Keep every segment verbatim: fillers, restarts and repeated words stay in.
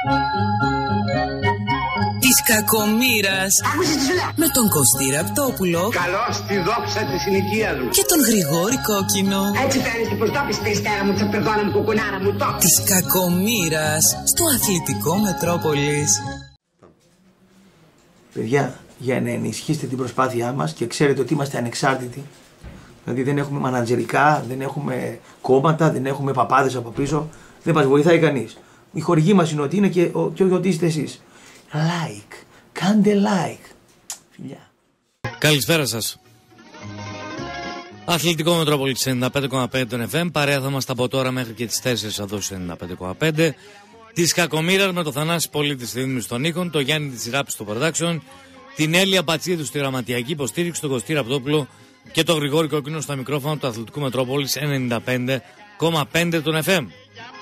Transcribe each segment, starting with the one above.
Της κακομοίρας. Άκουσες τι σου λέω. Με τον Κωστή Ραπτόπουλο. Καλώς τη δόξα της συνοικίας μου. Και τον Γρηγόρη Κόκκινο. Έτσι φαίνεται πως το πεις περιστέρα μου, τσαπεδόνα μου, κουκουνάρα μου, το. Της κακομοίρας στο Αθλητικό Μετρόπολης. Παιδιά, για να ενισχύσετε την προσπάθειά μας και ξέρετε ότι είμαστε ανεξάρτητοι, δηλαδή δεν έχουμε μανατζερικά, δεν έχουμε κόμματα, δεν έχουμε παπάδες από πίσω, δεν μας βοηθάει κανείς. Η χορηγή μας είναι ότι είναι και, ο, και ότι είστε εσείς. Like, κάντε like. Φιλιά. Καλησπέρα σας. Αθλητικό Μετρόπολης ενενήντα πέντε κόμμα πέντε των εφ εμ. Παρέα θα είμαστε από τώρα μέχρι και τις τέσσερις εδώ στο ενενήντα πέντε κόμμα πέντε. Της Κακομοίρας με το Θανάση Πολίτη στη δίνηση των ήχων, το Γιάννη της Ράπη στο production, την Έλια Πατσίδου στη γραμματιακή υποστήριξη, τον Κωστή Ραπτόπουλο και τον Γρηγόρη Κόκκινο στα μικρόφωνα του Αθλητικού Μετρόπολης ενενήντα πέντε κόμμα πέντε των εφ εμ.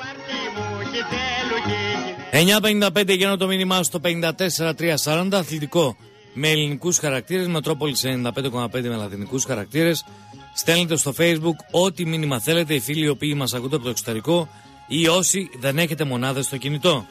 εννιά πενήντα πέντε γίνω το μήνυμά στο πενήντα τέσσερα τριακόσια σαράντα. Αθλητικό με ελληνικούς χαρακτήρες, Μετρόπολης ενενήντα πέντε κόμμα πέντε με λατινικούς χαρακτήρες. Στέλνετε στο Facebook ό,τι μήνυμα θέλετε, οι φίλοι οι οποίοι μας ακούτε από το εξωτερικό ή όσοι δεν έχετε μονάδες στο κινητό.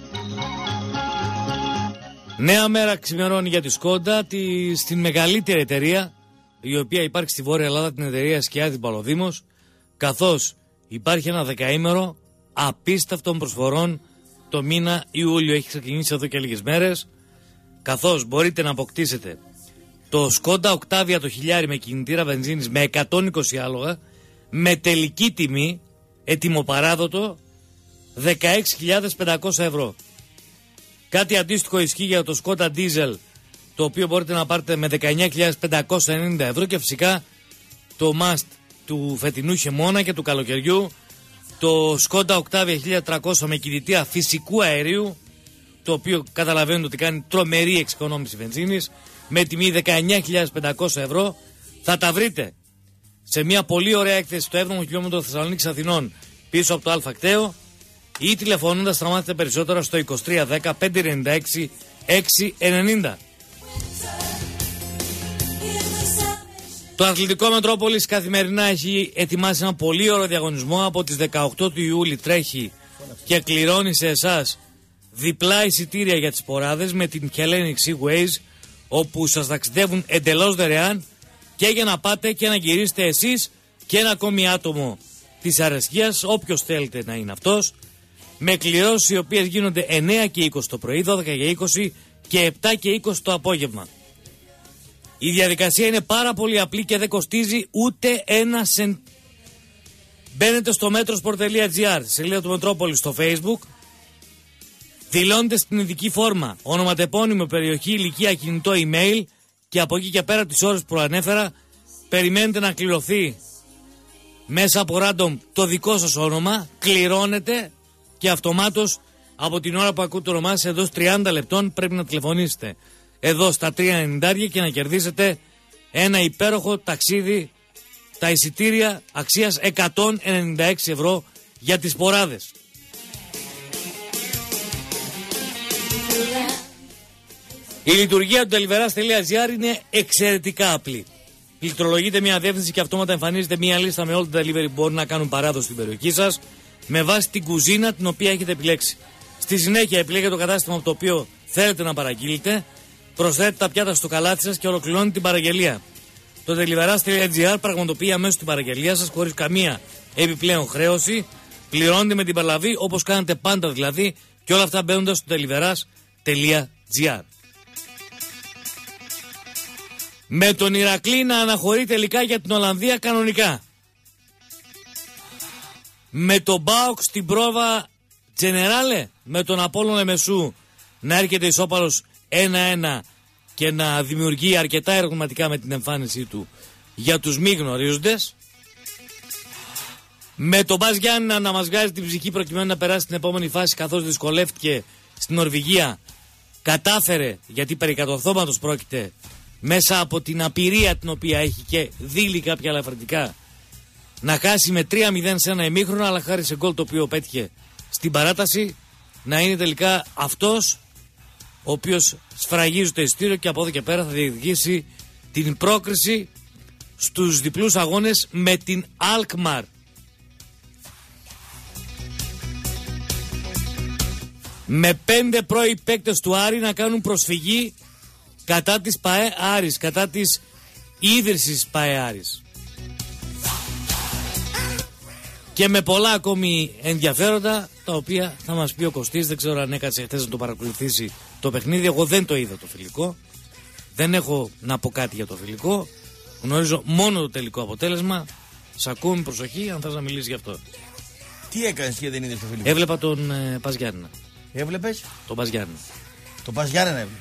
Νέα μέρα ξημερώνει για τη Σκόντα, τη, στην μεγαλύτερη εταιρεία η οποία υπάρχει στη Βόρεια Ελλάδα, την εταιρεία Σκιάδης Μπαλοδήμος, καθώς υπάρχει ένα δεκαήμερο απίστευτων προσφορών. Το μήνα Ιούλιο έχει ξεκινήσει εδώ και λίγες μέρες, καθώς μπορείτε να αποκτήσετε το Σκόντα Octavia το χιλιάρι με κινητήρα βενζίνης με εκατόν είκοσι άλογα με τελική τιμή ετοιμοπαράδοτο δεκαέξι χιλιάδες πεντακόσια ευρώ. Κάτι αντίστοιχο ισχύει για το Σκόντα Diesel, το οποίο μπορείτε να πάρετε με δεκαεννιά χιλιάδες πεντακόσια ενενήντα ευρώ, και φυσικά το must του φετινού χειμώνα και του καλοκαιριού, το Σκόντα Octavia χίλια τριακόσια με κινητήρα φυσικού αερίου, το οποίο καταλαβαίνετε ότι κάνει τρομερή εξοικονόμηση βενζίνης, με τιμή δεκαεννιά χιλιάδες πεντακόσια ευρώ. Θα τα βρείτε σε μια πολύ ωραία έκθεση στο έβδομο χιλιόμετρο Θεσσαλονίκης Αθηνών, πίσω από το Αλφακτέο, ή τηλεφωνώντας θα μάθετε περισσότερα στο είκοσι τρία δέκα πεντακόσια ενενήντα έξι εξακόσια ενενήντα. Το Αθλητικό Μετρόπολης καθημερινά έχει ετοιμάσει ένα πολύ ωραίο διαγωνισμό. Από τις δεκαοκτώ του Ιούλη τρέχει και κληρώνει σε εσάς διπλά εισιτήρια για τις ποράδες με την Hellenic Seaways, όπου σας ταξιδεύουν εντελώς δωρεάν και για να πάτε και να γυρίσετε εσείς και ένα ακόμη άτομο της αρεσκίας, όποιος θέλετε να είναι αυτός, με κληρώσεις οι οποίες γίνονται εννέα και είκοσι το πρωί, δώδεκα και είκοσι και επτά και είκοσι το απόγευμα. Η διαδικασία είναι πάρα πολύ απλή και δεν κοστίζει ούτε ένα σεν. Μπαίνετε στο metrosport τελεία gr, σελίδα του Μετρόπολης στο Facebook, δηλώνετε στην ειδική φόρμα ονοματεπώνυμο, περιοχή, ηλικία, κινητό, email, και από εκεί και πέρα τις ώρες που προανέφερα περιμένετε να κληρωθεί μέσα από random το δικό σας όνομα, κληρώνετε και αυτομάτως από την ώρα που ακούτε το όνομά σας εντός τριάντα λεπτών πρέπει να τηλεφωνήσετε εδώ στα τρία ενενήντα και να κερδίσετε ένα υπέροχο ταξίδι, τα εισιτήρια αξίας εκατόν ενενήντα έξι ευρώ για τις ποράδες. Η λειτουργία του deliveras τελεία gr είναι εξαιρετικά απλή. Πληκτρολογείτε μια διεύθυνση και αυτόματα εμφανίζεται μια λίστα με όλα τα delivery που μπορούν να κάνουν παράδοση στην περιοχή σας, με βάση την κουζίνα την οποία έχετε επιλέξει. Στη συνέχεια επιλέγετε το κατάστημα από το οποίο θέλετε να παραγγείλετε, προσθέτετε τα πιάτα στο καλάτι σας και ολοκληρώνετε την παραγγελία. Το deliveras τελεία gr πραγματοποιεί αμέσως την παραγγελία σας χωρίς καμία επιπλέον χρέωση, πληρώνετε με την παραλαβή όπως κάνετε πάντα δηλαδή, και όλα αυτά μπαίνοντας στο deliveras τελεία gr. Με τον Ηρακλή να αναχωρεί τελικά για την Ολλανδία κανονικά. Με τον Μπάουκ στην πρόβα Τζενεράλε, με τον Απόλλωνα Μεσού να έρχεται ισόπαλος ένα ένα και να δημιουργεί αρκετά ερωτηματικά με την εμφάνισή του για τους μη γνωρίζοντες. Με τον Μπας Γιάννη να μας βγάζει την ψυχή προκειμένου να περάσει στην επόμενη φάση, καθώς δυσκολεύτηκε στην Νορβηγία. Κατάφερε, γιατί περί κατορθώματος πρόκειται, μέσα από την απειρία την οποία έχει και δίλη κάποια ελαφρυντικά, να χάσει με τρία μηδέν σε ένα ημίχρονο, αλλά χάρη σε γκολ το οποίο πέτυχε στην παράταση να είναι τελικά αυτός ο οποίος σφραγίζει το εισιτήριο και από εδώ και πέρα θα διεκδικήσει την πρόκριση στους διπλούς αγώνες με την Alkmaar. με πέντε πρώοι παίκτες του Άρη να κάνουν προσφυγή κατά της ΠΑΕ Άρης, κατά της ίδρυσης ΠΑΕ Άρης. Και με πολλά ακόμη ενδιαφέροντα, τα οποία θα μας πει ο Κωστής. Δεν ξέρω αν έκατσε χτες να το παρακολουθήσει το παιχνίδι. Εγώ δεν το είδα το φιλικό. Δεν έχω να πω κάτι για το φιλικό. Γνωρίζω μόνο το τελικό αποτέλεσμα. Σ' ακούω με προσοχή αν θες να μιλήσεις γι' αυτό. Τι έκανες και δεν είδες το φιλικό? Έβλεπα τον ε, Παζιάννηνα. Έβλεπες? Τον Παζιάννηνα. Τον Παζιάννηνα έβλεπες.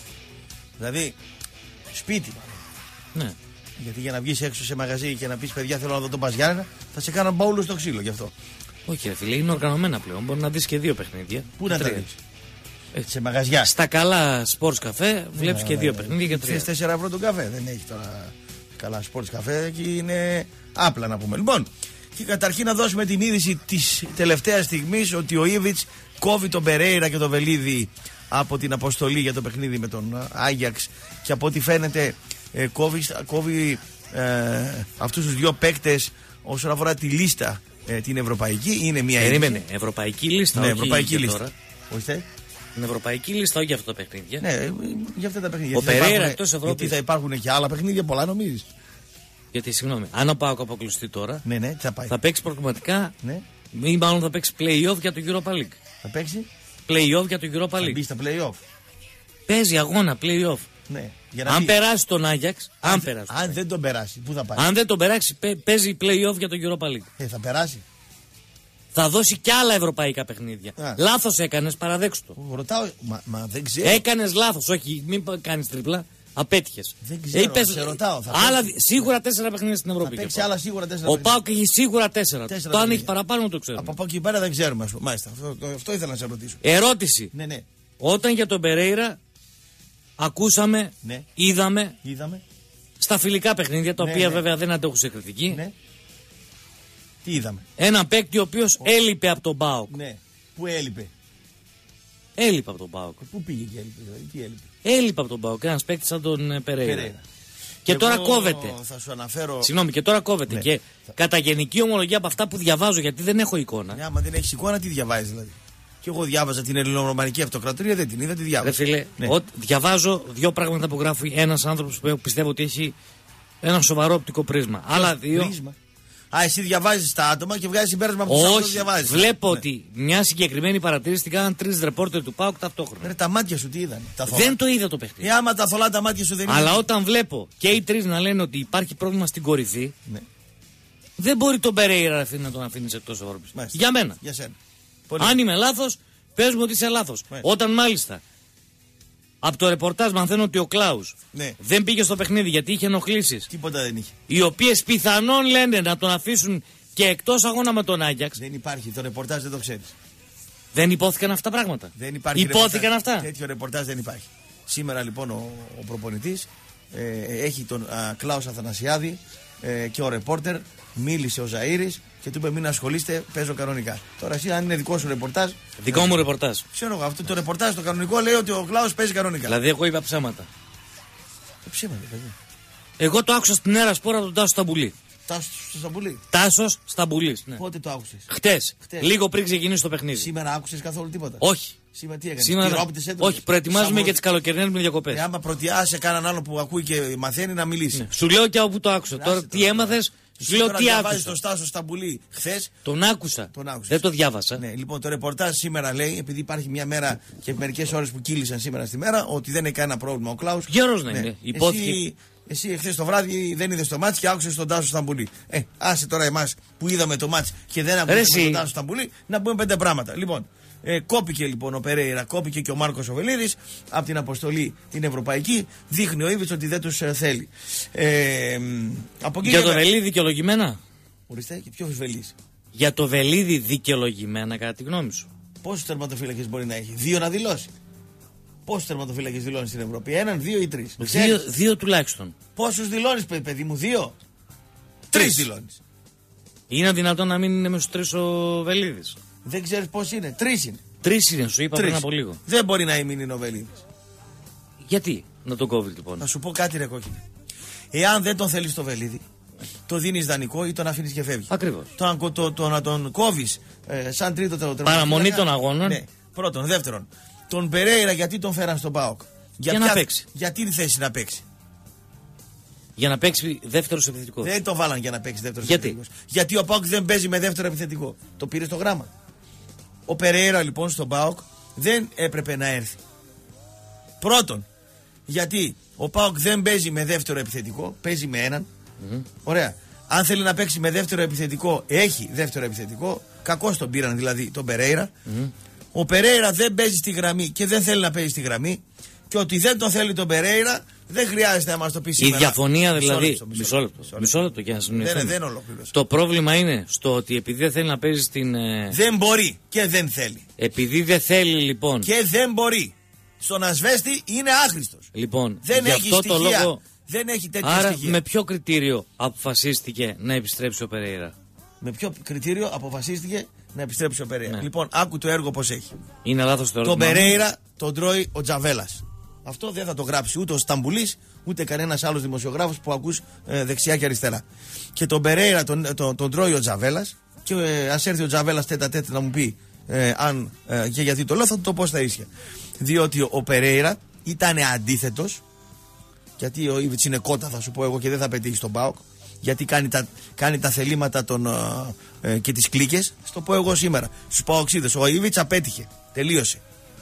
Δηλαδή, σπίτι. Ναι. Γιατί για να βγεις έξω σε μαγαζί και να πεις παιδιά θέλω να δω τον Παζιάννηνα, θα σε κάνω μπαούλο στο ξύλο γι' αυτό. Όχι, ρε φίλε, είναι οργανωμένα πλέον. Μπορεί να δεις και δύο παιχνίδια. Πού να τα δεις? Σε μαγαζιά. Στα καλά sports καφέ βλέπεις και δύο παιχνίδια και τρία. Θες τέσσερα ευρώ τον καφέ. Δεν έχει τώρα καλά sports καφέ και είναι άπλα να πούμε. Λοιπόν, και καταρχήν να δώσουμε την είδηση της τελευταίας στιγμής ότι ο Ήβιτς κόβει τον Περέιρα και τον Βελίδη από την αποστολή για το παιχνίδι με τον Άγιαξ και από ό,τι φαίνεται ε, κόβει, κόβει ε, αυτούς τους δύο παίκτες όσον αφορά τη λίστα ε, την ευρωπαϊκή. Είναι μια Περίμενε, ευρωπαϊκή λίστα. Ναι, όχι ευρωπαϊκή για λίστα. Τώρα. Ορίστε. Την ευρωπαϊκή λίστα, όχι για αυτά τα παιχνίδια. Ναι, για αυτά τα παιχνίδια. Ο Γιατί Περέιρα υπάρχουν- εκτός Ευρώπης. Γιατί θα υπάρχουν και άλλα παιχνίδια, πολλά νομίζεις? Γιατί, συγγνώμη, αν ο ΠΑΟΚ αποκλειστεί τώρα, Ναι, ναι, τι θα πάει. θα παίξει προκριματικά Ναι, ή μάλλον θα παίξει play-off για το Europa League. θα παίξει. Play-off για το Europa Θα μπει League. στα play-off. Παίζει αγώνα play-off. Ναι, για να Αν μπει. περάσει τον Άγιαξ, αν, αν, περάσει. τον αν Άγιαξ. δεν τον περάσει, πού θα πάει? Αν δεν τον περάσει, παι- παίζει play-off για το Europa League. Ε, θα περάσει. Θα δώσει κι άλλα ευρωπαϊκά παιχνίδια. Α. Λάθος έκανες, παραδέξου το. Ρωτάω, μα, μα δεν ξέρω. Έκανες λάθος, όχι, μην κάνεις τριπλά. Απέτυχες. Δεν ξέρω, σε ρωτάω, θα άλλα, παίξει. σίγουρα τέσσερα παιχνίδια στην Θα Ευρώπη. παίξει και άλλα πάω. σίγουρα τέσσερα. Ο παιχνίδια. Πάοκ έχει σίγουρα τέσσερα. Τέσσερα Το αν έχει παιχνίδια. παραπάνω το ξέρουμε. Από εκεί πέρα δεν ξέρουμε, ας πούμε. Μάλιστα, αυτό, το- αυτό ήθελα να σε ρωτήσω. Ερώτηση. Ναι, ναι, Όταν για τον Περέιρα ακούσαμε, Ναι. είδαμε είδαμε. στα φιλικά παιχνίδια, τα Ναι, οποία ναι. βέβαια δεν αντέχουν σε κριτική, Ναι. Τι είδαμε. έναν παίκτη ο οποίος έλειπε από τον Πάοκ. Ναι. Πού έλειπε. Έλειπε από τον Πάοκ. Πού πήγε και έλειπε, δηλαδή, τι έλειπε. Έλειπε από τον Πάοκ. Ένας παίκτη σαν τον ε, Περέιρα. Περέιρα. Και Εγώ τώρα κόβεται. Θα σου αναφέρω. Συγγνώμη, και τώρα κόβεται. Ναι. Και κατά γενική ομολογία από αυτά που διαβάζω, γιατί δεν έχω εικόνα. Ναι, άμα δεν έχει εικόνα, τι διαβάζει δηλαδή. Και εγώ διάβαζα την Ελληνορωμανική Αυτοκρατορία, δεν την είδα, τη Ρε διάβαζα. φίλε, Ναι. ο- διαβάζω δύο πράγματα που γράφει ένας άνθρωπος που πιστεύω ότι έχει ένα σοβαρό οπτικό πρίσμα. Άλλα δύο. Πρίσμα. Α, εσύ διαβάζει τα άτομα και βγάζει συμπέρασμα από του που Όχι, διαβάζει. βλέπω ότι μια συγκεκριμένη παρατήρηση την κάναν τρεις ρεπόρτερ του ΠΑΟΚ ταυτόχρονα. Ρε, τα μάτια σου τι είδαν. Τα θολά. Δεν το είδα το παιχνίδι. Ε, άμα τα θολά τα μάτια σου δεν Αλλά είδαν. όταν βλέπω και οι τρεις να λένε ότι υπάρχει πρόβλημα στην κορυφή, Ναι. δεν μπορεί τον Περέιρα να τον αφήνει εκτός Ευρώπης. Μάλιστα. Για μένα. Για σένα. Πολύ. Αν είμαι λάθος, πες μου ότι είσαι λάθος. Μάλιστα. Όταν μάλιστα από το ρεπορτάζ μαθαίνω ότι ο Κλάους Ναι. δεν πήγε στο παιχνίδι γιατί είχε ενοχλήσεις, Τίποτα δεν είχε. οι οποίες πιθανόν λένε να τον αφήσουν και εκτός αγώνα με τον Άγιαξ, Δεν υπάρχει. Το ρεπορτάζ δεν το ξέρει. δεν υπόθηκαν αυτά τα πράγματα. Δεν υπάρχει. Υπόθηκαν ρεπορτάζ. αυτά. Τέτοιο ρεπορτάζ δεν υπάρχει. Σήμερα λοιπόν ο, ο προπονητής ε, έχει τον Κλάους Αθανασιάδη ε, και ο ρεπόρτερ. Μίλησε ο Ζαΐρης και του είπε μην ασχολείστε, παίζω κανονικά. Τώρα εσύ αν είναι δικό σου ρεπορτάζ. Δικό μου ρεπορτάζ. Ξέρω εγώ, αυτό το ρεπορτάζ το κανονικό λέει ότι ο Κλάους παίζει κανονικά. Δηλαδή, εγώ είπα ψέματα. Το ψέματα, παιδί. Εγώ το άκουσα στην Έρα Σπόρα από τον Τάσο Σταμπουλή. Τάσο στο Σταμπουλί. Τάσος Σταμπουλής. Ναι. Πότε το άκουσες? Χτες, Χτες. λίγο πριν ξεκινήσει το παιχνίδι. Σήμερα άκουσες καθόλου τίποτα? Όχι. Σήμερα τι έκανες? Σήμερα, Τυρόπιτες έτρωγες? όχι, προετοιμάζουμε Σαμο- για τις καλοκαιρινές μου διακοπές. Ε, άμα προτιάσει κανέναν άλλο που ακούει και μαθαίνει να μιλήσει. Ναι. Σου λέω και από που το άκουσα. Τώρα τι έμαθες, σου λέω τι Διαβάζει άκουσα. τον Στάσο Σταμπουλή χθες. Τον άκουσα. Τον άκουσες. Δεν το διάβασα. Ναι, λοιπόν, το ρεπορτάζ σήμερα λέει, επειδή υπάρχει μια μέρα και μερικές ώρες που κύλησαν σήμερα στη μέρα, ότι δεν έχει κανένα πρόβλημα ο Κλάους. Γέρος να είναι. Υπόθηκε. Εσύ, εσύ εχθές το βράδυ δεν είδες το μάτς και άκουσες τον Τάσο Σταμπουλή. Ε, άσε τώρα εμάς που είδαμε το μάτς και δεν ακούσαμε εσύ. τον Τάσο Σταμπουλή να πούμε πέντε πράγματα. Λοιπόν, ε, κόπηκε λοιπόν ο Περέιρα, κόπηκε και ο Μάρκος Οβελίδης από την αποστολή την ευρωπαϊκή. Δείχνει ο Ήβιτς ότι δεν τους ε, θέλει. Ε, μ, από εκεί Για και το πέρα- Βελίδη δικαιολογημένα. Ορίστε, και ποιος Βελής. Για το Βελίδη δικαιολογημένα, κατά τη γνώμη σου. Πόσους τερματοφύλακες μπορεί να έχει? Δύο να δηλώσει. Πόσους τερματοφύλακες δηλώνει στην Ευρώπη? Έναν, δύο ή τρεις? Δύο, δύο τουλάχιστον. Πόσους δηλώνεις, παι- παιδί μου? Δύο. Τρεις δηλώνεις. Είναι δυνατόν να μην είναι με στους τρεις ο Βελίδης? Δεν ξέρεις πώς είναι. Τρεις είναι. Τρεις είναι, σου είπα Τρεις. πριν από λίγο. Δεν μπορεί να μην ο Βελίδης. Γιατί να τον κόβει λοιπόν? Να σου πω κάτι, ρε κόκκινε. Εάν δεν τον θέλεις το Βελίδη, το δίνεις δανεικό ή τον αφήνεις και φεύγει. Ακριβώς. Το, να- το, το, το να τον κόβεις ε, σαν τρίτο τερματοφύλακα. Παραμονή των αγώνων. Ναι. Πρώτον. Δεύτερον, τον Περέιρα γιατί τον φέραν στον ΠΑΟΚ? Για, για ποια, να παίξει. Για τι θέση να παίξει? Για να παίξει δεύτερο επιθετικό. Δεν το βάλαν για να παίξει δεύτερο επιθετικό. Γιατί ο ΠΑΟΚ δεν παίζει με δεύτερο επιθετικό. Το πήρε στο γράμμα. Ο Περέιρα λοιπόν στον ΠΑΟΚ δεν έπρεπε να έρθει. Πρώτον, γιατί ο ΠΑΟΚ δεν παίζει με δεύτερο επιθετικό, παίζει με έναν. Mm-hmm. Ωραία. Αν θέλει να παίξει με δεύτερο επιθετικό, έχει δεύτερο επιθετικό. Κακώς τον πήραν δηλαδή τον Περέιρα. Mm-hmm. Ο Περέιρα δεν παίζει στη γραμμή και δεν θέλει να παίζει στη γραμμή. Και ότι δεν τον θέλει τον Περέιρα δεν χρειάζεται να μας το πει σήμερα. Η διαφωνία δηλαδή. Μισό λεπτό. Μισό λεπτό για να συνοηθούμε. Δεν, δεν ολοκλήρωσε. Το πρόβλημα είναι στο ότι επειδή δεν θέλει να παίζει στην. Δεν μπορεί και δεν θέλει. Επειδή δεν θέλει λοιπόν. Και δεν μπορεί. Στον ασβέστη είναι άχρηστος. Λοιπόν, δεν γι' έχει αυτό στοιχεία. Το λόγο... Δεν έχει τέτοια Άρα, στοιχεία. με ποιο κριτήριο αποφασίστηκε να επιστρέψει ο Περέιρα? Με ποιο κριτήριο αποφασίστηκε να επιστρέψει ο Περέιρα? Ναι. Λοιπόν, άκου το έργο πώς έχει. Είναι λάθος το έργο. Τον Περέιρα τον τρώει ο Τζαβέλας. Αυτό δεν θα το γράψει ούτε ο Σταμπουλής ούτε κανένας άλλος δημοσιογράφος που ακούς ε, δεξιά και αριστερά. Και τον Περέιρα τον, τον, τον τρώει ο Τζαβέλας. Και ε, ας έρθει ο Τζαβέλας τέτα τέτα να μου πει ε, αν ε, και γιατί το λέω, θα του το πω στα ίσια. Διότι ο, ο Περέιρα ήταν αντίθετος. Γιατί ο Ήβιτς είναι κότα, θα σου πω εγώ, και δεν θα πετύχει στον ΠΑΟΚ. Γιατί κάνει τα, κάνει τα θελήματα των, ε, ε, και τις κλίκες. Στο πω εγώ σήμερα στους ΠΑΟΚσίδες. Ο Ήβιτς απέτυχε. Τελείωσε.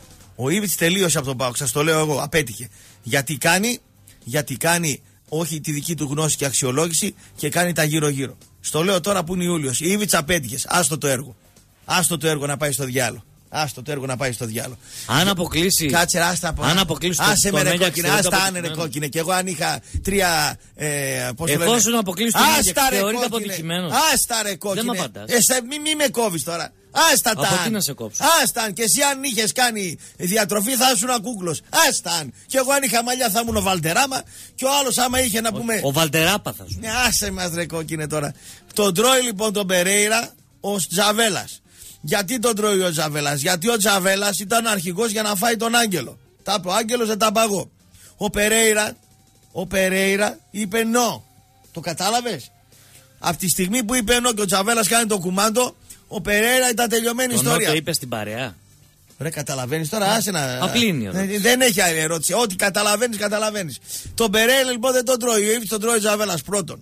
Ο Ήβιτς τελείωσε από τον ΠΑΟΚ. Σας το λέω εγώ. Απέτυχε. Γιατί κάνει, γιατί κάνει όχι τη δική του γνώση και αξιολόγηση και κάνει τα γύρω-γύρω. Στο λέω τώρα που είναι Ιούλιος. Ήβιτς απέτυχε. Άστο το έργο. Άστο το έργο να πάει στο διάλογο. Άστο το έργο να πάει στο διάλογο. Αν αποκλείσει. Κάτσε, άστα από. Αν αποκλείσει. Άσε με ρε κόκκινε, άστα άνε ρε κόκκινε. Και εγώ αν είχα τρία. Ε, πώς το λένε. Εφόσον αποκλείσει το Μέγια, θεωρείται αποτυχημένο. Άστα ρε κόκκινε. Δεν μ' απαντάς. Ε, μη, μη με κόβεις τώρα. Άστα τα. Από τι να σε κόψω. Άσταν. Και εσύ αν είχες κάνει διατροφή θα ήσουν ακούκλος. Άσταν. Και εγώ αν είχα μαλλιά θα ήμουν ο Βαλτεράμα. Και ο άλλος άμα είχε να πούμε. Ο Βαλτεράπα θα σου. Ναι, άσε μας ρε κόκκινε τώρα. Τον τρώει λοιπόν τον Περέιρα ο Τζαβέλας. Γιατί τον τρώει ο Τζαβέλας? Γιατί ο Τζαβέλας ήταν αρχηγός για να φάει τον Άγγελο. Τα είπε ο Άγγελος, δεν τα παγώ. Ο Περέιρα, ο Περέιρα είπε νο. Το κατάλαβες? Από τη στιγμή που είπε νο και ο Τζαβέλας κάνει το κουμάντο, ο Περέιρα ήταν τελειωμένη το ιστορία. Το είπε στην παρέα. Ρε, καταλαβαίνεις τώρα, άσε να. Απλή είναι η ερώτηση. Δεν έχει άλλη ερώτηση. Ό,τι καταλαβαίνεις, καταλαβαίνεις. Τον Περέιρα λοιπόν δεν τον τρώει. Ο Ήβιτς τον τρώει ο Τζαβέλας πρώτον.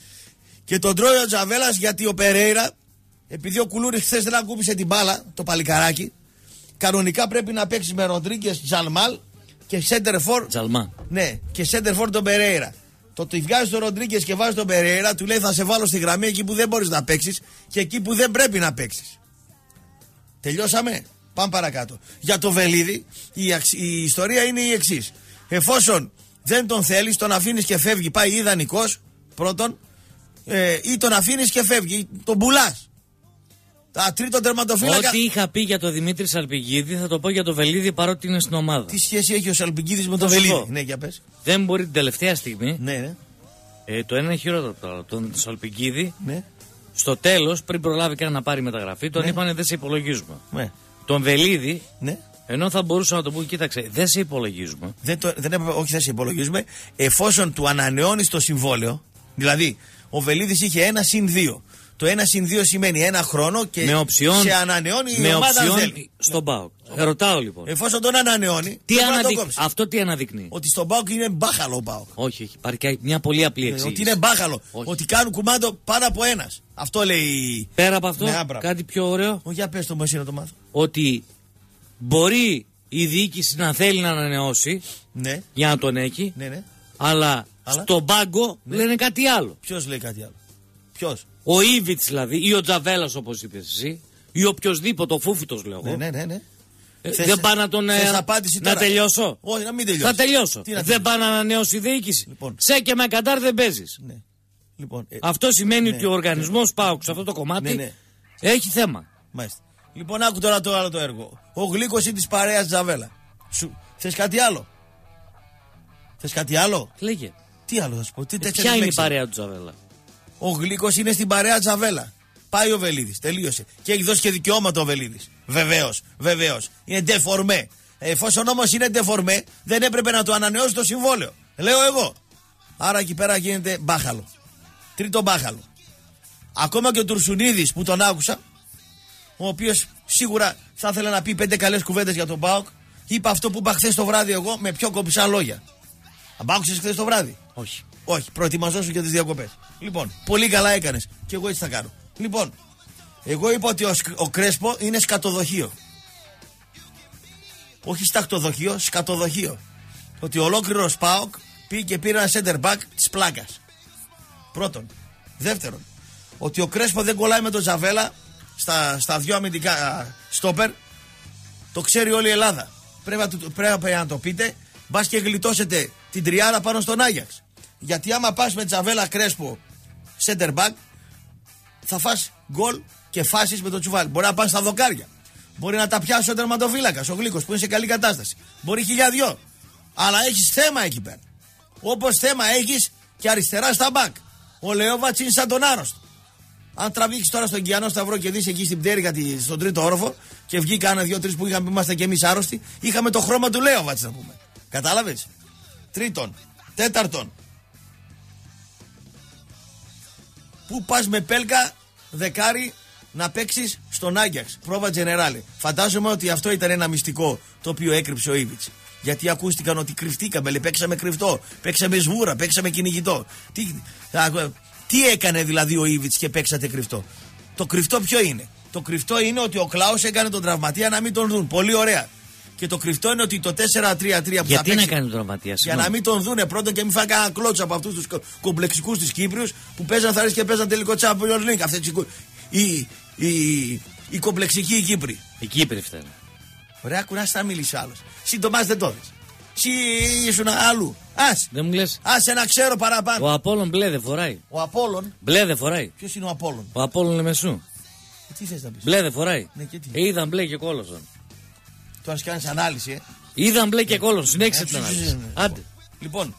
Και τον τρώει ο Τζαβέλας γιατί ο Περέιρα. Επειδή ο Κουλούρης χθες δεν ακούμπησε την μπάλα, το παλικαράκι, κανονικά πρέπει να παίξει με Ροντρίγκες, Τζαλμάλ και Σέντερφορ. Τζαλμά. Ναι, και Σέντερφορ τον Περέιρα. Το ότι βγάζει τον Ροντρίγκες και βάζει τον Περέιρα, του λέει θα σε βάλω στη γραμμή εκεί που δεν μπορείς να παίξεις και εκεί που δεν πρέπει να παίξεις. Τελειώσαμε. Πάμε παρακάτω. Για το Βελίδη, η, αξ... η ιστορία είναι η εξής. Εφόσον δεν τον θέλεις, τον αφήνεις και φεύγει, πάει ιδανικός πρώτον, ε, ή τον αφήνεις και φεύγει, τον πουλάς. Τα τρίτο τερματοφύλακα. Ό,τι είχα πει για τον Δημήτρη Σαλπικίδη θα το πω για τον Βελίδη παρότι είναι στην ομάδα. Τι σχέση έχει ο Σαλπικίδης με τον Βελίδη? Ναι, για πες. Δεν μπορεί την τελευταία στιγμή. Ναι, ναι. Ε, το ένα είναι χειρότερο από το άλλο. Τον Σαλπικίδη, ναι. Στο τέλος, πριν προλάβει καν να πάρει μεταγραφή, τον ναι. είπανε δεν σε υπολογίζουμε. Ναι. Τον Βελίδη, ναι. ενώ θα μπορούσα να το πω, κοίταξε, δεν σε υπολογίζουμε. Δεν το, δεν έπρεπε, όχι, δεν σε υπολογίζουμε. Εφόσον του ανανεώνει το συμβόλαιο, δηλαδή ο Βελίδης είχε ένα συν δύο. Το ένα συν δύο σημαίνει ένα χρόνο και με οψιόν, σε ανανεώνει με η ομάδα οψιόν θέλει. Στον ΠΑΟΚ. Ε, ρωτάω λοιπόν. Εφόσον τον ανανεώνει, τι αναδεικ... αυτό τι αναδεικνύει? Ότι στον ΠΑΟΚ είναι μπάχαλο ο ΠΑΟΚ. Όχι, όχι. Υπάρχει μια πολύ απλή εξήγηση. Ότι είναι μπάχαλο. Όχι. Ότι κάνουν κουμάντο πάνω από ένας. Αυτό λέει. Πέρα από αυτό, ναι, κάτι πιο ωραίο. Όχι, για πες το εσύ να το μάθω. Ότι μπορεί η διοίκηση να θέλει να ανανεώσει ναι. για να τον έχει. Ναι, ναι. Αλλά, αλλά στον πάγκο ναι. λένε κάτι άλλο. Ποιος λέει κάτι άλλο? Ποιος? Ο Ήβιτς δηλαδή, ή ο Τζαβέλας όπως είπες εσύ, ή οποιοσδήποτε, ο Φούφιτος λέω εγώ. Ναι, ναι, ναι. Ε, θες, δεν πάει να τον. Ε, να τελειώσω. Όχι, να μην τελειώσω. Θα τελειώσω. Να δεν πάει να ανανεώσει η διοίκηση. Λοιπόν. Σε και με Κατάρ δεν παίζεις. Ναι. Λοιπόν, ε, αυτό σημαίνει ναι. ότι ο οργανισμός ΠΑΟΚ σε αυτό το κομμάτι ναι, ναι. έχει θέμα. Μάλιστα. Λοιπόν, άκου τώρα το άλλο το έργο. Ο Γλίκος είναι της παρέας Τζαβέλα. Σου θες κάτι άλλο? Θες κάτι άλλο? Λέγε. Τι άλλο θα σου πω? Τι ε, ποια είναι η παρέα του Τζαβέλα? Ο Γλίκος είναι στην παρέα Τζαβέλα. Πάει ο Βελίδης, τελείωσε. Και έχει δώσει και δικαιώματα ο Βελίδης. Βεβαίως, βεβαίως. Είναι ντεφορμέ. Εφόσον όμως είναι ντεφορμέ, δεν έπρεπε να το ανανεώσει το συμβόλαιο. Λέω εγώ. Άρα εκεί πέρα γίνεται μπάχαλο. Τρίτο μπάχαλο. Ακόμα και ο Τουρσουνίδης που τον άκουσα, ο οποίος σίγουρα θα θα ήθελα να πει πέντε καλές κουβέντες για τον ΠΑΟΚ. Είπα αυτό που είπα χθες το βράδυ εγώ με πιο κομψά λόγια. Αν άκουσες χθες το βράδυ? Όχι. Όχι, προετοιμαζόσου για τις διακοπές. Λοιπόν, πολύ καλά έκανες. Και εγώ έτσι θα κάνω. Λοιπόν, εγώ είπα ότι ο, ο Κρέσπο είναι σκατοδοχείο. Όχι στακτοδοχείο, σκατοδοχείο. Ότι ολόκληρος ΠΑΟΚ πήγε και πήρε ένα center back της πλάκας. Πρώτον. Δεύτερον, ότι ο Κρέσπο δεν κολλάει με τον Τζαβέλα στα, στα δυο αμυντικά στόπερ. Το ξέρει όλη η Ελλάδα. Πρέπει να, πρέπει να το πείτε. Μπας και γλιτώσετε την τριάρα πάνω στον Άγιαξ. Γιατί άμα πας με Τζαβέλα Κρέσπο center back, θα φας γκολ και φάσεις με το τσουβάλι. Μπορεί να πας στα δοκάρια. Μπορεί να τα πιάσει ο τερματοφύλακας, ο Γλύκος που είναι σε καλή κατάσταση. Μπορεί χιλιαδιό. Αλλά έχεις θέμα εκεί πέρα. Όπως θέμα έχεις και αριστερά στα μπακ. Ο Λεόβατς είναι σαν τον άρρωστο. Αν τραβήξεις τώρα στον Κιανό Σταυρό και δεις εκεί στην πτέρυγα στον τρίτο όροφο και βγει κάνα δύο-τρεις που είχαμε που είμαστε και εμείς άρρωστοι, είχαμε το χρώμα του Λεόβατς να πούμε. Κατάλαβες? Τρίτον. Τέταρτον. Πού πας με Πέλκα δεκάρι να παίξεις στον Άγιαξ, πρόβα Τζενεράλε. Φαντάζομαι ότι αυτό ήταν ένα μυστικό το οποίο έκρυψε ο Ήβιτς. Γιατί ακούστηκαν ότι κρυφτήκαμε, λέει, παίξαμε κρυφτό, παίξαμε σβούρα, παίξαμε κυνηγητό. Τι, τι έκανε δηλαδή ο Ήβιτς και παίξατε κρυφτό? Το κρυφτό ποιο είναι? Το κρυφτό είναι ότι ο Κλάους έκανε τον τραυματία να μην τον δουν. Πολύ ωραία. Και το κρυφτό είναι ότι το τέσσερα τρία τρία που γιατί θα παίξει. Να κάνει τον τραυματία, για να μην τον δούνε πρώτον και μην φάει κανένα κλώτσο από αυτούς τους κομπλεξικούς της Κύπριους που παίζαν θα και παίζαν τελικό Champions League. Αυτές οι, οι, οι, οι κομπλεξικοί οι Κύπροι. Οι Κύπροι φταίνε. Ωραία, κουράσει να μιλήσει άλλο. Συντομάς δεν το δεις. Συ ήσουν άλλου. Ας. Δεν μου λες. Άσε να ξέρω παραπάνω. Ο Απόλλων μπλε δεν φοράει. Ο Απόλλων. Μπλε δεν φοράει. Ποιος είναι ο Απόλλων? Ο Απόλλων είναι μεσού. Ε, τι θες να πεις? Μπλε δεν φοράει. Ναι, και τι? Ε, είδαν μπλε και κόλωσαν. Τώρα κάνεις ανάλυση, ε. Είδαν μπλε και κόλωσαν. Συνέχισε Ε, την ψ, ψ, ανάλυση. ψ, Άντε. Λοιπόν,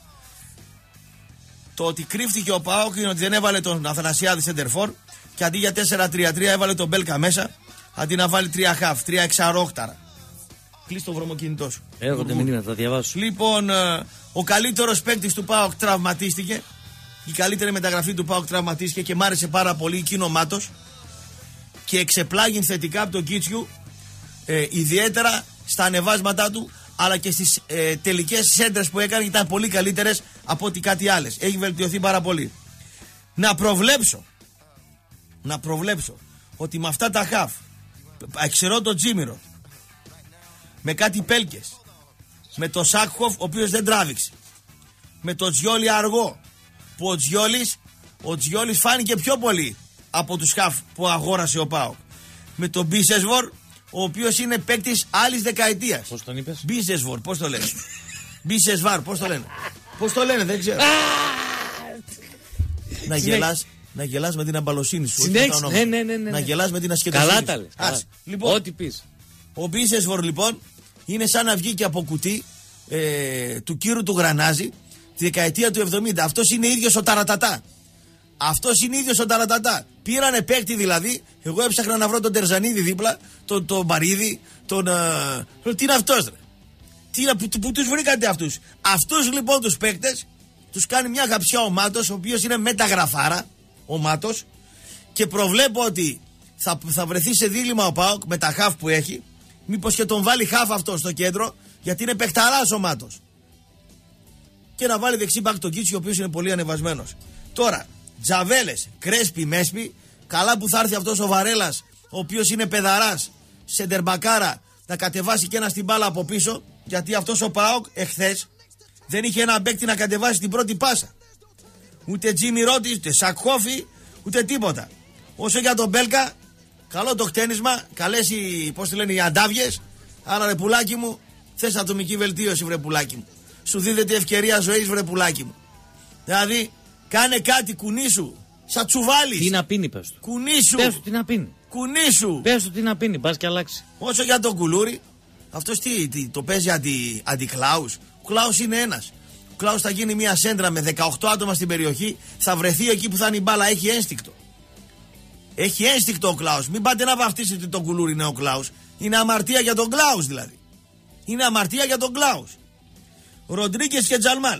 το ότι κρύφτηκε ο ΠΑΟΚ είναι ότι δεν έβαλε τον Αθανασιάδη σεντερφόρ και αντί για τέσσερα τρία τρία έβαλε τον Μπέλκα μέσα, αντί να βάλει τρία χαφ, τρία εξαρόκταρα. Κλείς το βρωμοκινητό σου. Έρχονται μηνύματα, θα διαβάσω. Λοιπόν, ο καλύτερος παίκτης του ΠΑΟΚ τραυματίστηκε. Η καλύτερη μεταγραφή του ΠΑΟΚ τραυματίστηκε και μ' άρεσε πάρα πολύ εκείνο Μάτος. Και εξεπλάγει θετικά από τον Κίτσιου, ε, ιδιαίτερα στα ανεβάσματά του, αλλά και στις ε, τελικές σέντρες που έκανε ήταν πολύ καλύτερες από ό,τι κάτι άλλες. Έχει βελτιωθεί πάρα πολύ. Να προβλέψω, να προβλέψω ότι με αυτά τα χαφ, εξαιρώ τον Τζίμιρο, με κάτι Πέλκες, με το Σάκχοφ ο οποίος δεν τράβηξε, με το Τζιόλι αργό, που ο Τζιόλις, ο Τζιόλις φάνηκε πιο πολύ από τους χαφ που αγόρασε ο ΠΑΟΚ, με τον Μπίσεσβορ, ο οποίος είναι παίκτης άλλης δεκαετίας. Πώς τον είπες? Μπίσεσβορ, πώς το λένε? Μπίσεσβαρ, πώς το λένε? Πώς το λένε, δεν ξέρω. Να γελάς, να γελάς με την αμπαλοσύνη σου. Συνέχισε, ναι, ναι, ναι, ναι. Να γελάς με την ασχετοσύνη. Καλά τα λες. Καλά. Λοιπόν, ό,τι πεις. ο Μπίσεσβορ λοιπόν είναι σαν να βγήκε από κουτί ε, του κύρου του Γρανάζη τη δεκαετία του εβδομήντα. Αυτός είναι ίδιος ο Ταρατατά. Αυτός είναι ίδιος ο Ταρατατά. Πήρανε παίκτη δηλαδή. Εγώ έψαχνα να βρω τον Τερζανίδη δίπλα, τον, τον Μπαρίδη, τον. Ε, τι είναι αυτός, ρε? Τι είναι, που, που τους βρήκατε αυτούς? Αυτούς λοιπόν τους παίκτες τους κάνει μια γαψιά ο Μάτος, ο οποίος είναι μεταγραφάρα, ο Μάτος, και προβλέπω ότι θα, θα βρεθεί σε δίλημμα ο ΠΑΟΚ με τα χαφ που έχει. Μήπως και τον βάλει χαφ αυτό στο κέντρο, γιατί είναι παιχταράς ο Μάτος. Και να βάλει δεξί μπακ τον Κίτσι, ο οποίος είναι πολύ ανεβασμένος. Τώρα, Τζαβέλες, Κρέσπι, Μέσπι, καλά που θα έρθει αυτός ο Βαρέλας, ο οποίος είναι παιδαράς, σεντερμπακάρα, να κατεβάσει και ένα στην μπάλα από πίσω, γιατί αυτός ο ΠΑΟΚ εχθές δεν είχε ένα παίκτη να κατεβάσει την πρώτη πάσα. Ούτε Τζίμι Ρότις, ούτε Σακχόφι, ούτε τίποτα. Όσο για τον Μπέλκα, καλό το χτένισμα, καλές οι, πώς τη λένε, οι αντάβιες. Άρα ρε πουλάκι μου, θες ατομική βελτίωση βρε πουλάκι μου. Σου δίδεται ευκαιρία ζωής βρε πουλάκι μου. Δηλαδή, κάνε κάτι, κουνήσου, σαν τσουβάλις. Τι να πίνει, πες του. Κουνήσου. Πες του τι να πίνει. Κουνήσου. Πες του τι να πίνει, πας και αλλάξει. Όσο για τον Κουλούρι, αυτός τι, τι το παίζει αντι, αντι-Κλάους. Ο Κλάους είναι ένας. Ο Κλάους θα γίνει μια σέντρα με δεκαοκτώ άτομα στην περιοχή, θα βρεθεί εκεί που θα είναι η μπάλα, έχει ένστικτο. Έχει ένστικτο ο Κλάους. Μην πάτε να βαφτίσετε τον Κουλούρι, είναι ο Κλάους. Είναι αμαρτία για τον Κλάους δηλαδή. Είναι αμαρτία για τον Κλάους. Ροντρίγκες και Τζαλμάν.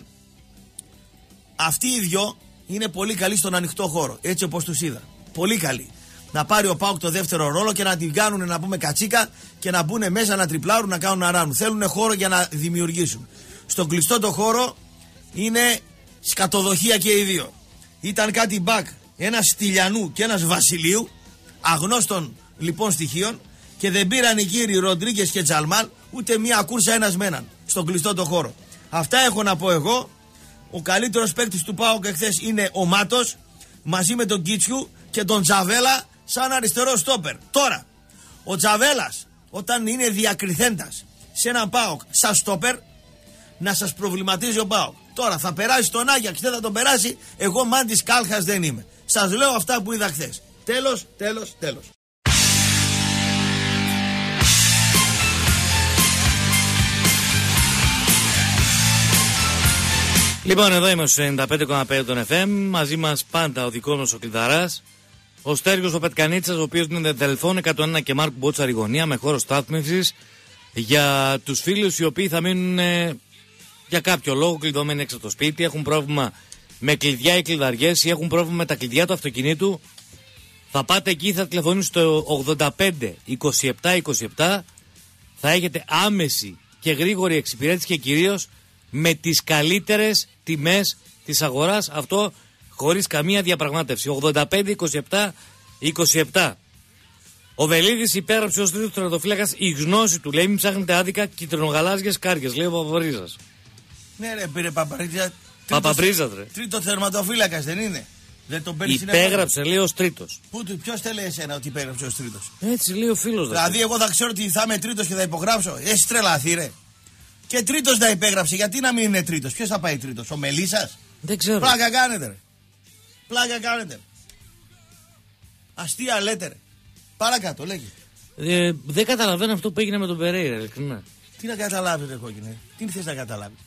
Αυτοί οι δυο είναι πολύ καλοί στον ανοιχτό χώρο, έτσι όπως τους είδα. Πολύ καλοί. να πάρει ο ΠΑΟΚ το δεύτερο ρόλο και να την κάνουν να πούμε κατσίκα και να μπουν μέσα να τριπλάρουν, να κάνουν να ράνουν. Θέλουν χώρο για να δημιουργήσουν. Στον κλειστό το χώρο είναι σκατοδοχεία και οι δύο. Ήταν κάτι μπακ, ένας Στυλιανού και ένας Βασιλείου, αγνώστων λοιπόν στοιχείων, και δεν πήραν οι κύριοι Ροντρίγκες και Τζαλμάν ούτε μία κούρσα ένας με έναν στον κλειστό το χώρο. Αυτά έχω να πω εγώ. Ο καλύτερος παίκτης του ΠΑΟΚ εχθές είναι ο Μάτος, μαζί με τον Κίτσιου και τον Τζαβέλα σαν αριστερό στόπερ. Τώρα, ο Τζαβέλας όταν είναι διακριθέντας σε έναν ΠΑΟΚ σαν στόπερ, να σας προβληματίζει ο ΠΑΟΚ. Τώρα θα περάσει τον Άγιαξ, δεν θα τον περάσει. Εγώ μάντης κάλχας δεν είμαι. Σας λέω αυτά που είδα χθες. Τέλος, τέλος, τέλος. Λοιπόν, εδώ είμαι στο ενενήντα πέντε κόμμα πέντε των εφ εμ. Μαζί μας πάντα ο δικός μας ο Κλειδαράς, ο Στέργιος ο Πετκανίτσας, ο οποίος είναι Δελφών εκατόν ένα και Μάρκου Μπότσα Ριγωνία με χώρο στάθμευσης για τους φίλους οι οποίοι θα μείνουν ε, για κάποιο λόγο κλειδωμένοι έξω από το σπίτι, έχουν πρόβλημα με κλειδιά ή κλειδαριές ή έχουν πρόβλημα με τα κλειδιά του αυτοκινήτου. Θα πάτε εκεί, θα τηλεφωνήσετε στο ογδόντα πέντε είκοσι επτά είκοσι επτά, θα έχετε άμεση και γρήγορη εξυπηρέτηση και κυρίως με τις καλύτερες τιμές της αγοράς, αυτό χωρίς καμία διαπραγμάτευση. ογδόντα πέντε είκοσι επτά είκοσι επτά. Ο Βελίδης υπέγραψε ως τρίτος τερματοφύλακας. Η γνώση του λέει: μην ψάχνετε άδικα κυτρινογαλάζιες κάρκες, λέει ο Παπαπρίζας. Ναι, ρε, πήρε Παπαπρίζα. Παπαπρίζα, ρε. Τρίτο τερματοφύλακας δεν είναι. Δεν τον παίρνει συνέχεια. Υπέγραψε, λέει, ως τρίτος. Πού του, ποιος θέλει εσένα ότι υπέγραψε ως τρίτος? Έτσι λέει ο φίλος. Δηλαδή, εγώ θα ξέρω ότι θα είμαι τρίτος και θα υπογράψω. Έχει τρελαθεί, ρε. Και τρίτος να υπέγραψε, γιατί να μην είναι τρίτος? Ποιος θα πάει τρίτος, ο Μελισσας? Δεν ξέρω. Πλάκα κάνετε, ρε. Πλάκα κάνετε. Αστεία λέτε, ρε. Παρακάτω, λέγε. Ε, δεν καταλαβαίνω αυτό που έγινε με τον Περέιρα, ειλικρινά. Τι να καταλάβεις, ρε κόκκινε? Τι θες να καταλάβεις?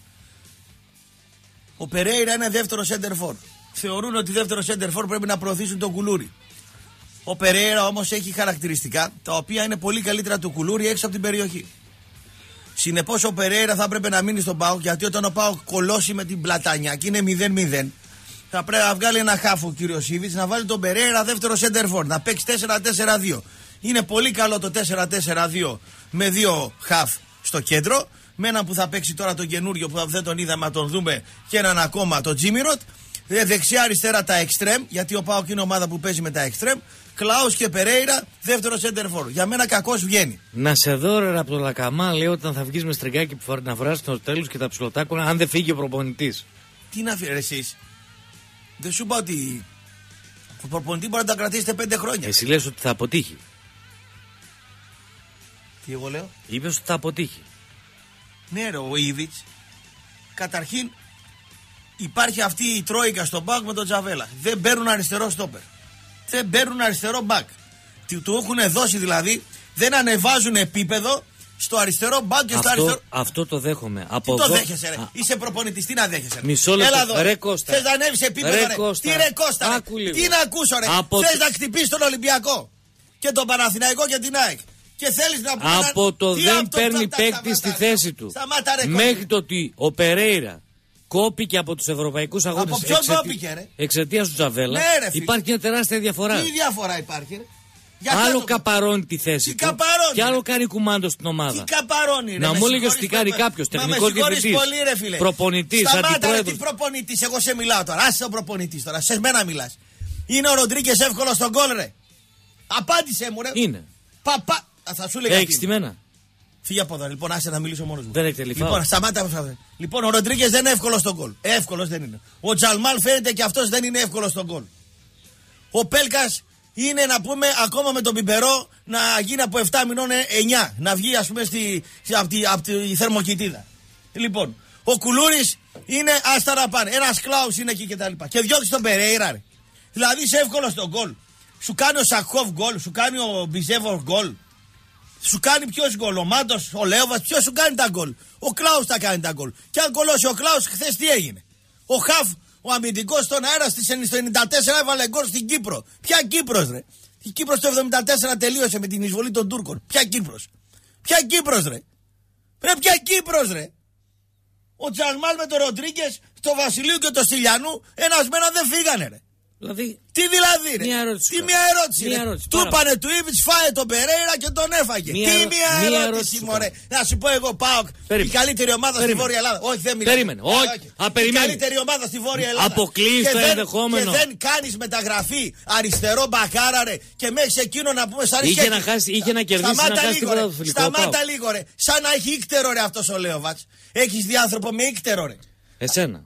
Ο Περέιρα είναι δεύτερο center for. Θεωρούν ότι δεύτερο center for πρέπει να προωθήσουν τον Κουλούρι. Ο Περέιρα όμως έχει χαρακτηριστικά τα οποία είναι πολύ καλύτερα του Κουλούρι έξω από την περιοχή. Συνεπώς ο Περέιρα θα πρέπει να μείνει στον ΠΑΟΚ, γιατί όταν ο ΠΑΟΚ κολώσει με την Πλατάνια και είναι μηδέν μηδέν, θα πρέπει να βγάλει ένα χάφο ο κύριος Ήβιτς, να βάλει τον Περέιρα δεύτερο center for, να παίξει τέσσερα τέσσερα δύο. Είναι πολύ καλό το τέσσερα τέσσερα δύο με δύο χαφ στο κέντρο, με έναν που θα παίξει τώρα τον καινούριο που δεν τον είδαμε να τον δούμε και έναν ακόμα τον Τζίμιροτ. Δεξιά αριστερά τα εξτρέμ, γιατί ο ΠΑΟΚ είναι ομάδα που παίζει με τα εξτρέμ. Κλάους και Περέιρα, δεύτερο center for. Για μένα κακός βγαίνει. Να σε δω, ρε, από το Λακαμά, λέει, όταν θα βγεις με στριγκάκι που φορά, να φοράς το τέλος και τα ψιλοτάκουνα, αν δεν φύγει ο προπονητής. Τι να φύγει, εσείς? Δεν σου είπα ότι ο προπονητή μπορεί να τα κρατήσετε πέντε χρόνια. Εσύ λες ότι θα αποτύχει. Τι εγώ λέω? Είπες ότι θα αποτύχει. Ναι, ρε, ο Ήβιτς. Καταρχήν υπάρχει αυτή η τρόικα στο μπακ με τον Τζαβέλα. Δεν παίρνουν αριστερό στόπερ. Δεν παίρνουν αριστερό μπακ. Του έχουν δώσει δηλαδή, δεν ανεβάζουν επίπεδο στο αριστερό μπακ και στο αυτό, αριστερό. Αυτό το δέχομαι. Από τι το δέχεσαι, ρε. Α. Είσαι προπονητής, τι να δέχεσαι. Μισό λεπτό. Έλα εδώ. Ρε Κώστα. Θες να ανέβεις επίπεδο, ρε, ρε. Κώστα. Τι ρε Κώστα, Άκου ρε. λίγο. Τι να ακούσω, ρε. Από Θες το... να χτυπήσεις τον Ολυμπιακό και τον Παναθηναϊκό και την ΑΕΚ. Και θέλεις να πούμε. Από να... το τι δεν από παίρνει το... παίκτη στη θέση του. Σταμάτα, ρε, μέχρι το ότι ο Περέιρα κόπηκε από τους ευρωπαϊκούς αγώνες. Από ποιον κόπηκε, ρε. Εξαιτίας του Τζαβέλα. Ναι, ρε, υπάρχει μια τεράστια διαφορά. Τι διαφορά υπάρχει, ρε. Άλλο το... καπαρώνει τη θέση τι του καπαρώνει, και άλλο ρε. κάνει κουμάντο στην ομάδα. Τι καπαρώνει, ρε. Να μου έλεγε ότι κάνει κάποιο τεχνικό διευθυντή, προπονητή, αντιπρόεδρο. Τι προπονητή, εγώ σε μιλάω τώρα. Άσε ο προπονητή τώρα, σε μένα μιλά. Είναι ο Ροντρίγκες εύκολο στον γκολ, ρε. Απάντησε μου, ρε. Είναι. Παπα. Θα σου λέγα. Έχει στημένα. Φύγε από εδώ, λοιπόν, άσε να μιλήσω μόνο μου. Δεν έχει τελειφάω. Λοιπόν, σταμάτα από αυτό. Λοιπόν, ο Ροντρίγκες δεν είναι εύκολο στον γκολ. Εύκολο δεν είναι. Ο Τζαλμάλ φαίνεται και αυτό δεν είναι εύκολο στον γκολ. Ο Πέλκας είναι, να πούμε, ακόμα με τον Πιπερό να γίνει από επτά μηνών εννιά. Να βγει, ας πούμε, στη, από, τη, από τη θερμοκοιτίδα. Λοιπόν, ο Κουλούρης είναι άστα να πάνε. Ένας Κλάους είναι εκεί κτλ. Και, και διώξει τον Περέιρα, ρε. Δηλαδή είσαι εύκολο στον γκολ. Σου κάνει ο Σακχόφ γκολ, σου κάνει ο Μπιζέβορ γκολ. Σου κάνει ποιος γκολ, ο Μάντος, ο Λέοβας, ποιος σου κάνει τα γκολ. Ο Κλάους τα κάνει τα γκολ. Και αν κολώσει ο Κλάους, χθες τι έγινε. Ο Χαφ, ο αμυντικός στον αέρα στο ενενήντα τέσσερα έβαλε γκολ στην Κύπρο. Ποια Κύπρος, ρε. Η Κύπρος το εβδομήντα τέσσερα τελείωσε με την εισβολή των Τούρκων. Ποια Κύπρος. Ποια Κύπρος, ρε. Ρε, ποια Κύπρος, ρε. Ο Τζαλμάλ με τον Ροντρίγκες, το Βασιλείου και το Στυλιανού, ένας με έναν δεν φύγανε, ρε. Δηλαδή. Τι δηλαδή, ρε. Μία ερώτηση. Τι μία ερώτηση. Μία Ρε. ερώτηση. Του είπανε του Ήβιτς φάε τον Περέιρα και τον έφαγε. Μία Τι ερω... μία, μία ερώτηση, ερώτηση μωρέ. Να σου πω εγώ, ΠΑΟΚ, η καλύτερη ομάδα Περίμενε. στη Βόρεια Ελλάδα. Όχι, δεν μιλάω. Περίμενε. Όχι. όχι. Α, η καλύτερη ομάδα στη Βόρεια Ελλάδα. Αποκλείεις το ενδεχόμενο. Και δεν κάνεις μεταγραφή αριστερό μπακάρα, ρε. Και μέχρι εκείνο να πούμε σαν είχε να χάσει, είχε να κερδίσει να χάσει τίποτα το φιλικό. Σταμάτα λίγο, ρε. Σαν να έχει ίκτερο, ρε, αυτός ο Λέοβατς. Έχεις διάνθρωπο με ίκτερο, ρε. Εσένα.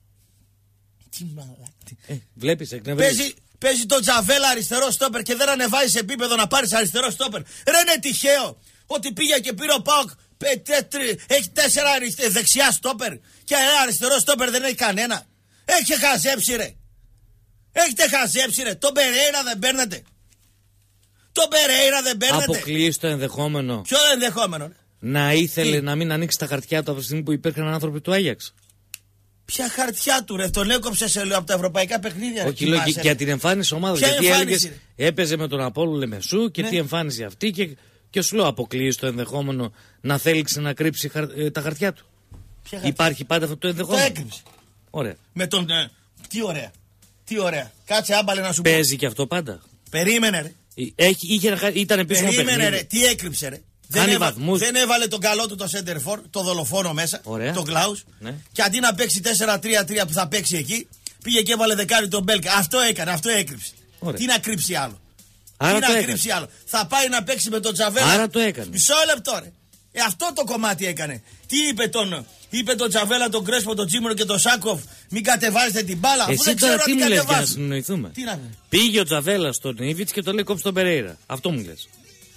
Τι μαλάτι. Ε, βλέπεις, εκνευρίζεις. Παίζει τον Τζαβέλα αριστερό στόπερ και δεν ανεβάζει σε επίπεδο να πάρει αριστερό στόπερ. Ρε, είναι τυχαίο ότι πήγε και πήρε ο ΠΑΟΚ. Έχει τέσσερα αριστε, δεξιά στόπερ και αριστερό στόπερ δεν έχει κανένα. Έχετε χαζέψει, ρε. Έχετε χαζέψει, ρε. Τον Περέιρα δεν παίρνετε. Τον Περέιρα δεν παίρνετε. Αποκλείεις το ενδεχόμενο. Ποιο ενδεχόμενο, ρε. Να ήθελε Τι? να μην ανοίξει τα χαρτιά του από τη στιγμή που υπήρχαν άνθρωποι του Άγιαξ. Ποια χαρτιά του, ρε, τον έκοψε σε, από τα ευρωπαϊκά παιχνίδια. Όχι, λέω και για την εμφάνιση ομάδα. Ποια Γιατί εμφάνιση, έλεγε έπαιζε με τον Απόλλου Λεμεσού και ναι. τι εμφάνιση αυτή. Και, και σου λέω, αποκλείει το ενδεχόμενο να θέλει να κρύψει χαρ, ε, τα χαρτιά του. Ποια χαρτιά? Υπάρχει πάντα αυτό το ενδεχόμενο. Το έκρυψε. Ωραία. Με τον. Ε, τι ωραία. Τι ωραία. Κάτσε άμπαλε να σου πω. Παίζει και αυτό πάντα. Περίμενε, ρε. Έχει, είχε, ήταν επίσημο Περίμενε, παιχνίδι. ρε. Τι έκρυψε, ρε. Δεν, έβα... βαθμούς. δεν έβαλε τον καλό του το σέντερφορ, το δολοφόνο μέσα, Ωραία. τον Κλάους. Ναι. Και αντί να παίξει τέσσερα τρία τρία που θα παίξει εκεί, πήγε και έβαλε δεκάρι τον Μπέλκα. Αυτό έκανε, αυτό έκρυψε. Ωραία. Τι να κρύψει άλλο. Άρα Τι το να έκανε. κρύψει άλλο. Θα πάει να παίξει με τον Τζαβέλα. Άρα το έκανε. Μισό λεπτό, ρε. Ε, αυτό το κομμάτι έκανε. Τι είπε τον, είπε τον Τζαβέλα, τον Κρέσπο, τον Τζίμερο και τον Σάκοφ, μην κατεβάζετε την μπάλα. Αφού Εσύ δεν τώρα ξέρω τι αν μου την λες για να κατεβάζουν. συνοηθούμε. Τι να... Πήγε ο Τζαβέλα στον Ήβιτς και το λέει κόψει τον Περέιρα. Αυτό μου λες.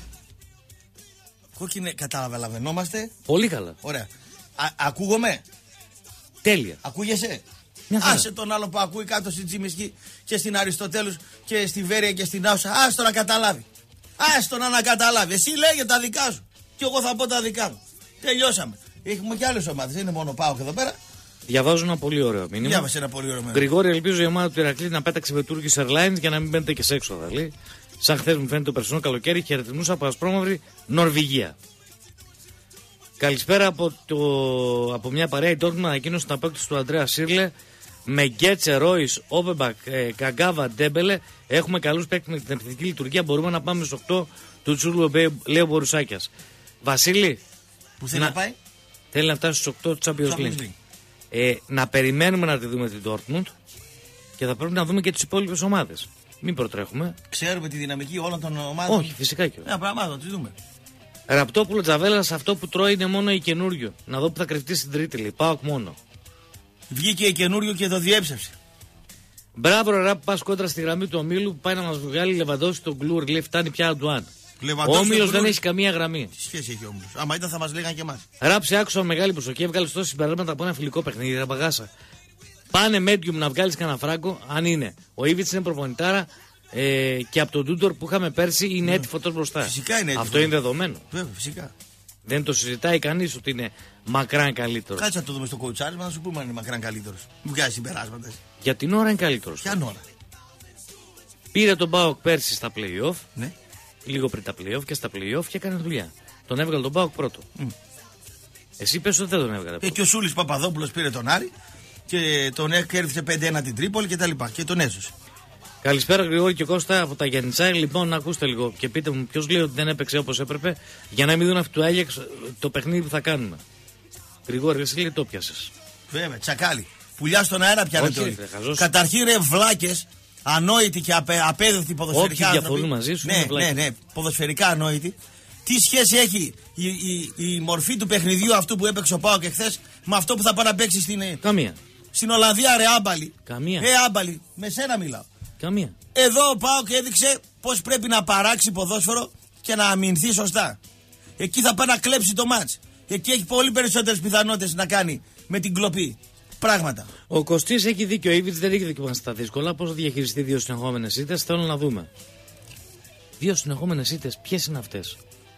Κόκκινε, καταλαβαίνόμαστε. Πολύ καλά. Ωραία. Α, ακούγομαι. Τέλεια. Ακούγεσαι. Μια χαρά. Άσε τον άλλο που ακούει κάτω στην Τζιμισκή και στην Αριστοτέλους και στη Βέρεια και στην Άουσα. Άστο να καταλάβει. Άστο να καταλάβει. Εσύ λέγε τα δικά σου. Και εγώ θα πω τα δικά μου. Τελειώσαμε. Έχουμε και άλλες ομάδες. Δεν είναι μόνο ΠΑΟΚ εδώ πέρα. Διαβάζω ένα πολύ ωραίο μήνυμα. Διάβασε ένα πολύ ωραίο μήνυμα. Γρηγόρη, ελπίζω η ομάδα του Ηρακλή να πέταξε με Turkish Airlines για να μην μπαίνετε και σε έξοδα. Λέει. Σαν χθες μου φαίνεται το περσινό καλοκαίρι, χαιρετισμούσα από ασπρόμαυρη Νορβηγία. Καλησπέρα από, το, από μια παρέα. Η Dortmund ανακοίνωσε την απέκτηση του Αντρέα Σίρλε με Γκέτσε, Ρόις, Όπεμπακ, ε, Καγκάβα, Ντέμπελε. Έχουμε καλούς παίκτες με την επιθετική λειτουργία. Μπορούμε να πάμε στους οκτώ του Τσούλου Λέο Μπορουσάκιας. Βασίλη. Που θέλει να, να πάει. Θέλει να φτάσει στους οκτώ του Champions League. Ε, να περιμένουμε να τη δούμε την Dortmund και θα πρέπει να δούμε και τις υπόλοιπες ομάδες. Μην προτρέχουμε. Ξέρουμε τη δυναμική όλων των ομάδων. Όχι, φυσικά και όχι. Ένα πράγμα, να τις δούμε. Ραπτόπουλο Τζαβέλα, αυτό που τρώει είναι μόνο η καινούριο. Να δω που θα κρυφτεί στην τρίτη, λέει. Πάω μόνο. Βγήκε η καινούριο και το διέψευσε. Μπράβο, ρε, που πα κόντρα στη γραμμή του ομίλου που πάει να μα βγάλει Λεβαντόφσκι τον Γκλουρ. Λέει φτάνει πια ο Ντουάν. Ο όμιλο δεν έχει καμία γραμμή. Τι σχέση έχει ο όμιλο. Άμα ήταν θα μα λέγανε και εμά. Ράψε, άκουσα μεγάλη προσοχή, έβγαλε τόσα συμπεράσματα από ένα φιλικό παιχνίδι. Ρε παγάσα. Πάνε medium να βγάλει κανένα φράγκο, αν είναι. Ο Ήβιτς είναι προπονητάρα ε, και από τον Τούντορ που είχαμε πέρσι είναι ναι. έτοιμο μπροστά. Φυσικά είναι έτοιμο. Αυτό είναι δεδομένο. Βέβαια, φυσικά. Δεν το συζητάει κανεί ότι είναι μακράν καλύτερο. Κάτσε να το δούμε στο κοουτσάρισμα να σου πούμε αν είναι μακράν καλύτερο. Μου βγάζει συμπεράσματα. Για την ώρα είναι καλύτερο. Ποια ώρα. Πήρε τον Μπάουκ πέρσι στα playoff. Ναι. Λίγο πριν τα playoff και στα playoff και έκανε δουλειά. Τον έβγαλε τον Μπάουκ πρώτο. Mm. Εσύ πες ότι δεν τον έβγαλε πρώτο. Ε, και ο Σούλης Παπαδόπουλος πήρε τον Άρη και τον έκρυψε πέντε ένα την Τρίπολη και τα λοιπά. Και τον έσωσε. Καλησπέρα Γρηγόρη και Κώστα από τα Γιαννιτσάρη. Λοιπόν, ακούστε λίγο και πείτε μου ποιο λέει ότι δεν έπαιξε όπως έπρεπε για να μην δουν αυτού του Άγιαξ το παιχνίδι που θα κάνουμε. Γρηγόρη, εσύ λέει το πιάσες. Βέβαια, τσακάλι. Πουλιά στον αέρα πιάνετε όλοι. Καταρχήν ρε βλάκες, ανόητοι και απε, απέδευτοι ποδοσφαιρικά. Όχι, διαφωνούν μαζί σου. Ναι, ναι, ναι, ποδοσφαιρικά ανόητοι. Τι σχέση έχει η, η, η μορφή του παιχνιδιού αυτού που έπαιξε ο ΠΑΟΚ εχθές με αυτό που θα πάει να παίξει στην, Καμία. στην Ολλανδία, ρε άμπαλη. Καμία. Ε, άμπαλη, με σένα μιλάω. Καμία. Εδώ ο ΠΑΟΚ έδειξε πώς πρέπει να παράξει ποδόσφαιρο και να αμυνθεί σωστά. Εκεί θα πάει να κλέψει το μάτς. Εκεί έχει πολύ περισσότερες πιθανότητες να κάνει με την κλοπή πράγματα. Ο Κωστής έχει δίκιο. Ο Ήβιτς δεν έχει δοκιμάσει στα δύσκολα. Πώς θα διαχειριστεί δύο συνεχόμενες ήττες, θέλω να δούμε. Δύο συνεχόμενες ήττες, ποιες είναι αυτές?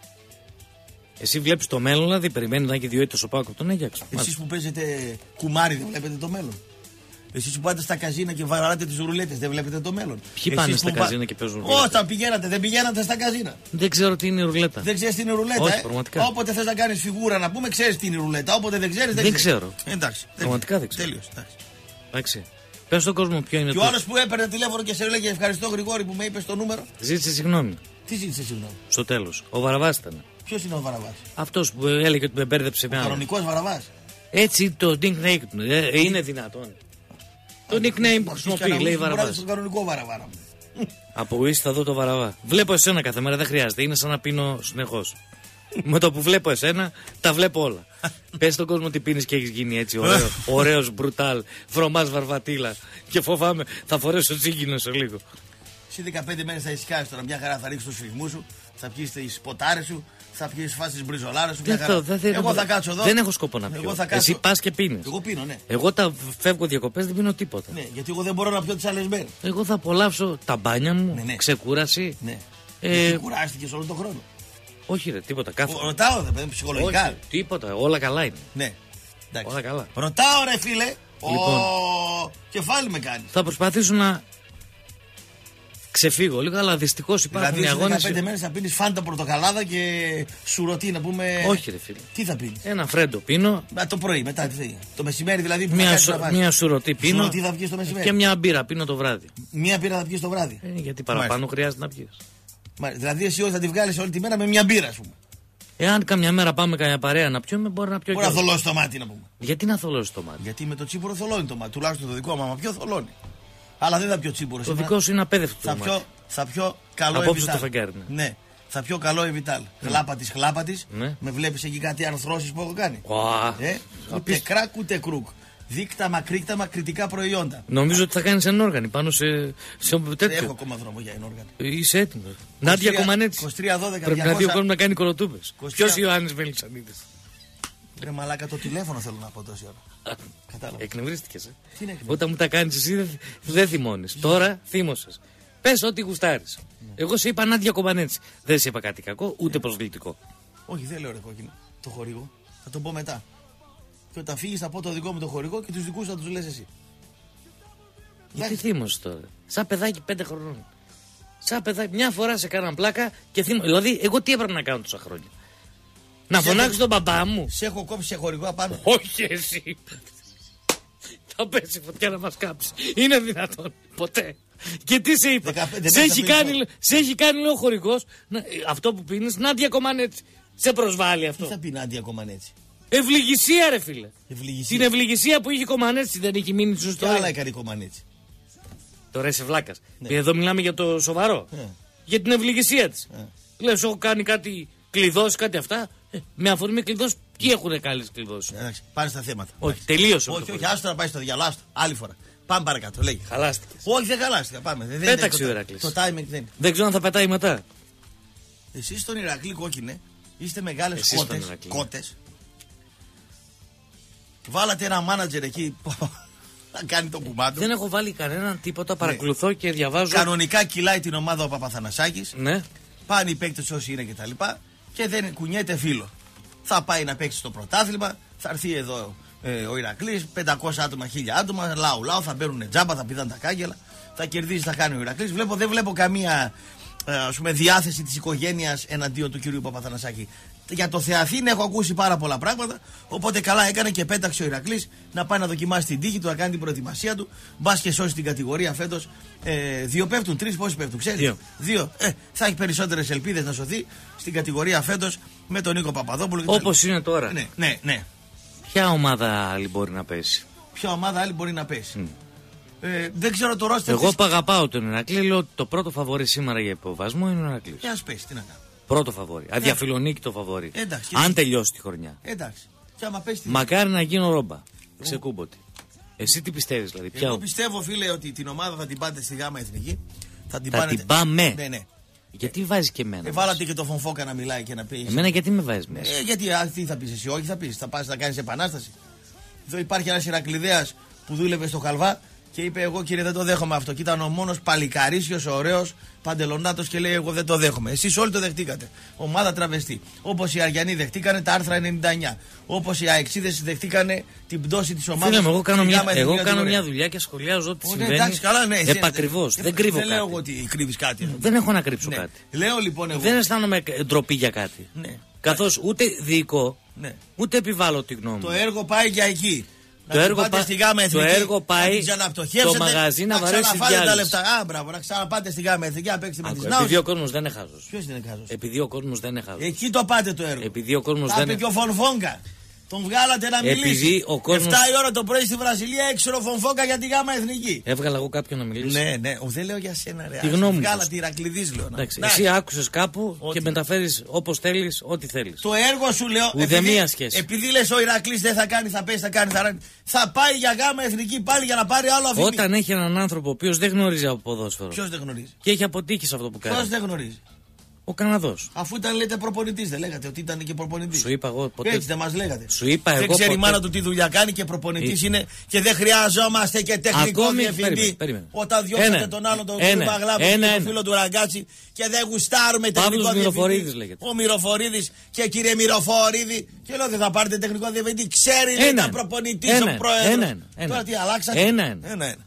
Εσύ βλέπεις το μέλλον, δηλαδή περιμένει να έχει δύο ήττες ο ΠΑΟΚ από τον Άγιαξ. Εσείς που παίζετε κουμάρι, δεν βλέπετε το μέλλον? Εσείς που πάτε στα καζίνα και βαράτε τις ρουλέτες, δεν βλέπετε το μέλλον? Ποιοι πάνε στα καζίνα πα... και παίζουν ρουλέτα? Όταν πηγαίνατε, δεν πηγαίνατε στα καζίνα? Δεν ξέρω τι είναι η ρουλέτα. Δεν ξέρεις τι είναι η ρουλέτα? Όχι, ε? πραγματικά. Όποτε θες να κάνεις φιγούρα να πούμε, ξέρεις τι είναι η ρουλέτα. Όποτε δεν ξέρεις, δεν, δεν ξέρεις. ξέρω. Εντάξει. Πραγματικά δεν ξέρω. Τέλειος. Εντάξει. Εντάξει. Πες στον κόσμο ποιο είναι Και το. ο άλλος που έπαιρνε τηλέφωνο και σε έλεγε ευχαριστώ Γρηγόρη που με είπε το νούμερο. Ζήτησε συγγνώμη. Τι ζήτησε συγγνώμη? Στο τέλος. Ο Βαραβάς ήταν. Ποιος είναι ο Βαραβάς? Αυτός που έλεγε ότι με μπέρδεψε Ο με άλλο. κανονικός Βαραβάς. Έτσι το nickname του. Ε, είναι δυνατόν. Το nickname που χρησιμοποιεί, λέει Βαραβάς. Τον κανονικό Βαραβάρα. Από ίσως θα δω το Βαραβά. Βλέπω εσένα κάθε μέρα, δεν χρειάζεται. Είναι σαν να πίνω συνεχώς. Με το που βλέπω εσένα, τα βλέπω όλα. Πες στον κόσμο τι πίνεις και έχεις γίνει έτσι ωραίο, ωραίος, μπρουτάλ, βρωμάς βαρβατήλα. Και φοβάμαι, θα φορέσω τσίγκινο σε λίγο. Εσύ δεκαπέντε μέρες θα ησυχάσεις τώρα. Μια χαρά θα ρίξεις τους σφιγμούς σου, θα πιεις τις ποτάρες σου, θα πιεις φάσεις τις μπριζολάρες σου. Μια χαρά. Δεν, δεν, Εγώ θα κάτσω εδώ. Δεν έχω σκοπό να πιω. Εγώ θα κάτσω... Εσύ πας και πίνεις. Εγώ πίνω, ναι. Εγώ τα φεύγω διακοπές, δεν πίνω τίποτα. Ναι, γιατί εγώ δεν μπορώ να πιω τις άλλες μέρες. Εγώ θα απολαύσω τα μπάνια μου, Ναι, ναι. ξεκούραση. Ναι. Ε, Γιατί κουράστηκες όλο τον χρόνο. όχι, ρε, τίποτα. Κάθομαι. Ρωτάω, δε παιδί, ψυχολογικά. Όχι, τίποτα. Όλα καλά είναι. Ναι. Εντάξει. Όλα καλά. Ρωτάω, ρε φίλε. Λοιπόν. Ο κεφάλι με κάνει. Θα προσπαθήσω να ξεφύγω λίγο, αλλά δυστυχώς υπάρχουν Δηλαδή, οι σε αγώνες. δεκαπέντε μέρες θα πίνεις φάντα πορτοκαλάδα και σουρωτή να πούμε. Όχι, ρε φίλε. Τι θα πίνεις? Ένα φρέντο πίνω, Α, το πρωί, μετά τι θα γίνει? Το μεσημέρι δηλαδή που θα μια, κάτσεις σου, να φας. μια σουρωτή πίνω Σουρωτή θα βγεις το μεσημέρι. και μια μπύρα πίνω το βράδυ. Μία πύρα θα πιεις το βράδυ. Ε, γιατί παραπάνω χρειάζεται να πιεις. Μάλιστα. Δηλαδή εσύ θα τη βγάλεις όλη τη μέρα με μια μπύρα, ας πούμε. Εάν καμιά μέρα πάμε καμιά παρέα να πιούμε, μπορεί να πιω Μπορεί να κι άλλο. θολώσει το μάτι να πούμε. Γιατί να θολώσει το μάτι. Γιατί με το τσίπουρο θολώνει το μάτι. Τουλάχιστον το δικό μου, άμα πιο θολώνει. Αλλά δεν θα πιω τσίπουρο. Το δικό σου είναι απέδευτο θα το πιω, μάτι. θα πιω καλό Απόψε Εβιτάλ. το φεγγάρι, ναι. Ναι. Θα πιω καλό Εβιτάλ. Χλάπα τη, χλάπα τη. Ναι. Με βλέπει εκεί κάτι αρθρώσεις που έχω κάνει. Ουα. Ε, ούτε κράκ ούτε κρούκ. Δίκταμα, κρύκταμα, κριτικά προϊόντα. Νομίζω ότι θα κάνεις ενόργανη πάνω σε, σε Δεν τέτοιο. έχω ακόμα δρόμο για ενόργανο. Είσαι έτοιμο. Νάντια Κομανέτσι. είκοσι τρία δώδεκα Πρέπει να δει ο κόσμος να κάνει κοροτούπες. είκοσι τρία. Ποιος Ιωάννης Μελισσανίδης. Ρε μαλάκα, το τηλέφωνο θέλω να πω τόση ώρα. Κατάλαβα. Εκνευρίστηκες. Ε. Τι είναι, Όταν μου τα κάνεις εσύ δεν δε θυμώνεις. Τώρα θύμωσες. Πες ό,τι γουστάρεις. Εγώ σε είπα Νάντια Κομανέτσι. Δεν σε είπα κάτι κακό, ούτε προσβλητικό. Όχι, δεν λέω ρε κόκκινο. Το χορηγό. Θα το πω μετά. Και όταν φύγει, θα πω το δικό μου το χορηγό και του δικού σου θα του λε εσύ. Γιατί θύμωσες τώρα. Σαν παιδάκι πέντε χρονών. Σαν παιδάκι, μια φορά σε κάναν πλάκα και θύμω. Δηλαδή, εγώ τι έπρεπε να κάνω τόσα χρόνια. Να Σε φωνάξω έχω- τον μπαμπά μου. Σε έχω κόψει σε χορηγό απάνω. Όχι εσύ. Θα πέσει φωτιά να μας κάψει. Είναι δυνατόν. Ποτέ. Και τι σε είπα. δεκαπέντε Σε μέρες έχει, θα πίνεις κάνει, σε έχει κάνει λέει ο χορηγός. να- Αυτό που πίνεις Νάντια Κομανέτσι. Σε προσβάλλει Τι αυτό. θα πει Νάντια Κομανέτσι. Ευληγησία ρε φίλε. Ευληγησία. Την ευληγησία που είχε η Κομανέτσι δεν έχει μείνει σου Τι στο άλλα έργο. έκανε η Κομανέτσι. Τώρα είσαι βλάκας. Εδώ μιλάμε για το σοβαρό. Ναι. Για την ευληγησία της. Ναι. Λέω σου έχω κάνει κάτι κλειδώσει, κάτι αυτά. Ε, με αφορμή κλειδώσει, ποιοι έχουν κάνει κλειδώσει. Εντάξει, πάνε στα θέματα. Όχι, τελείωσε. Όχι, το όχι, χωρίς. άστο να πάει στο διάλογο. άστο. Άλλη φορά. Πάμε παρακάτω. Λέγει. Χαλάστηκες. Όχι, δεν χαλάστηκα. Πάμε. Δεν, δεν Πέταξε είναι ο το- Ηρακλής. Το timing δεν είναι. Δεν ξέρω αν θα πετάει μετά. Εσείς στον Ηρακλή κόκκινε είστε μεγάλες Εσείς στον κότες. Ηρακλή. Κότες. Βάλατε ένα μάνατζερ εκεί να κάνει το κουμάντο. Δεν έχω βάλει κανέναν τίποτα, παρακολουθώ και διαβάζω. Κανονικά κυλάει την ομάδα ο Παπαθανασάκης. Ναι. Πάνε οι παίκτες όσοι είναι κτλ. Και, και δεν κουνιέται φίλο. Θα πάει να παίξει στο πρωτάθλημα, θα έρθει εδώ ε, ο Ηρακλής, πεντακόσια άτομα, χίλια άτομα, λαού λαού, θα μπαίνουν τζάμπα, θα πηδάνε τα κάγκελα, θα κερδίσει, θα κάνει ο Ηρακλής. Βλέπω, δεν βλέπω καμία ε, ας πούμε, διάθεση της οικογένειας εναντίον του κυρίου Παπαθανασάκη. Για το Θεαθήνη έχω ακούσει πάρα πολλά πράγματα. Οπότε καλά έκανε και πέταξε ο Ηρακλής να πάει να δοκιμάσει την τύχη του, να κάνει την προετοιμασία του. Μπα και σώσει την κατηγορία φέτος. Ε, δύο πέφτουν, τρεις πόσοι πέφτουν, ξέρεις. Δύο. Δύο. Ε, θα έχει περισσότερες ελπίδες να σωθεί στην κατηγορία φέτος με τον Νίκο Παπαδόπουλο. και Όπως τα- είναι τώρα. Ναι, ναι, ναι. Ποια ομάδα άλλη μπορεί να πέσει. Ποια ομάδα άλλη μπορεί να πέσει. Ε, δεν ξέρω το ρόστερ. Εγώ της... που αγαπάω τον Ηρακλή, λέω ότι το πρώτο φαβορί σήμερα για υποβασμό είναι ο Ηρακλής. Και ας πέσει, τι να κάνω. Πρώτο φαβορί. Αδιαφιλονίκητο φαβορί. Εντάξει. Αν τελειώσει τη χρονιά. Εντάξει. Και άμα πέσει. τι- Μακάρι να γίνω ρόμπα. Ξεκούμποτη. Εσύ τι πιστεύεις δηλαδή. Ποια... Εγώ πιστεύω, φίλε, ότι την ομάδα θα την πάτε στη ΓΑΜΑ Εθνική. Θα την, Θα πάνετε- την πάμε. Ναι, ναι. Γιατί βάζει και εμένα. Ε, βάλατε και το Φωνφόκα να μιλάει και να πει. Εμένα γιατί με βάζει μέσα. Ε, γιατί α, τι θα πει εσύ, όχι θα πει, θα πα να κάνει επανάσταση. Εδώ υπάρχει ένα Ηρακλειδέα που δούλευε στο Χαλβά και είπε: εγώ κύριε δεν το δέχομαι αυτό. Και ήταν ο μόνο παλικαρίσιο, ωραίο, παντελονάτο και λέει: εγώ δεν το δέχομαι. Εσείς όλοι το δεχτήκατε. Ομάδα τραβεστή. Όπως οι Αριανοί δεχτήκανε τα άρθρα ενενήντα εννιά. Όπως οι Αεξίδες δεχτήκανε την πτώση της ομάδας. Φίλε μου, εγώ κάνω, στη μια, Γάμα εγώ Εθνική κάνω Κατηγορία. μια δουλειά και σχολιάζω ό,τι Ω, ναι, συμβαίνει. εντάξει, καλά, ναι, εσύ- επακριβώς. δεν- Δεν κρύβω Δεν λέω κάτι. εγώ ότι κρύβει κάτι. Δεν έχω να κρύψω Ναι. κάτι. Λέω λοιπόν εγώ. Δεν αισθάνομαι ντροπή για κάτι. Ναι. Καθώς ούτε διοικώ, Ναι. ούτε επιβάλλω τη γνώμη Το μου. έργο πάει για εκεί. Το έργο, πάτε πα... στη Γάμα Εθνική, το έργο πάει στο μαγαζί να βαρέσει διάλυση. Τα λεφτά. Α, μπράβο, να ξαναπάτε στη Γάμα Εθνική να παίξετε με τις ναούς. Επειδή ο κόσμος δεν είναι χάζος. Ποιος είναι χάζος? Επειδή ο κόσμος δεν είναι χάζος. Εκεί το πάτε το έργο. Επειδή ο κόσμος τα δεν είπε είναι. Και ο Φονφόγκα. Τον βγάλατε να μιλήσει. Επειδή ο κόσμος... εφτά η ώρα το πρωί στη Βραζιλία έξω ο Φονφόγκα για τη Γάμα Εθνική. Έβγαλα εγώ κάποιον να μιλήσει. Ναι, ναι, δεν λέω για σένα, ρε. Τη γνώμη μου. Βγάλατε Ηρακλειδής, λέω. Εντάξει, εσύ άκουσες κάπου ότι... και μεταφέρεις όπως θέλεις, ό,τι θέλεις. Το έργο σου λέω. Ουδέμια σχέση. Επειδή λες ο Ηρακλής δεν θα κάνει, θα πέσει, θα κάνει, θα κάνει. Θα πάει για Γάμα Εθνική πάλι για να πάρει άλλο αφημί. Όταν έχει έναν άνθρωπο ο οποίος δεν γνωρίζει από ποδόσφαιρο. Ποιος δεν γνωρίζει? Και έχει αποτύχει σε αυτό που κάνει. Ποιος δεν γνωρίζει? Ο Καναδός. Αφού ήταν λέτε προπονητής, δεν λέγατε ότι ήταν και προπονητής? Σου είπα εγώ ποτέ. Έτσι δεν μας λέγατε. Σου είπα δεν εγώ ξέρει η ποτέ... μάνα του τι δουλειά κάνει και προπονητής Ή... είναι και δεν χρειαζόμαστε και τεχνικό Ακόμη... διευθυντή. Περίμενε, περίμενε. Όταν διώξατε τον άλλον τον κύριο Παγλάβο και τον φίλο του Ραγκάτσι και δεν γουστάρουμε τεχνικό διευθυντή. Λέγεται. Ο Μυροφορίδης και κύριε Μυροφορίδη. Και λέω δεν θα πάρετε τεχνικό διευθυντή. Ξέρει λέει ήταν προπονητής ο πρόεδρος. Τώρα τι αλλάξατε? Ένα-ένα.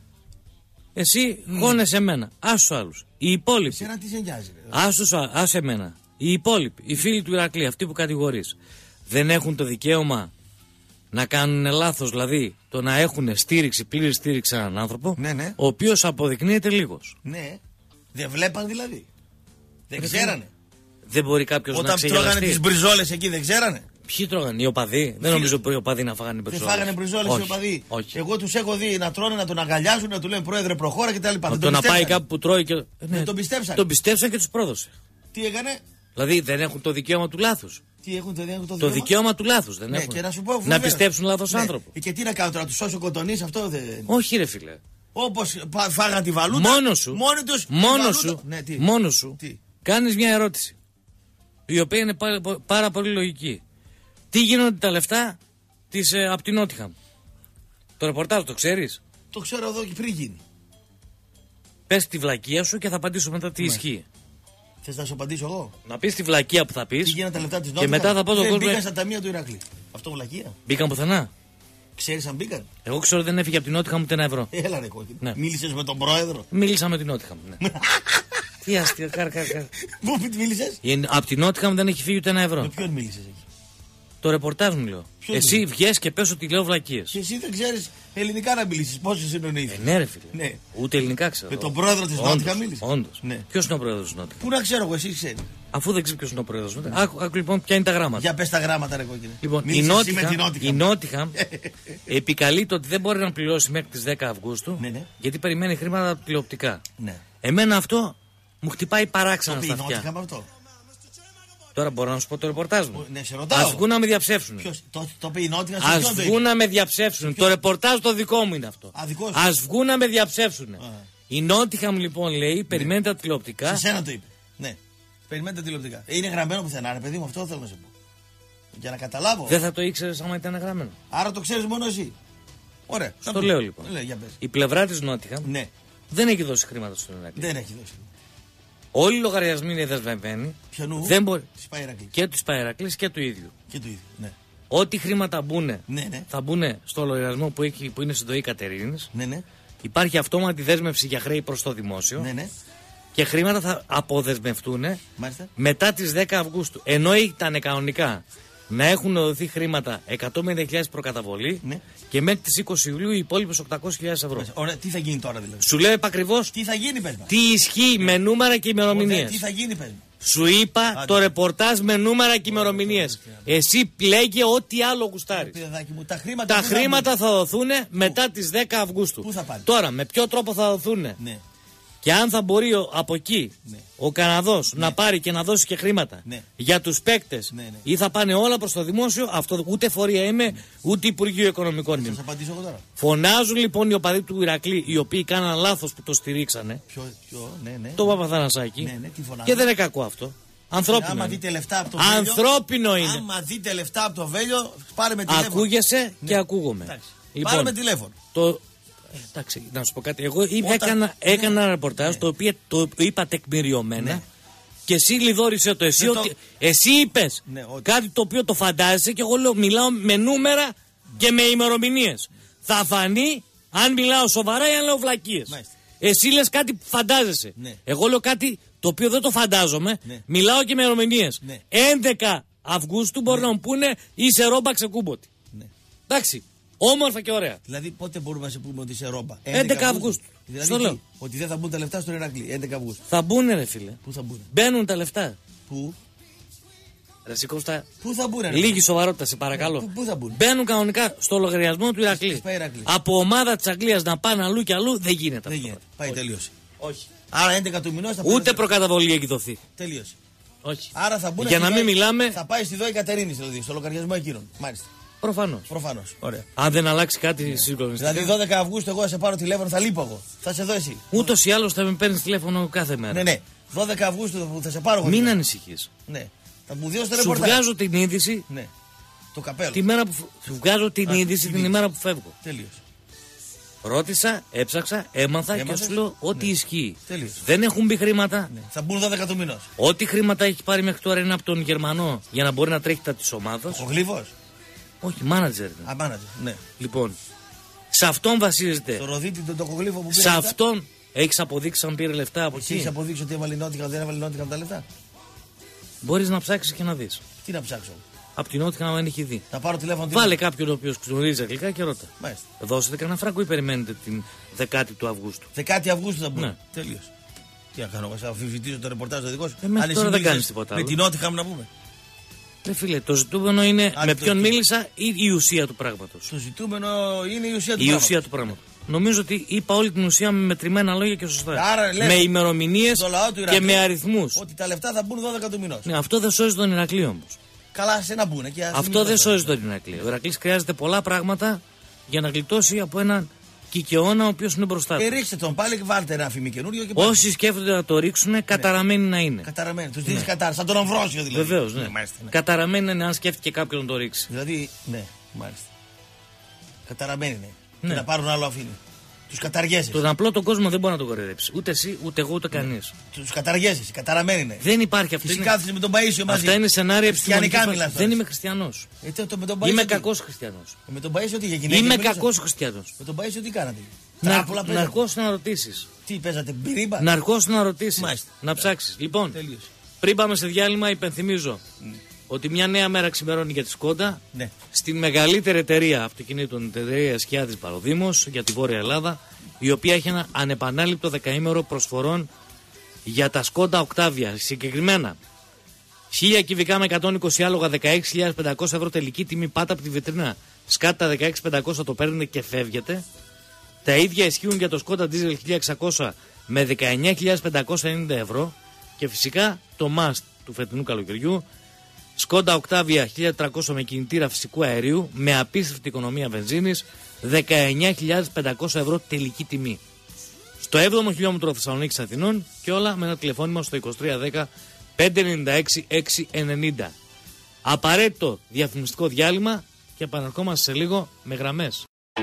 Εσύ χώνεσαι εμένα. Άσου άλλους. Οι υπόλοιποι. Εσένα τι σε νοιάζει? Άσε εμένα. Οι υπόλοιποι, οι φίλοι του Ηρακλή, αυτοί που κατηγορείς, δεν έχουν το δικαίωμα να κάνουν λάθος, δηλαδή το να έχουν στήριξη, πλήρη στήριξη σε έναν άνθρωπο, ναι, ναι. ο οποίος αποδεικνύεται λίγος. Ναι, δεν βλέπαν δηλαδή. Δεν δεν ξέρανε. Δεν μπορεί κάποιος να ξεγελαστεί. Όταν τρώγανε τις μπριζόλες εκεί δεν ξέρανε. Ποιοι τρώγανε, οι οπαδοί? Δεν νομίζω οι οπαδοί να φάγανε μπριζόλες. Δεν φάγανε μπριζόλες οι οπαδοί. Όχι. Εγώ τους έχω δει να τρώνε, να τον αγκαλιάζουν, να του λένε πρόεδρε προχώρα κτλ. Το να πάει κάπου που τρώει και. Ναι, τον πιστέψαν. Τον πιστέψαν και τους πρόδωσε. Τι έκανε? Δηλαδή δεν έχουν το δικαίωμα του λάθους. Τι έχουν, δεν έχουν το δικαίωμα. Το δικαίωμα του λάθους δεν ναι, έχουν. Και να, σου πω, να πιστέψουν λάθος ναι. άνθρωπο. Και τι να κάνω τώρα, του σώσει ο Κοντονής, αυτό δεν. Όχι, ρε φίλε. Όπως φάγαν τη βαλούτα. Μόνο σου. Μόνοι τους. Μόνο σου. Ναι, τι. Μόνο σου. Κάνεις μια ερώτηση. Η οποία είναι πάρα, πάρα πολύ λογική. Τι γίνονται τα λεφτά της, ε, από την Νότιχαμ? Το ρεπορτάζ το ξέρεις? Το ξέρω εδώ και πριν γίνει. Πες τη βλακεία σου και θα απαντήσω μετά τι ναι. ισχύει. Θες να σου απαντήσω εγώ? Να πεις τη βλακεία που θα πεις. Τι γίνανε τα λεφτά της Νότιχαμ? Και μετά θα πω στον κόσμο. Μπήκαν στα ταμεία του Ηρακλή. Αυτό βλακεία. Μπήκαν πουθενά. Ξέρεις αν μπήκαν? Εγώ ξέρω δεν έφυγε από την Νότιχαμ ούτε ένα ευρώ. Έλα ρε κόκκινο. Ναι. Μίλησες με τον πρόεδρο? Μίλησα με την Νότιχαμ. Ναι. Τι αστείο, καρ, καρ, καρ. Πού μίλησες? Από την Νότιχαμ δεν έχει φύγει ούτε ένα ευρώ. Με ποιον μίλησες εκεί? Το ρεπορτάζ μου λέω. Ποιος εσύ βγες και πες ότι λέω βλακίες. Και εσύ δεν ξέρεις ελληνικά να μιλήσεις. Πόσο συνονίζεις? Ε, ναι, ρε φίλε. Ναι. Ούτε ελληνικά ξέρω. Με τον πρόεδρο της Νότιχαμ μίλησες? Όντως. Ναι. Ποιος είναι ο πρόεδρος της Νότιχαμ? Πού να ξέρω εγώ, εσύ ξέρεις. Αφού δεν ξέρεις ποιος είναι ο πρόεδρος της Νότιχαμ. Άκου, άκου λοιπόν ποια είναι τα γράμματα. Για πες τα γράμματα, ρε κόκκινε. Λοιπόν, η Νότιχαμ, η Νότιχαμ επικαλείται ότι δεν μπορεί να πληρώσει μέχρι τις δέκα Αυγούστου ναι, ναι. γιατί περιμένει χρήματα από τηλεοπτικά. Ναι. Εμένα αυτό μου χτυπάει παράξενα στα αυτιά. Αυτό. Τώρα μπορώ να σου πω το ρεπορτάζ μου. Ναι, σε ρωτάω. Ας βγουν να με διαψεύσουν. Ποιος, το, το πει η Νότια, Ας βγουν να με διαψεύσουν. Το ρεπορτάζ το δικό μου είναι αυτό. Ας βγουν να με διαψεύσουν. Α. Η Νότιχαμ λοιπόν λέει, ναι. περιμένει τα τηλεοπτικά. Σε σένα το είπε. Ναι. Περιμένει τα τηλεοπτικά. Είναι γραμμένο πουθενά, ρε παιδί μου, αυτό θέλω να σε πω. Για να καταλάβω. Δεν θα το ήξερες άμα ήταν γραμμένο. Άρα το ξέρεις μόνο εσύ. Ωραία. Στο λέω λοιπόν. Λέει, για πες. Η πλευρά της Νότιχαμ ναι. δεν έχει δώσει χρήματα στον Ηρακλή. Δεν έχει δώσει. Όλοι οι λογαριασμοί είναι δεσμευμένοι. Ποιονού? Δεν μπορεί. Της και του Παϊρακλής και του ίδιου. Και του ίδιου. Ναι. Ό,τι χρήματα μπουν ναι, ναι. θα μπουν στο λογαριασμό που, έχει, που είναι στην ΔΟΗ Κατερίνης. Ναι, ναι. Υπάρχει αυτόματη δέσμευση για χρέη προς το δημόσιο. Ναι, ναι. Και χρήματα θα αποδεσμευτούν Μάλιστα. μετά τις δέκα Αυγούστου. Ενώ ήταν κανονικά να έχουν δοθεί χρήματα εκατόν πενήντα χιλιάδες προκαταβολή ναι. και μέχρι τις είκοσι Ιουλίου οι υπόλοιπες οκτακόσιες χιλιάδες ευρώ. Ωραία, τι θα γίνει τώρα δηλαδή? Σου λέω επακριβώς τι θα γίνει, πες μας. Τι ισχύει ναι. με νούμερα και ημερομηνίες. Τι θα γίνει, πες μας. Σου είπα Άντε. το ρεπορτάζ με νούμερα και ημερομηνίες. Εσύ λέγε ό,τι άλλο γουστάρεις. Τα χρήματα, τα χρήματα θα δοθούν μετά τις δέκα Αυγούστου. Πού θα πάνε? Τώρα, με ποιο τρόπο θα δοθούν. Ναι. Και αν θα μπορεί από εκεί ναι. ο Καναδός ναι. να πάρει και να δώσει και χρήματα ναι. για τους παίκτες ναι, ναι. ή θα πάνε όλα προς το δημόσιο, αυτό ούτε φορεία είμαι, ναι. ούτε Υπουργείο Οικονομικών είμαι. Θα σας απαντήσω εγώ τώρα. Φωνάζουν λοιπόν οι οπαδοί του Ηρακλή, οι οποίοι κάναν λάθος που το στηρίξανε. Ποιο, ποιο, ναι, ναι. Το Παπαθανασάκη. Ναι, ναι, και δεν είναι κακό αυτό. Ανθρώπινο. Άμα είναι. Δείτε λεφτά από το βέλιο, Ανθρώπινο είναι. Άμα δείτε λεφτά από το βέλιο, πάρε με τηλέφωνο. Ακούγεσαι ναι. και ακούγομαι. Λοιπόν, πάρε με τηλέφωνο. Το... Εντάξει, να σου πω κάτι. Εγώ Όταν... έκανα, έκανα ναι. ένα ρεπορτάζ ναι. το οποίο το είπα τεκμηριωμένα ναι. και εσύ λιδόρισε το. Εσύ, ότι... το... εσύ είπες ναι, ότι... κάτι το οποίο το φαντάζεσαι και εγώ λέω, μιλάω με νούμερα ναι. και με ημερομηνίες. Ναι. Θα φανεί αν μιλάω σοβαρά ή αν λέω βλακίες. Ναι. Εσύ λες κάτι που φαντάζεσαι. Ναι. Εγώ λέω κάτι το οποίο δεν το φαντάζομαι. Ναι. Μιλάω και με ημερομηνίες. Ναι. έντεκα Αυγούστου μπορεί ναι. να μου πούνε είσαι ρόμπα ξεκούμποτη. Ναι. Εντάξει. Όμορφα και ωραία. Δηλαδή, πότε μπορούμε να σε πούμε ότι είσαι ρόμπα? έντεκα Αυγούστου. Δηλαδή, στο λέω. Ότι δεν θα μπουν τα λεφτά στο Ηρακλή. έντεκα Αυγούστου. Θα μπουν, ρε φίλε. Πού θα μπουν? Μπαίνουν τα λεφτά. Πού? Ρε Σικώστα. Πού θα μπουν? Λίγη σοβαρότητα, σε παρακαλώ. Πού, πού θα μπουν? Μπαίνουν κανονικά στο λογαριασμό του Ηρακλή. Από ομάδα τη Αγγλίας να πάνε αλλού και αλλού δεν γίνεται. Δεν γίνεται. Πάει, τελείωσε. Όχι. Άρα έντεκα του μηνός θα Ούτε πάνε... προκαταβολή έχει δοθεί. Τελείωσε. Όχι. Άρα θα μπουν. Για να μην Δόη... μιλάμε. Θα πάει στη Δόη Κατερίνης δηλαδή, στο λογαριασμό εκείνων. Μάλιστα. Προφανώς. Προφανώς. Ωραία. Αν δεν αλλάξει κάτι συγκλονιστικά. Δηλαδή δώδεκα Αυγούστου εγώ θα σε πάρω τηλέφωνο, θα λείπω εγώ. Θα σε δω εσύ. Ούτως ή άλλως θα με παίρνει τηλέφωνο κάθε μέρα. Ναι, ναι. δώδεκα Αυγούστου που θα σε πάρω εγώ. Μην ανησυχείς. Ναι. Θα μου δώσει το Σου ρεπορτάζ. βγάζω την είδηση. Ναι. Το καπέλο. Τη μέρα που... Σου βγάζω την Α, είδηση την είδηση. ημέρα που φεύγω. Τελείωσε. Ρώτησα, έψαξα, έμαθα Έμαθες? και σου λέω ό,τι Ναι. ισχύει. Τελείωσε. Δεν έχουν μπει χρήματα. Ναι. Θα μπουν δώδεκα του μηνός. Ό,τι χρήματα έχει πάρει μέχρι τώρα είναι από τον Γερμανό για να μπορεί να τρέχει τα τη ομάδα. Ο γλύφος. Όχι, μάνατζερ. είναι. Α, μάνατζερ. Ναι. Λοιπόν, σε αυτόν βασίζεται. Το ροδίτη, τον τοκογλύφο που πήρε. Σε αυτόν έχει αποδείξει αν πήρε λεφτά από Εσύ εκεί. έχει αποδείξει ότι έβαλε Νότιχαμ, δεν έβαλε Νότιχαμ τα λεφτά. Μπορεί να ψάξει και να δει. Τι να ψάξω. Από την Νότια, αν έχει δει. Θα πάρω τηλέφωνο. Βάλε κάποιον ο οποίο γνωρίζει αγγλικά και ρώτα. Μάλιστα. Δώσετε κανένα φράγκο ή περιμένετε την δεκάτη του Αυγούστου. δεκάτη Αυγούστου θα μπουν. Ναι. Τελείωσε. Τι να κάνω, θα αμφισβητήσω το ρεπορτάζ το δικό σου. Ε, μέχρι Αν εσύ τώρα δεν μίλησες κάνεις τίποτα με άλλο. την Νότιχαμ να πούμε. Ε, φίλε, το ζητούμενο είναι Αν με το ποιον τι. μίλησα ή η ουσία του πράγματο. Το ζητούμενο είναι η ουσία του Η πράγματος. ουσία του πράγματο. Νομίζω ότι είπα όλη την ουσία με μετρημένα λόγια και σωστά. Άρα, λες, με ημερομηνίε στο λαό του και Ηρακλή, με αριθμού. Ότι τα λεφτά θα μπουν δώδεκα του μηνός. Ναι, αυτό δεν σώζει τον Ηρακλή όμω. Καλά, σε να μπουν. Και ας μην Αυτό δεν το- σώζει τον Ηρακλή. Ο Ηρακλής χρειάζεται πολλά πράγματα για να γλιτώσει από έναν κικαιώνα ο οποίο είναι μπροστά του. Ε, ρίξτε τον πάλι και βάλτε ένα αφημί καινούριο και πάλι. Όσοι σκέφτονται να το ρίξουν, καταραμένοι να είναι. Καταραμένοι. Του δίνει κατάρα. Σαν τον Αμβρόσιο δηλαδή. Βεβαίω, ναι. μάλιστα, ναι. Καταραμένοι να είναι αν σκέφτηκε κάποιον να το ρίξει. Δηλαδή, ναι, μάλιστα. Καταραμένοι είναι. Ναι. Και να πάρουν άλλο αφήνει. Του καταργέσει. Τον απλό τον κόσμο δεν μπορεί να τον κοροϊδέψει. Ούτε εσύ, ούτε εγώ, ούτε κανεί. Του καταργέσει. Καταραμένοι είναι. Δεν υπάρχει Και αυτό. εσύ Είναι... κάθεσαι με τον Παΐσιο μαζί. Αυτά είναι σενάρια Χριστιανικά επιστημονικής μιλάς φάσης. τώρα. Δεν είμαι χριστιανό. Ε, το, το, με τον Παΐσιο Είμαι τι- κακό χριστιανό. Ε, Με τον Παΐσιο τι για γυναίκες Είμαι μιλούσατε? κακό χριστιανό. Με τον Παΐσιο τι κάνατε? Να, Τράπουλα να παίζατε? αρχώσει να ρωτήσει. Τι παίζατε, μπυρίμπα? Να αρχώσει να ρωτήσει. Μάλιστα. Να ψάξει. Λοιπόν, Τελείωσε. πριν πάμε σε διάλειμμα, υπενθυμίζω ότι μια νέα μέρα ξημερώνει για τη Σκόντα. Ναι. Στην μεγαλύτερη εταιρεία αυτοκινήτων, την εταιρεία Σκιάδης Παροδήμος για τη Βόρεια Ελλάδα, η οποία έχει ένα ανεπανάληπτο δεκαήμερο προσφορών για τα Σκόντα Οκτάβια. Συγκεκριμένα, χίλια κυβικά με εκατόν είκοσι άλογα, δεκαέξι χιλιάδες πεντακόσια ευρώ τελική τιμή, πάτα από τη βιτρίνα. Σκάτα δεκαέξι χιλιάδες πεντακόσια, το παίρνετε και φεύγετε. Τα ίδια ισχύουν για το Σκόντα Diesel χίλια εξακόσια με δεκαεννιά χιλιάδες πεντακόσια ενενήντα ευρώ. Και φυσικά το must του φετινού καλοκαιριού, Σκόντα Οκτάβια χίλια τριακόσια με κινητήρα φυσικού αερίου με απίστευτη οικονομία βενζίνης, δεκαεννιά χιλιάδες πεντακόσια ευρώ τελική τιμή. Στο έβδομο χιλιόμετρο Θεσσαλονίκης Αθηνών και όλα με ένα τηλεφώνημα στο είκοσι τρία δέκα πεντακόσια ενενήντα έξι εξακόσια ενενήντα. Απαραίτητο διαφημιστικό διάλειμμα και επαναρχόμαστε σε λίγο με γραμμές.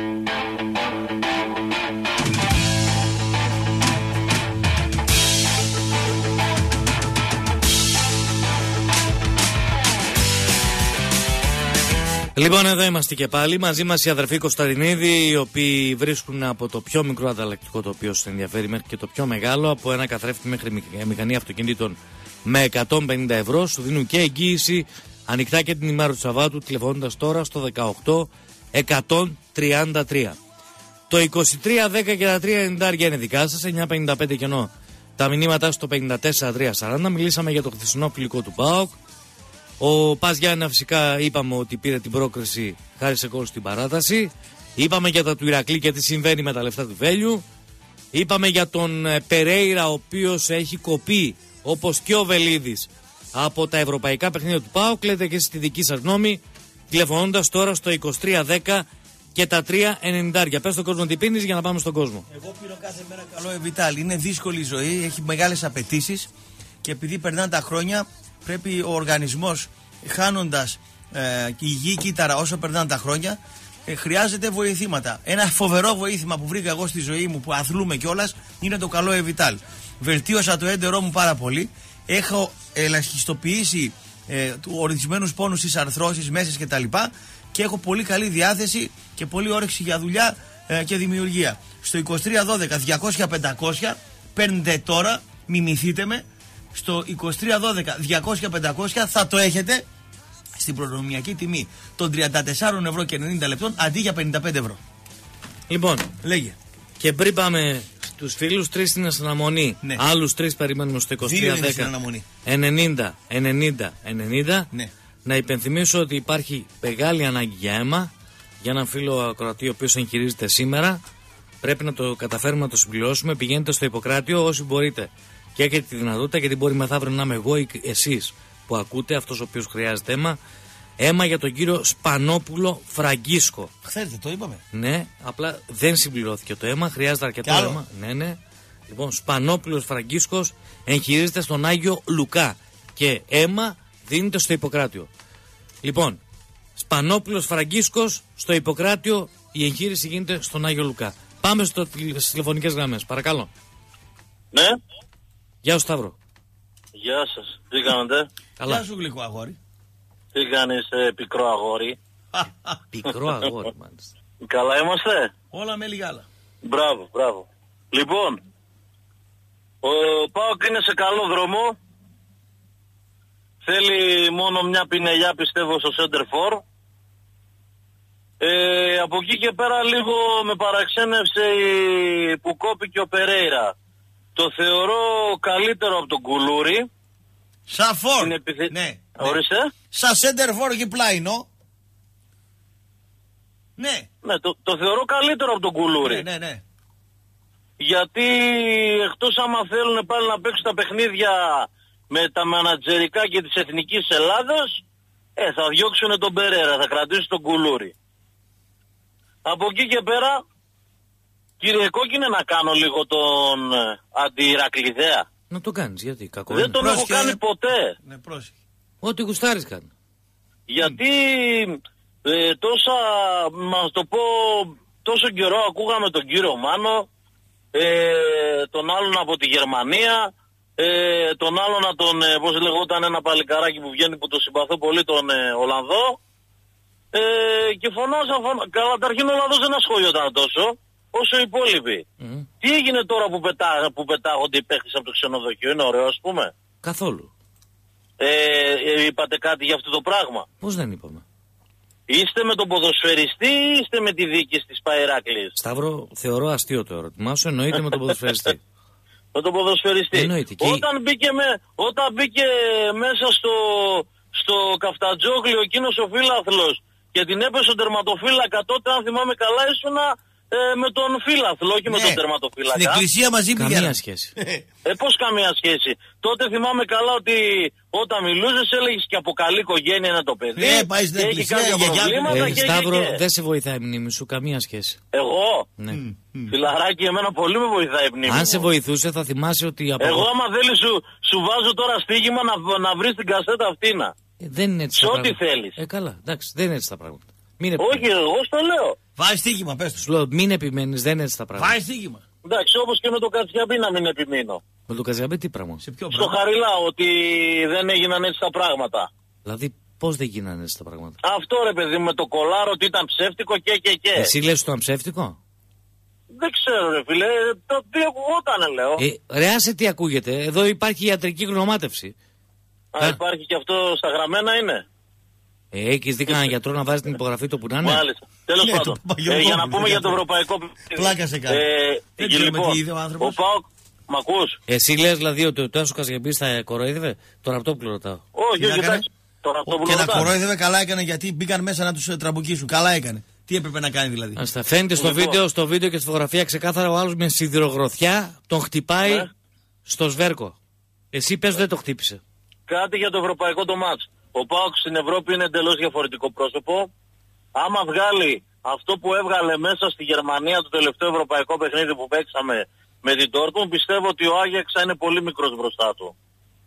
Λοιπόν, εδώ είμαστε και πάλι. Μαζί μας οι αδερφοί Κωνσταντινίδη, οι οποίοι βρίσκουν από το πιο μικρό ανταλλακτικό το οποίο σας ενδιαφέρει μέχρι και το πιο μεγάλο, από ένα καθρέφτη μέχρι μηχανή αυτοκινήτων με εκατόν πενήντα ευρώ. Σου δίνουν και εγγύηση ανοιχτά και την ημέρα του Σαββάτου, τηλεφωνώντας τώρα στο δεκαοκτώ εκατόν τριάντα τρία. Το είκοσι τρία δέκα και τα τρία ενενήντα είναι δικά σας, εννιά πενήντα πέντε κενό. Τα μηνύματα στο πενήντα τέσσερα τριακόσια σαράντα. Μιλήσαμε για το χθεσινό φιλικό του ΠΑΟΚ. Ο Πας Γιάννενα φυσικά είπαμε ότι πήρε την πρόκριση χάρη σε γκολ στην παράταση. Είπαμε για τα του Ηρακλή και τι συμβαίνει με τα λεφτά του Βέλιου. Είπαμε για τον ε, Περέιρα, ο οποίος έχει κοπεί όπως και ο Βελίδης από τα ευρωπαϊκά παιχνίδια του ΠΑΟΚ. Λέτε και εσείς τη δική σας γνώμη τηλεφωνώντας τώρα στο είκοσι τρία δέκα και τα τρία ενενήντα. Πες στον κόσμο τι πίνεις για να πάμε στον κόσμο. Εγώ πίνω κάθε μέρα καλό Εβιτάλ. Είναι δύσκολη η ζωή, έχει μεγάλες απαιτήσεις και επειδή περνάνε τα χρόνια πρέπει ο οργανισμός, χάνοντας ε, υγιή κύτταρα όσο περνάνε τα χρόνια, ε, χρειάζεται βοηθήματα. Ένα φοβερό βοήθημα που βρήκα εγώ στη ζωή μου, που αθλούμε κιόλας, είναι το καλό Εβιτάλ. Βελτίωσα το έντερό μου πάρα πολύ. Έχω ελαχιστοποιήσει ε, ορισμένους πόνους στις αρθρώσεις, μέσες κτλ. Και έχω πολύ καλή διάθεση και πολύ όρεξη για δουλειά ε, και δημιουργία. Στο είκοσι τρία δώδεκα διακόσια πεντακόσια παίρνετε τώρα, μιμηθείτε με. Στο είκοσι τρία δώδεκα διακόσια πεντακόσια θα το έχετε στην προνομιακή τιμή των τριάντα τέσσερα ευρώ και ενενήντα λεπτών αντί για πενήντα πέντε ευρώ. Λοιπόν, λέγε. Και πριν πάμε στους φίλους, τρεις στην αναμονή. Ναι. Άλλους τρεις περιμένουμε στο είκοσι τρία δέκα ενενήντα ενενήντα ενενήντα. Ναι. Να υπενθυμίσω ότι υπάρχει μεγάλη ανάγκη για αίμα. Για έναν φίλο ακροατή ο οποίος εγχειρίζεται σήμερα. Πρέπει να το καταφέρουμε να το συμπληρώσουμε. Πηγαίνετε στο Ιπποκράτιο όσοι μπορείτε. Και έχετε τη δυνατότητα, γιατί μπορεί μεθαύριο να είμαι εγώ ή εσείς που ακούτε, αυτός ο οποίος χρειάζεται αίμα. Αίμα για τον κύριο Σπανόπουλο Φραγκίσκο. Χθες το είπαμε. Ναι, απλά δεν συμπληρώθηκε το αίμα, χρειάζεται αρκετό αίμα. Ναι, ναι. Λοιπόν, Σπανόπουλος Φραγκίσκος εγχειρίζεται στον Άγιο Λουκά και αίμα δίνεται στο Ιπποκράτιο. Λοιπόν, Σπανόπουλος Φραγκίσκος στο Ιπποκράτιο, η εγχείρηση γίνεται στον Άγιο Λουκά. Πάμε στο, στις τηλεφωνικές γραμμές, παρακαλώ. Ναι. Γεια σου Σταύρο. Γεια σας, τι κάνετε? Καλά. Γεια σου γλυκό αγόρι. Τι κάνεις ε, πικρό αγόρι? Πικρό αγόρι μάλιστα. Καλά είμαστε? Όλα με λιγάλα. Μπράβο, μπράβο. Λοιπόν, ο ΠΑΟΚ είναι σε καλό δρόμο. Θέλει μόνο μια πινελιά πιστεύω στο center for. Ε, από εκεί και πέρα λίγο με παραξένευσε η... που κόπηκε ο Περέιρα. Το θεωρώ καλύτερο από τον Κουλούρη. Σαν φόρ. Επιθε... Ναι. Ορίστε. Σαν center for και πλάινο. Ναι. Ναι, το, το θεωρώ καλύτερο από τον Κουλούρη. Ναι, ναι, ναι. Γιατί εκτός άμα θέλουν πάλι να παίξουν τα παιχνίδια με τα μανατζερικά και της Εθνικής Ελλάδας, ε, θα διώξουν τον Περέρα, θα κρατήσουν τον Κουλούρη. Από εκεί και πέρα, κύριε Κόκκινε, να κάνω λίγο τον ε, αντι-Ηρακλειδέα. Να το κάνεις, γιατί κακό Δεν είναι. τον Πρόσεχε. έχω κάνει ποτέ. Ναι, πρόσεχε. Ό,τι γουστάρεις κάνει. Γιατί ε, τόσα, μας το πω, τόσο καιρό ακούγαμε τον κύριο Μάνο, ε, τον άλλον από τη Γερμανία, ε, τον άλλον να τον, ε, πώς λεγόταν ένα παλικαράκι που βγαίνει που το συμπαθώ πολύ, τον ε, Ολλανδό, ε, και φωνάζα, φωνα... καταρχήν ο Ολλανδός δεν ασχολιόταν τόσο, όσο οι υπόλοιποι. Mm. Τι έγινε τώρα που, πετά, που πετάγονται οι παίχτες από το ξενοδοχείο, είναι ωραίο ας πούμε? Καθόλου. Ε, ε, είπατε κάτι για αυτό το πράγμα? Πώς δεν είπαμε? Είστε με τον ποδοσφαιριστή ή είστε με τη διοίκηση της Παϊράκλης? Σταύρο, θεωρώ αστείο το ερώτημά σου, εννοείται με τον ποδοσφαιριστή. Με τον ποδοσφαιριστή. Εννοείται. Όταν, μπήκε με, όταν μπήκε μέσα στο, στο Καφτατζόγλιο εκείνος ο φίλαθλος και την έπεσε ο τερματοφύλακα, τότε αν θυμάμαι καλά ήσουνα ε, με τον φίλαθλο, όχι Ναι. με τον τερματοφύλακα. Στην εκκλησία μαζί πήγαινα. Καμία σχέση. Ε, πώς καμία σχέση? Τότε θυμάμαι καλά ότι όταν μιλούσες έλεγες και από καλή οικογένεια είναι το παιδί. Ναι, πάει στην και έχει εκκλησία, κάποια η γιαγιά του. προβλήματα Ε, και Σταύρο, έχει και... δεν σε βοηθάει η μνήμη σου, καμία σχέση. Εγώ, Ναι. φιλαράκι, εμένα πολύ με βοηθάει η μνήμη Αν μου. σε βοηθούσε, θα θυμάσαι ότι από. Εγώ άμα θέλει σου, σου βάζω τώρα στοίχημα να, να βρεις την κασέτα αυτήνα. Ε, δεν είναι έτσι Σε τα ό,τι πράγματα. θέλεις. Ε, καλά, εντάξει, δεν είναι έτσι τα πράγματα. Μην Όχι, επιμένεις. εγώ στο λέω. Βάζει στοίχημα, πες του. Σου λέω, μην επιμένεις, δεν είναι έτσι τα πράγματα. Βάζει στοίχημα. Εντάξει, όπως και με το Κατσιαμπή να μην επιμείνω. Με τον Καζιαμπέ τι πράγμα. Σε ποιο Στο πράγμα? Χαριλά ότι δεν έγιναν έτσι τα πράγματα. Δηλαδή, πώς δεν γίνανε έτσι τα πράγματα. Αυτό ρε παιδί μου, με το κολάρο ότι ήταν ψεύτικο και και και. Εσύ λες ότι ήταν ψεύτικο. Δεν ξέρω ρε φίλε, το τι ακουγόταν λέω. Ε, ρε, άσε τι ακούγεται. Εδώ υπάρχει ιατρική γνωμάτευση. Α, α. υπάρχει και αυτό στα γραμμένα είναι. Ε, έχεις δει κανέναν γιατρό να βάζει την υπογραφή του που να είναι. Μάλιστα. Τέλος Ναι, πάντων. του Παπαγεωργόπουλου, Ε, για να πούμε δεν για το ξέρω. ευρωπαϊκό. Πλάκα σε κάνει. Ε, Δεν και ξέρουμε λοιπόν, τι είδε ο άνθρωπος. ο Πάοκ, μ' ακούς? Εσύ λες δηλαδή ότι ο Τάσο Καζιαμπής θα κοροϊδεύε. Τώρα αυτό που ρωτάω. Όχι, Τι όχι, να εντάξει. Τώρα αυτό που Και να ρωτάς. κορόιδευε, καλά έκανε γιατί μπήκαν μέσα να τους ε, τραμπουκίσουν. Καλά έκανε. Τι έπρεπε να κάνει δηλαδή? Άστα, φαίνεται στο Λοιπόν. βίντεο, στο βίντεο και στη φωτογραφία ξεκάθαρα ο άλλος με σιδηρογροθιά τον χτυπάει Ναι. στο σβέρκο. Εσύ πες δεν το χτύπησε. Κάτι για το ευρωπαϊκό το μάτς. Ο ΠΑΟΚ στην Ευρώπη είναι εντελώς διαφορετικό πρόσωπο. Άμα βγάλει αυτό που έβγαλε μέσα στη Γερμανία το τελευταίο ευρωπαϊκό παιχνίδι που παίξαμε με την Dortmund, πιστεύω ότι ο Άγιαξ θα είναι πολύ μικρός μπροστά του.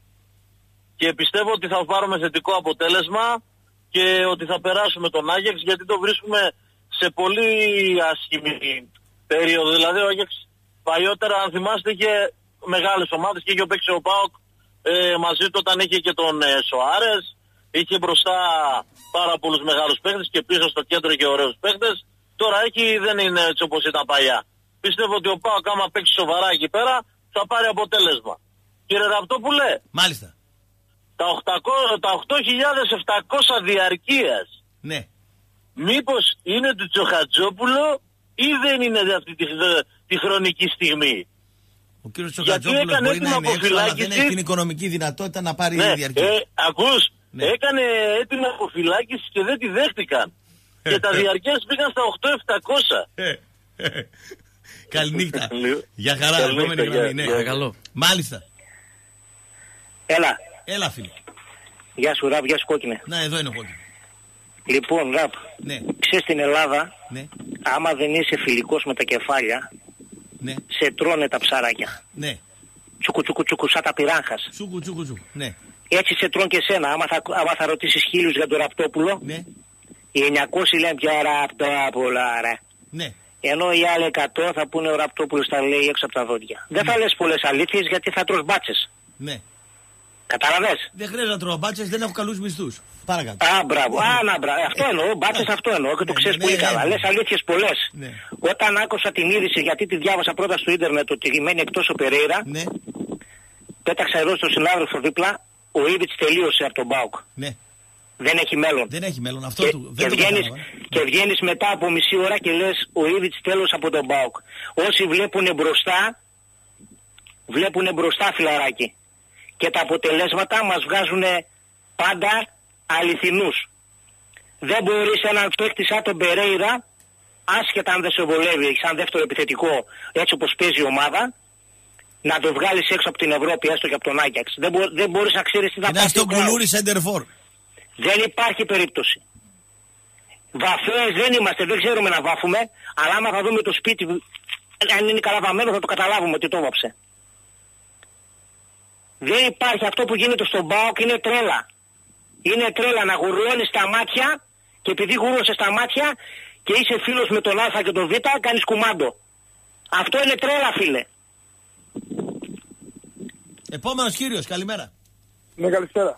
Και πιστεύω ότι θα πάρουμε θετικό αποτέλεσμα και ότι θα περάσουμε τον Άγιαξ, γιατί το βρίσκουμε σε πολύ άσχημη περίοδο. Δηλαδή ο Άγιαξ παλιότερα, αν θυμάστε, είχε μεγάλες ομάδες και είχε παίξει ο ΠΑΟΚ ε, μαζί του όταν είχε και τον ε, Σοάρες. Είχε μπροστά πάρα πολλούς μεγάλους παίχτες και πίσω στο κέντρο και ωραίους παίχτες. Τώρα έχει, δεν είναι έτσι όπως ήταν παλιά. Πιστεύω ότι ο ΠΑΟΚ άμα παίξει σοβαρά εκεί πέρα θα πάρει αποτέλεσμα. Κύριε Ραπτόπουλε, Μάλιστα. τα, τα οκτώ χιλιάδες επτακόσια διαρκείας. Ναι. Μήπως είναι του Τσοχατζόπουλο ή δεν είναι αυτή τη, τη χρονική στιγμή? Ο κύριος Τσοχατζόπουλος μπορεί να είναι έξω, αλλά δεν έχει την οικονομική δυνατότητα να πάρει ναι, διαρκεία. Ε, ακούς, ναι. Έκανε έτοιμο αποφυλάκηση και δεν τη δέχτηκαν. Και τα διαρκείας πήγαν στα οκτώ χιλιάδες επτακόσια. Καληνύχτα. Για χαρά, επόμενη γραμμή. Ναι, παρακαλώ. Μάλιστα. Έλα. Έλα, φίλε. Γεια σου, Ραπ, γεια σου, Κόκκινε. Να, εδώ είναι ο Κόκκινε. Λοιπόν, Ραπ, ναι. Ξέρεις στην Ελλάδα, ναι. Άμα δεν είσαι φιλικός με τα κεφάλια, ναι. Σε τρώνε τα ψαράκια. Ναι. Τσουκου τσουκου τσουκου, σαν τα πυράγχας. Τσουκου τσουκου τσουκου, ναι. Έτσι σε τρώνε και σένα. Άμα θα, άμα θα ρωτήσεις χίλιους για τον Ραπτόπουλο, ναι. Οι εννιακόσιοι λένε πια Ραπτόπουλο, ρε. Ναι. Ενώ οι άλλοι εκατό θα πούνε ο Ραπτόπουλος τα λέει έξω από τα δόντια. Ναι. Δεν θα λες πολλές αλήθειες γιατί θα τρως μπάτσες. Ναι. Καταλαβες. Δεν χρειάζεται να τρώω μπάτσες, δεν έχω καλούς μισθούς. Παρακάτω. Α, μπράβο. Α, να, μπράβο. Αυτό εννοώ. Μπάτσες αυτό εννοώ και το ξέρεις πολύ καλά. Λες αλήθειες πολλές. Όταν άκουσα την είδηση, γιατί τη διάβασα πρώτα στο ίντερνετ, ότι μένει εκτός ο Περέιρα, πέταξα εδώ στον συνάδελφο δίπλα, ο Ήβιτς τελείωσε από τον ΠΑΟΚ. Ναι. Δεν έχει μέλλον. Δεν έχει μέλλον. Αυτό και, του. Δεν και, βγαίνεις, και βγαίνεις μετά από μισή ώρα και λες ο Ήβιτς τέλος από τον ΠΑΟΚ. Όσοι βλέπουν μπροστά, βλέπουν μπροστά, φιλαράκι. Και τα αποτελέσματα μας βγάζουν πάντα αληθινούς. Δεν μπορείς έναν παίκτη σαν τον Περέιρα, άσχετα αν δεν σε βολεύει, σαν δεύτερο επιθετικό, έτσι όπως παίζει η ομάδα, να το βγάλεις έξω από την Ευρώπη, έστω και από τον Άγιαξ. Δεν, μπο, δεν μπορείς να ξέρεις τι θα πάει. Είναι στο κουλούρι σεντερφόρ. Δεν υπάρχει περίπτωση. Βαφές δεν είμαστε, δεν ξέρουμε να βάφουμε, αλλά άμα θα δούμε το σπίτι, αν είναι καλά βαμμένο θα το καταλάβουμε ότι το βάψε. Δεν υπάρχει. Αυτό που γίνεται στον ΠΑΟΚ είναι τρέλα. Είναι τρέλα να γουρλώνεις τα μάτια και επειδή γουρλώσες τα μάτια και είσαι φίλος με τον Α και τον Β, κάνεις κουμάντο. Αυτό είναι τρέλα, φίλε. Επόμενος κύριος, καλημέρα. Ναι, καλησπέρα.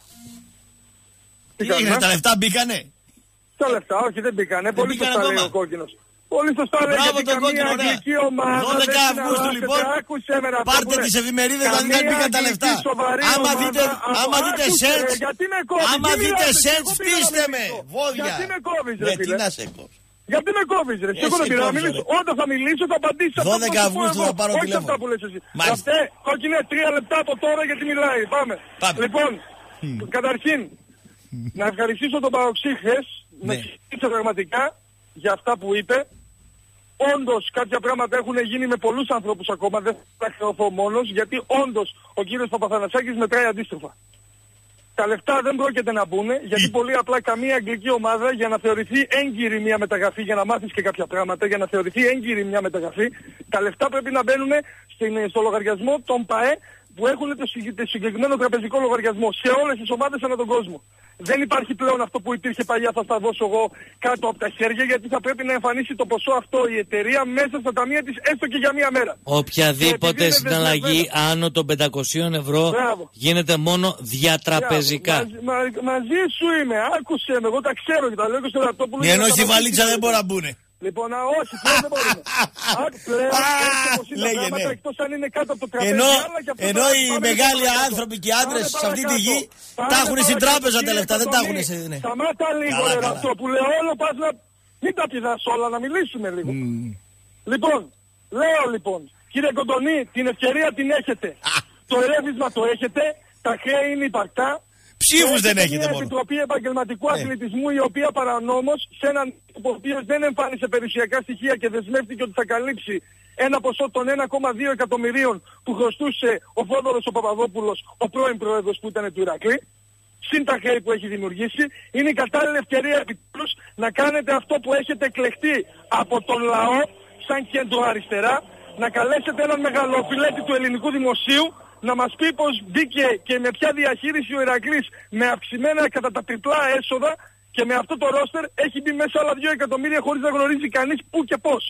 Τι έγινε, τα λεφτά μπήκανε? Τα λεφτά, όχι δεν μπήκανε. Δεν Πολύ σωστά λέει ο Κόκκινος. Πολύ σωστά λέει, γιατί καμία αγγλική ομάδα δώδεκα Αυγούστου λοιπόν, πάρτε τις εφημερίδες να δείτε αν μπήκαν τα λεφτά. Άμα δείτε, άμα δείτε search, άμα δείτε search, στήστε με, βόδια. Γιατί με κόβεις, ρε φίλε? φίλε? Τι να σε κόβεις? Γιατί με κόβεις, ρε? Εγώ δεν πειρά να μιλήσω. Όταν θα μιλήσω θα απαντήσω. δώδεκα Αυγούστου θα πάρω τηλέφωνο. Όχι αυτά που λες εσύ. Αυτέ, Κόκκινε, τρία λεπτά από τώρα γιατί μιλάει. Πάμε. Λοιπόν, καταρχήν, να ευχαριστήσω τον Παοξή χθες, με ευχαριστήσω πραγματικά για αυτά που είπε. Όντως κάποια πράγματα έχουν γίνει με πολλούς ανθρώπους ακόμα, δεν θα χρεωθώ μόνος, γιατί όντως ο κύριος Παπαθανασάκης μετράει αντίστροφα. Τα λεφτά δεν πρόκειται να μπουν, γιατί πολύ απλά καμία αγγλική ομάδα για να θεωρηθεί έγκυρη μια μεταγραφή, για να μάθεις και κάποια πράγματα, για να θεωρηθεί έγκυρη μια μεταγραφή, τα λεφτά πρέπει να μπαίνουν στο λογαριασμό των ΠΑΕ που έχουν το συγκεκριμένο τραπεζικό λογαριασμό σε όλες τις ομάδες ανά τον κόσμο. Δεν υπάρχει πλέον αυτό που υπήρχε παλιά, θα στα δώσω εγώ κάτω από τα χέρια, γιατί θα πρέπει να εμφανίσει το ποσό αυτό η εταιρεία μέσα στα ταμεία της έστω και για μία μέρα. Οποιαδήποτε συναλλαγή άνω των πεντακόσια ευρώ Μπράβο. γίνεται μόνο διατραπεζικά. Μαζί, μα, μαζί σου είμαι, άκουσε με, εγώ τα ξέρω και τα λέω και στο Ραπτόπουλο. Ενώ στη βαλίτσα δεν μπορεί να μπουνε. Λοιπόν, α, όχι, πλέον δεν μπορούμε. Πλέον, έτσι όπως είναι εκτός αν είναι κάτω από το τραπέζι. Ενώ, και ενώ οι μεγάλοι άνθρωποι και οι άντρες σε αυτή τη γη τα έχουν στην τράπεζα τα λεφτά, δεν τα έχουν σε... Ναι. Σταμάτα λίγο, ρε Ραπτόπουλε, όλο πας να... Μην τα πηδάς όλα, να μιλήσουμε λίγο. Mm. Λοιπόν, λέω λοιπόν, κύριε Κοντονή, την ευκαιρία την έχετε. Το ερεύισμα το έχετε, τα χρέη είναι υπαρκτά. Ψήφους δεν έχετε μόνο. Μια Επιτροπή Επαγγελματικού ε. Αθλητισμού, η οποία παρανόμως σε έναν ο οποίος δεν εμφάνισε περιουσιακά στοιχεία και δεσμεύτηκε ότι θα καλύψει ένα ποσό των ένα κόμμα δύο εκατομμυρίων που χρωστούσε ο Φόδωρος ο Παπαδόπουλος, ο πρώην πρόεδρος που ήταν του Ηρακλή, συν τα χρέη που έχει δημιουργήσει, είναι η κατάλληλη ευκαιρία επιτέλους να κάνετε αυτό που έχετε εκλεχτεί από τον λαό σαν κέντρο αριστερά, να καλέσετε έναν μεγαλοφιλέτη του ελληνικού δημοσίου να μας πει πως μπήκε και με ποια διαχείριση ο Ηρακλής με αυξημένα κατά τα τριπλά έσοδα και με αυτό το ρόστερ έχει μπει μέσα άλλα δύο εκατομμύρια χωρίς να γνωρίζει κανείς πού και πώς.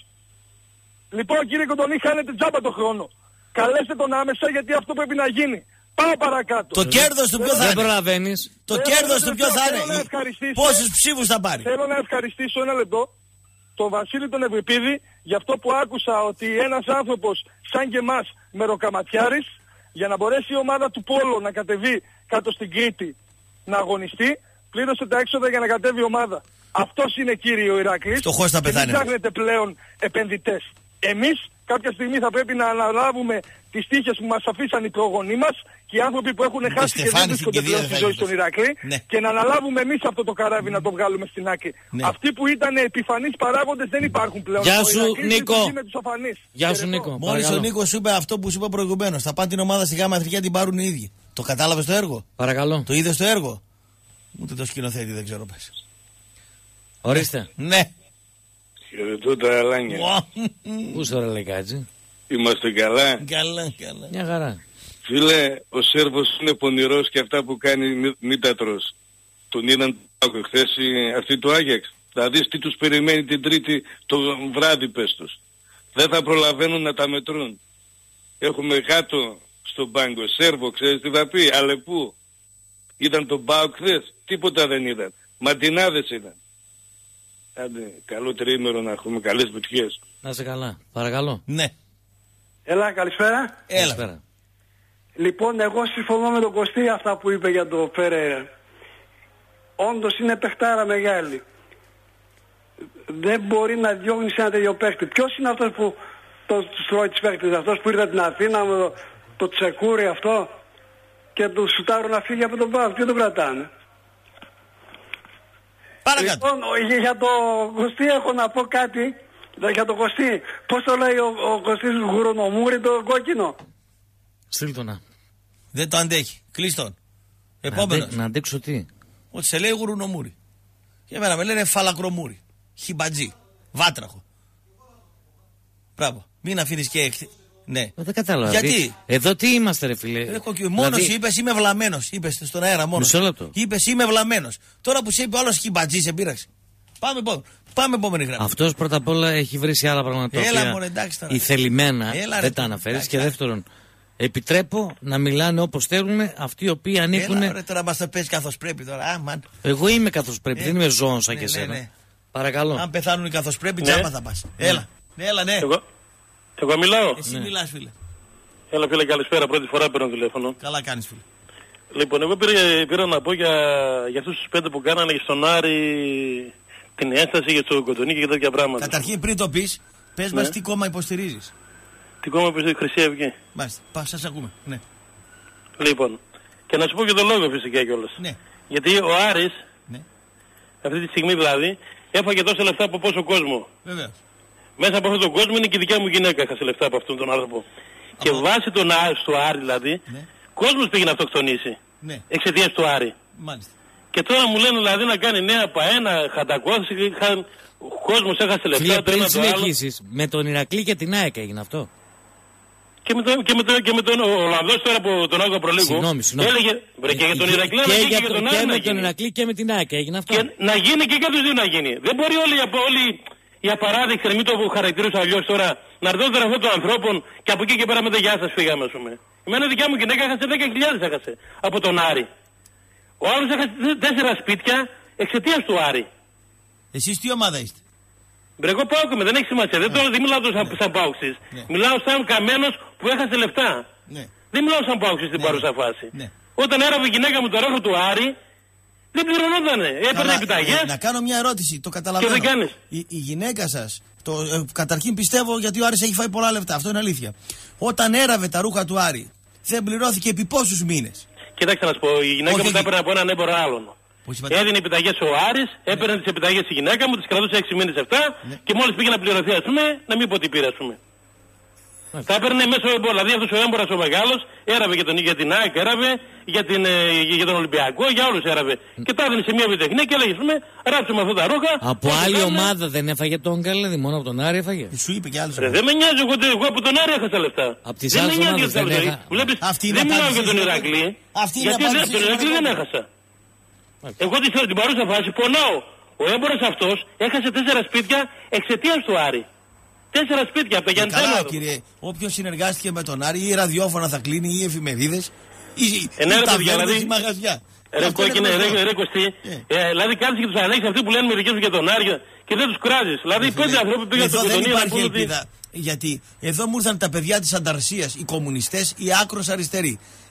Λοιπόν κύριε Κοντονή, χάνετε τζάμπα το χρόνο. Καλέστε τον άμεσα γιατί αυτό πρέπει να γίνει. Πάω παρακάτω. Το κέρδος του ποιο θα είναι? Δεν προλαβαίνεις. Το κέρδος του ποιο θα είναι? Πόσους ψήφους θα πάρει? Θέλω να ευχαριστήσω ένα λεπτό τον Βασίλη τον Ευρυπίδη για αυτό που άκουσα, ότι ένας άνθρωπος σαν και εμάς μεροκαματιάρης, για να μπορέσει η ομάδα του Πόλο να κατεβεί κάτω στην Κρήτη, να αγωνιστεί, πλήρωσε τα έξοδα για να κατέβει η ομάδα. Αυτός είναι κύριο Ηρακλής. Φτωχός θα πεθάνει. Δεν ψάχνετε πλέον επενδυτές. Εμείς κάποια στιγμή θα πρέπει να αναλάβουμε τις τύχες που μας αφήσαν οι προγονείς μας και οι άνθρωποι που έχουν χάσει και δεν βρίσκονται πλέον στη ζωή στον Ηρακλή, ναι. και να αναλάβουμε εμείς αυτό το καράβι να το βγάλουμε στην άκρη. Ναι. Αυτοί που ήταν επιφανείς παράγοντες δεν υπάρχουν πλέον. Γεια σου Νίκο. Γεια σου Νίκο. Μόλις ο Νίκος σου είπε αυτό που σου είπα προηγουμένως. Θα πάνε την ομάδα στη Γάμα Αθρική, την πάρουν οι ίδιοι. Το κατάλαβες το έργο? Παρακαλώ. Το είδες το έργο? Ούτε το σκηνοθέτη δεν ξέρω πες. Ορίστε. Ναι. Χαιρετώ τα αλάνια. Πού στο ρελεκάτσι? Είμαστε καλά. Καλά, καλά. Μια χαρά. Φίλε, ο Σέρβος είναι πονηρός και αυτά που κάνει μη, μη τα τρως. Τον είδαν χθες αυτοί του Άγιαξ. Θα δεις τι τους περιμένει την Τρίτη το βράδυ πες τους. Δεν θα προλαβαίνουν να τα μετρούν. Έχουμε κάτω στον πάγκο Σέρβο, ξέρεις τι θα πει, Αλεπού. Είδαν τον Μπάουκ χθες, τίποτα δεν είδαν. Μαντινάδες είδαν. Άντε, καλό τριήμερο να έχουμε, καλές επιτυχίες. Να είσαι καλά, παρακαλώ. Ναι. Έλα, καλησπέρα. Έλα. Καλησπέρα. Λοιπόν, εγώ συμφωνώ με τον Κωστή αυτά που είπε για το Φερέιρα. Όντως είναι παιχτάρα μεγάλη. Δεν μπορεί να διώχνει ένα τέτοιο παίχτη. Ποιος είναι αυτός που το τρώει τις παίχτες? Αυτός που ήρθε από την Αθήνα με το, το τσεκούρι αυτό και του σουτάρουν να φύγει από τον Πάο. Ποιο τον κρατάνε? Παρακάτω. Λοιπόν, για το Κωστή έχω να πω κάτι. Για το Κωστή. Πώς το λέει ο, ο Κωστής Γουρονομούρη το κόκκινο? Στείλ το να. Δεν το αντέχει. Κλείστον. Επόμενος. Να αντέξω τι? Ότι σε λέει Γουρουνομούρη. Και εμένα με λένε Φαλακρομούρη. Χιμπατζή. Βάτραχο. Μπράβο. Μην αφήνεις και... Ναι. Δεν κατάλαβα. Γιατί? Εδώ τι είμαστε ρε φίλε? Ρε, μόνος δηλαδή... είπες είμαι βλαμμένος. Είπες στον αέρα μόνος. Μισό λεπτό. Είπες είμαι βλαμμένος. Τώρα που σε είπε ο άλλος χιμπατζή σε πείραξε. Πάμε επόμενο. Πάμε επόμενη γραμμή. Αυτός πρώτα απ' όλα έχει βρει σε άλλα πράγματα. Έλα μωρέ, εντάξει τώρα. Η θελημένα Έλα, δεν τα αναφέρεις. Και δεύτερον, επιτρέπω να μιλάνε όπως θέλουν αυτοί οι οποίοι ανήκουν. Έλα, ρε, τώρα μας το πες καθώς πρέπει τώρα. Α, man. Εγώ είμαι καθώς πρέπει, ε, δεν είμαι ζώων σαν ναι, και εσένα. Ναι, ναι. Παρακαλώ. Αν πεθάνουν καθώς πρέπει, ναι. τζάμπα θα πας. Ναι. Έλα. Ναι, έλα, ναι. Εγώ, εγώ μιλάω. Εσύ ναι. μιλάς, φίλε. Έλα, φίλε, καλησπέρα. Πρώτη φορά παίρνω τηλέφωνο. Καλά κάνεις, φίλε. Λοιπόν, εγώ πήρα, πήρα να πω για, για αυτούς τους πέντε που κάνανε στον Άρη την ένσταση για το Κοντονίκη και τέτοια πράγματα. Καταρχήν, πριν το πεις, πες ναι. μας τι κόμμα υποστηρίζεις. Τι κόμμα υποστηρίζει? Χρυσή Αυγή. Μάλιστα. Πα, σας ακούμε. Ναι. Λοιπόν, και να σου πω και τον λόγο φυσικά κιόλας. Ναι. Γιατί ο Άρης, ναι. αυτή τη στιγμή δηλαδή, έφαγε τόσα λεφτά από πόσο κόσμο. Βεβαίως. Μέσα από αυτόν τον κόσμο είναι και η δικιά μου γυναίκα έχασε λεφτά από αυτόν τον άνθρωπο. Από... Και βάσει τον Άρη, στο Άρη δηλαδή, ναι. κόσμος πήγε να αυτοκτονήσει. Ναι. Εξαιτίας του Άρη. Μάλιστα. Και τώρα μου λένε δηλαδή να κάνει νέα παένα, χαντακώθηση, ο κόσμος έχασε λεφτά. Φίλε, πριν συνεχίσεις, με τον Ηρακλή και την ΑΕΚ έγινε αυτό. Και με, το, και, με το, και με τον Ολλανδός τώρα που τον άκουγα προλίγου. Συγγνώμη, συγγνώμη. Έλεγε, βρε, και για τον Ηρακλή και, και, για και, το, τον και Άρη με να τον Ηρακλή και με την ΑΕΚ έγινε αυτό. Και να γίνει και για τους δύο να γίνει. Δεν μπορεί όλοι, όλοι οι απαράδεκτοι, μην το χαρακτηρίσω αλλιώς τώρα, να έρθουν τώρα αυτών των ανθρώπων και από εκεί και πέρα με τα γεια σας φύγαμε, ας πούμε. Εμένα δικιά μου γυναίκα έχασε δέκα χιλιάδες έχασε από τον Άρη. Ο άλλος έχασε τέσσερα σπίτια εξαιτίας του Άρη. Εσείς τι ομάδα είστε? Μπρε, εγώ πάω, δεν έχει σημασία. Δεν, τώρα, δεν μιλάω σαν, σαν πάουξης. Ναι. Μιλάω σαν καμένος που έχασε λεφτά. Ναι. Δεν μιλάω σαν πάουξης στην ναι. παρούσα φάση. Ναι. Όταν έραβε η γυναίκα μου το ρόχο του Άρη, δεν πληρωνότανε. Έπαιρνε επιταγές. Ε, να κάνω μια ερώτηση, το καταλαβαίνω. Και δεν κάνεις. Η, η γυναίκα σας, το, ε, καταρχήν πιστεύω γιατί ο Άρης έχει φάει πολλά λεφτά. Αυτό είναι αλήθεια. Όταν έραβε τα ρούχα του Άρη, δεν πληρώθηκε επί πόσους μήνες? Κοιτάξτε να σου πω, η γυναίκα Όχι, μου τα έπαιρνε από έναν έμπορο άλλον. Έδινε επιταγές ο Άρης, έπαιρνε ναι. τις επιταγές η γυναίκα μου, τις κρατούσε έξι μήνες εφτά ναι. και μόλις πήγε να πληρωθεί, ας πούμε, να μην πω τι πήρε, ας πούμε. Ναι. Τα έπαιρνε μέσω έμπορο, δηλαδή αυτός ο έμπορας ο μεγάλος έραβε για, τον, για την ΑΕΚ, έραβε για, την, για τον Ολυμπιακό, για όλους έραβε. Mm. Και τα έδινε σε μια επιτεχνία και έλεγε, ας πούμε, ράψουμε αυτά τα ρούχα. Από άλλη κάνε... ομάδα δεν έφαγε τον Καλέδη, μόνο από τον Άρη έφαγε. Σου είπε και άλλος. Ρε, δεν με νοιάζει, εγώ, εγώ από τον Άρη έχασα λεφτά. Από τις άλλες ομάδες δεν έχασα. Δεν μιλάω για τον Ηρακλή, γιατί τον Ηρακλή δεν έχασα. Εγώ τη θέλω την παρούσα φάση, πονάω. Ο έμπορος αυτός έχασε τέσσερα σπίτια εξαιτίας του Άρη. Τέσσερα σπίτια από το Γιάννη. Καλά, κύριε, όποιος συνεργάστηκε με τον Άρη, ή ραδιόφωνα θα κλείνει, ή εφημερίδες, ή ταβέρνες, ή μαγαζιά. Ρε κόκκινε, ρε Κωστή, δηλαδή κάθεσαι και τους ανέχεις αυτοί που λένε μερικές για τον Άρη και δεν τους κράζεις. Δηλαδή πέντε άνθρωποι πήγαν στο Κοντονί να πούν ότι... Γιατί εδώ μου ήρθαν τα παιδιά της ανταρσίας, οι κομμουνιστές, οι άκρος αριστεροί.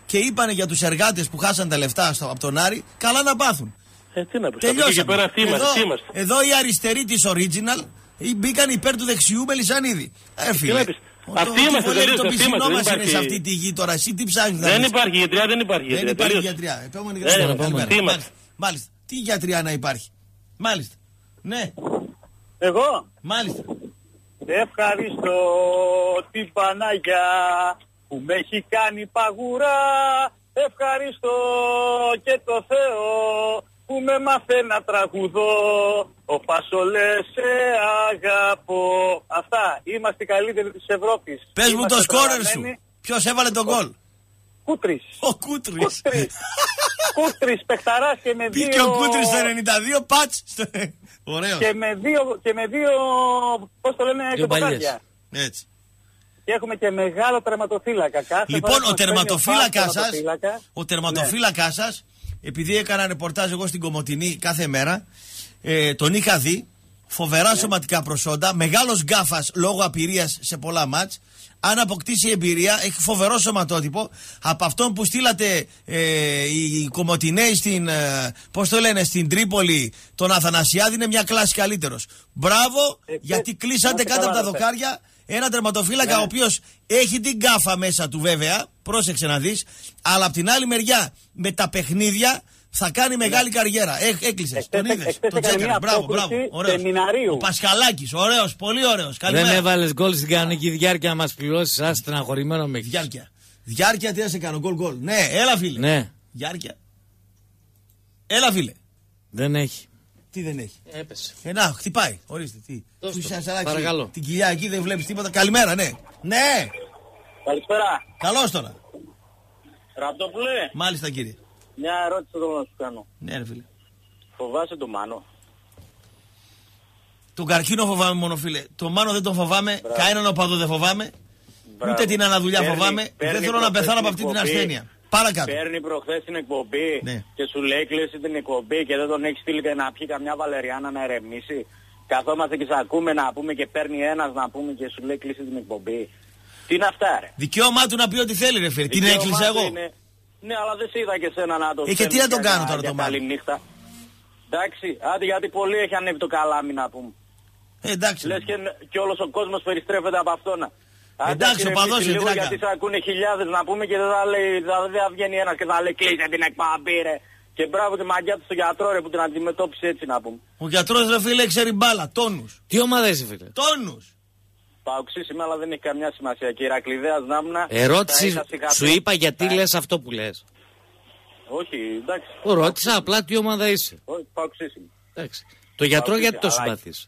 και είπανε για τους εργάτες που χάσαν τα λεφτά στο, από τον Άρη, καλά να πάθουν. Ε, τι να πεις, τελειώσαμε. πέρα, τι εδώ, είμαστε, τι είμαστε. εδώ οι αριστεροί της Original μπήκαν υπέρ του δεξιού Μελισανίδη. Ε, φίλε. Αυτοί είμαστε, τελείως, το αυτοί πισινό μας υπάρχει... είναι σε αυτή τη γη τώρα. Εσύ τι ψάχνεις? Δεν υπάρχει γιατριά, δεν υπάρχει γιατριά. Δεν υπάρχει γιατριά. Επόμενη γιατριά. Μάλιστα. Τι γιατριά να υπάρχει? Μάλιστα. Ναι. Εγώ. Μάλιστα. Ευχαριστώ την Παναγιά που με έχει κάνει παγουρά. Ευχαριστώ και το Θεό που με μάθε να τραγουδώ. Ο Φασολές σε αγαπώ. Αυτά. Είμαστε οι καλύτεροι της Ευρώπης. Πες μου το σκόρερ σου. Ποιος έβαλε τον γκολ? Κούτρις. Ο Κούτρις. Κούτρις, παιχταράς και με δύο... Πήγε ο Κούτρις στο ενενήντα δύο, πατς. Ωραίος. Και με δύο, και με δύο, πώς το λένε, κοποκάρια. Έτσι. Και έχουμε και μεγάλο τερματοφύλακα. Κάθε λοιπόν, ο τερματοφύλακας σας, ο τερματοφύλακας ναι. σας, επειδή έκανα ρεπορτάζ εγώ στην Κομοτηνή κάθε μέρα, ε, τον είχα δει, φοβερά ναι. σωματικά προσόντα, μεγάλος γκάφας λόγω απειρίας σε πολλά μάτς. Αν αποκτήσει εμπειρία, έχει φοβερό σωματότυπο. Από αυτόν που στείλατε ε, οι Κομοτηνέοι στην, ε, πώς το λένε, στην Τρίπολη, τον Αθανασιάδη, είναι μια κλάση καλύτερος. Μπράβο, ε, γιατί κλείσατε κάτω από τα δοκάρια ένα τερματοφύλακα ναι. ο οποίος έχει την γκάφα μέσα του βέβαια, πρόσεξε να δεις, αλλά από την άλλη μεριά με τα παιχνίδια θα κάνει μεγάλη καριέρα. Έχ, έκλεισες, τον είδες, τον τσέκαρες. Μπράβο, μπράβο. Ωραίος. Ο Πασχαλάκης, ωραίος, πολύ ωραίος. Καλημέρα. Δεν έβαλες γκολ στην κανονική διάρκεια να μας πληρώσεις, ας στεναχωρημένο με έχεις. Διάρκεια. Διάρκεια τι να σε κάνω, γκολ γκολ. Ναι, έλα φίλε. Ναι. Διάρκεια. Έλα φίλε. Δεν έχει. Τι δεν έχει? Έπεσε. Ε, να, χτυπάει. Ορίστε, τι. Του παρακαλώ. Την κοιλιά εκεί δεν βλέπεις τίποτα. Καλημέρα, ναι. Ναι. Καλησπέρα. Καλώς τώρα. Ραπτόπουλε. Μάλιστα κύριε. Μια ερώτηση θέλω να σου κάνω. Ναι ρε φίλε. Φοβάσαι τον Μάνο? Τον καρκίνο φοβάμαι μόνο φίλε. Τον Μάνο δεν τον φοβάμαι. Μπράβο. Κανέναν οπαδό δεν φοβάμαι. Μπράβο. Ούτε την αναδουλειά παίρνει, φοβάμαι. Παίρνει δεν θέλω να πεθάνω από αυτή την ασθένεια. Παρακάτω. Παίρνει προχθές την εκπομπή ναι. και σου λέει κλείσει την εκπομπή και δεν τον έχει στείλει και να πιει καμιά βαλεριάνα να ερεμήσει. Καθόμαστε και σε ακούμε να πούμε και παίρνει ένας να πούμε και σου λέει κλείσει την εκπομπή. Τι είναι αυτά ρε? Δικαίωμά του να πει ό,τι θέλει ρε φίλε. Την έκλεισα εγώ. Είναι... Ναι, αλλά δεν σε είδα και σένα να το ε, και τι να τον κάνω τώρα το Μάνο? Καλή νύχτα. Εντάξει, άντε γιατί πολύ έχει ανέβει το καλάμι να πούμε. Ε, εντάξει. Λες και, και όλος ο κόσμος περιστρέφεται από αυτόν. Εντάξει, ο παδός είναι λίγο γιατί σε ακούνε χιλιάδες να πούμε και δεν θα, λέει, θα, δεν θα βγαίνει ένας και θα λέει κλείσε την εκπομπή ρε. Και μπράβο και μαγιά του στο γιατρό ρε που την αντιμετώπισε έτσι να πούμε. Ο γιατρός ρε φίλε ξέρει μπάλα, τόνους. Τι ομάδα είσαι φίλε? Τόνους. Παοξής είμαι αλλά δεν έχει καμιά σημασία και η Ηρακλειδέας Νάμνα. Ερώτηση σου είπα γιατί λες αυτό που λες. Όχι, εντάξει. Ο ρώτησα απλά τι ομάδα είσαι. Όχι, Παοξής είμαι. Εντάξει. Το γιατρό γιατί το συμπαθείς?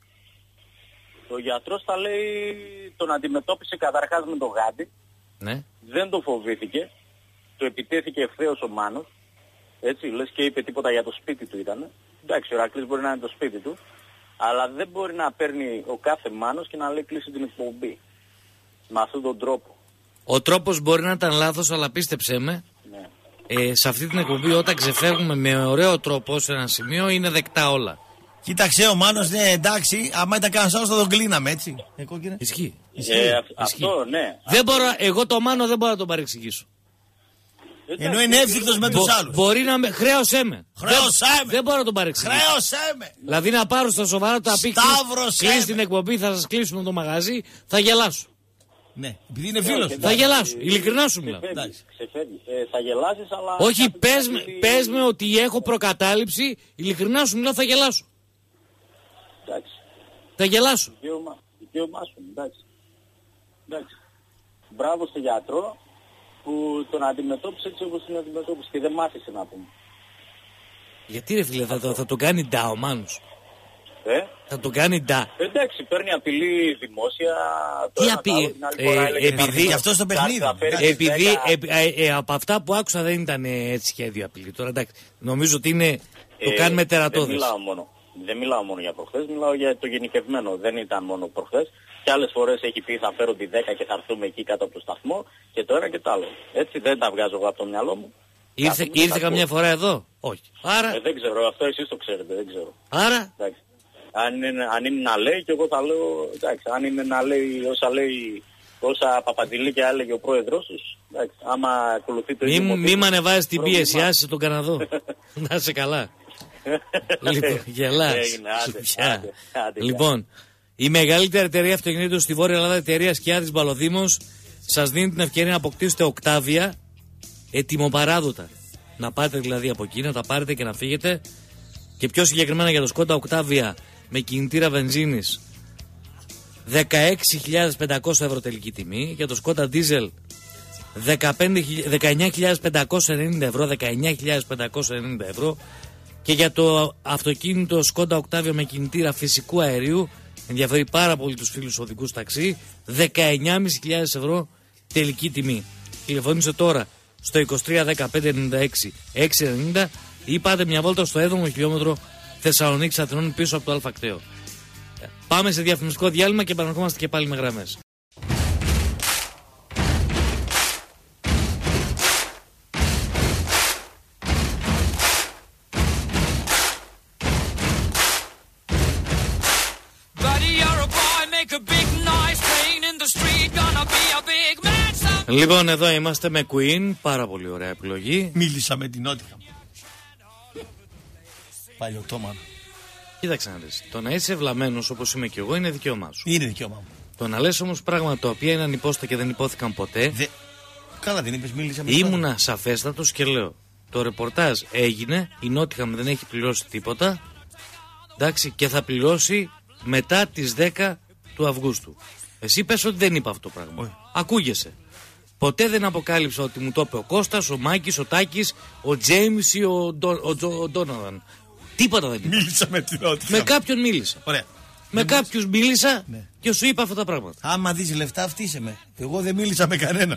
Ο γιατρός θα λέει, τον αντιμετώπισε καταρχάς με τον γάντι. Ναι. Δεν το φοβήθηκε. Το επιτέθηκε ευθέως ο Μάνος. Έτσι, λες και είπε τίποτα για το σπίτι του ήταν. Εντάξει, ο Ηρακλής μπορεί να είναι το σπίτι του. Αλλά δεν μπορεί να παίρνει ο κάθε Μάνος και να λέει κλείσει την εκπομπή. Με αυτόν τον τρόπο. Ο τρόπος μπορεί να ήταν λάθος, αλλά πίστεψέ με. Ναι. Ε, σε αυτή την εκπομπή όταν ξεφεύγουμε με ωραίο τρόπο σε ένα σημείο είναι δεκτά όλα. Κοίταξε, ο Μάνος ναι, εντάξει, άμα ήταν κανένας άλλος θα τον κλείναμε, έτσι. Ε, Ισχύει. Ισχύει. Ε, αυ- αυτό, ναι. Δεν μπορώ, εγώ το Μάνο δεν μπορώ να τον παρεξηγήσω. Ενώ είναι εύθυκτος με τους άλλους. Μπορεί να με. Χρέωσέ με. Χρέωσέ δεν, με. Δεν μπορώ να τον παρεξηγήσω. Χρέωσέ με. Δηλαδή να πάρω στα σοβαρά το απίκη. Κλείσει την εκπομπή, θα σας κλείσουμε το μαγαζί, θα γελάσω. Ναι, επειδή είναι φίλος. Θα γελάσω. Ειλικρινά σου μιλάω. Ξεφεύγει. Ε, θα γελάσεις, αλλά. Όχι, πες με, πες με ότι έχω προκατάληψη. Ειλικρινά σου μιλάω, θα γελάσω. Εντάξει. Θα γελάσω. Δικαίωμα, δικαίωμά σου, εντάξει. Εντάξει. Μπράβο στο γιατρό που τον αντιμετώπισε έτσι όπως την αντιμετώπισε και δεν μάθησε να πούμε. Γιατί ρε φίλε, θα, θα, θα τον κάνει ντά ο Μάνος. Ε? Θα τον κάνει ντά. Εντάξει, παίρνει απειλή δημόσια. Τι απειλή? Ε, επειδή γι' αυτό στο παιχνίδι. Επειδή ε, ε, ε, από αυτά που άκουσα δεν ήταν έτσι σχέδιο απειλή. Τώρα εντάξει, νομίζω ότι είναι, το ε, κάνουμε τερατώδες. Δεν μιλάω μόνο. Δεν μιλάω μόνο για προχθές, μιλάω για το γενικευμένο. Δεν ήταν μόνο προχθές. Και άλλες φορές έχει πει θα φέρω τη δέκα και θα έρθουμε εκεί κάτω από το σταθμό και το ένα και το άλλο. Έτσι δεν τα βγάζω εγώ από το μυαλό μου. Ήρθε, ήρθε καμιά φορά εδώ? Όχι. Άρα... Ε, δεν ξέρω, αυτό εσείς το ξέρετε, δεν ξέρω. Άρα... Αν είναι, αν είναι να λέει και εγώ θα λέω, εντάξει, αν είναι να λέει όσα λέει όσα παπαντιλίκια έλεγε ο πρόεδρος τους. Εντάξει, άμα ακολουθεί το ίδιο. Μη, μη μ' ανεβάζεις την πίεση, άσε τον Καναδό. Να είσαι καλά. Λοιπόν, γελάς. Έγινε, άντε, άντε, άντε, Λοιπόν, η μεγαλύτερη εταιρεία αυτοκινήτων στη Βόρεια Ελλάδα, η εταιρεία Σκιάδης Μπαλοδήμος, σας δίνει την ευκαιρία να αποκτήσετε οκτάβια ετοιμοπαράδοτα. Να πάτε δηλαδή από εκεί, να τα πάρετε και να φύγετε. Και πιο συγκεκριμένα για το Σκόντα Οκτάβια με κινητήρα βενζίνης δεκαέξι χιλιάδες πεντακόσια ευρώ τελική τιμή. Για το Σκόντα Diesel δεκαεννιά χιλιάδες πεντακόσια ενενήντα ευρώ, δεκαεννιά χιλιάδες πεντακόσια ενενήντα ευρώ. Και για το αυτοκίνητο Σκόντα Οκτάβια με κινητήρα φυσικού αερίου, ενδιαφέρει πάρα πολύ τους φίλους οδικούς ταξί, δεκαεννιά χιλιάδες πεντακόσια ευρώ τελική τιμή. Τηλεφωνήστε τώρα στο είκοσι τρία δεκαπέντε ενενήντα έξι εξακόσια ενενήντα ή πάτε μια βόλτα στο έβδομο χιλιόμετρο Θεσσαλονίκης Αθηνών πίσω από το Αλφακτέο. Πάμε σε διαφημιστικό διάλειμμα και επαναρχόμαστε και πάλι με γραμμές. Λοιπόν, εδώ είμαστε με Queen, πάρα πολύ ωραία επιλογή. Μίλησα με την Νότια. Παλιωτόμαρο. Κοίταξε να δεις, το να είσαι ευλαμμένος όπως είμαι και εγώ είναι δικαίωμά σου. Είναι δικαίωμά μου. Το να λες όμως πράγματα τα οποία είναι ανυπόστα και δεν υπόθηκαν ποτέ. Δε... Καλά δεν είπες, μίλησα με την Ήμουνα Νότια. σαφέστατος και λέω, το ρεπορτάζ έγινε, η Νότιχαμ δεν έχει πληρώσει τίποτα, εντάξει, και θα πληρώσει μετά τις δέκα του Αυγούστου. Εσύ πες ότι δεν είπα αυτό το πράγμα. Όχι. Ακούγεσαι. Ποτέ δεν αποκάλυψα ότι μου το είπε ο Κώστας, ο Μάκης, ο Τάκης, ο Τζέιμς ή ο, Ντο, ο, Τζο, ο Ντόναλαν. Τίποτα δεν είπα. Μίλησα με την Νότια. Με κάποιον μίλησα. Ωραία. Με κάποιους μίλησα ναι. και σου είπα αυτά τα πράγματα. Άμα δεις λεφτά, φτύσε με. Εγώ δεν μίλησα με κανένα.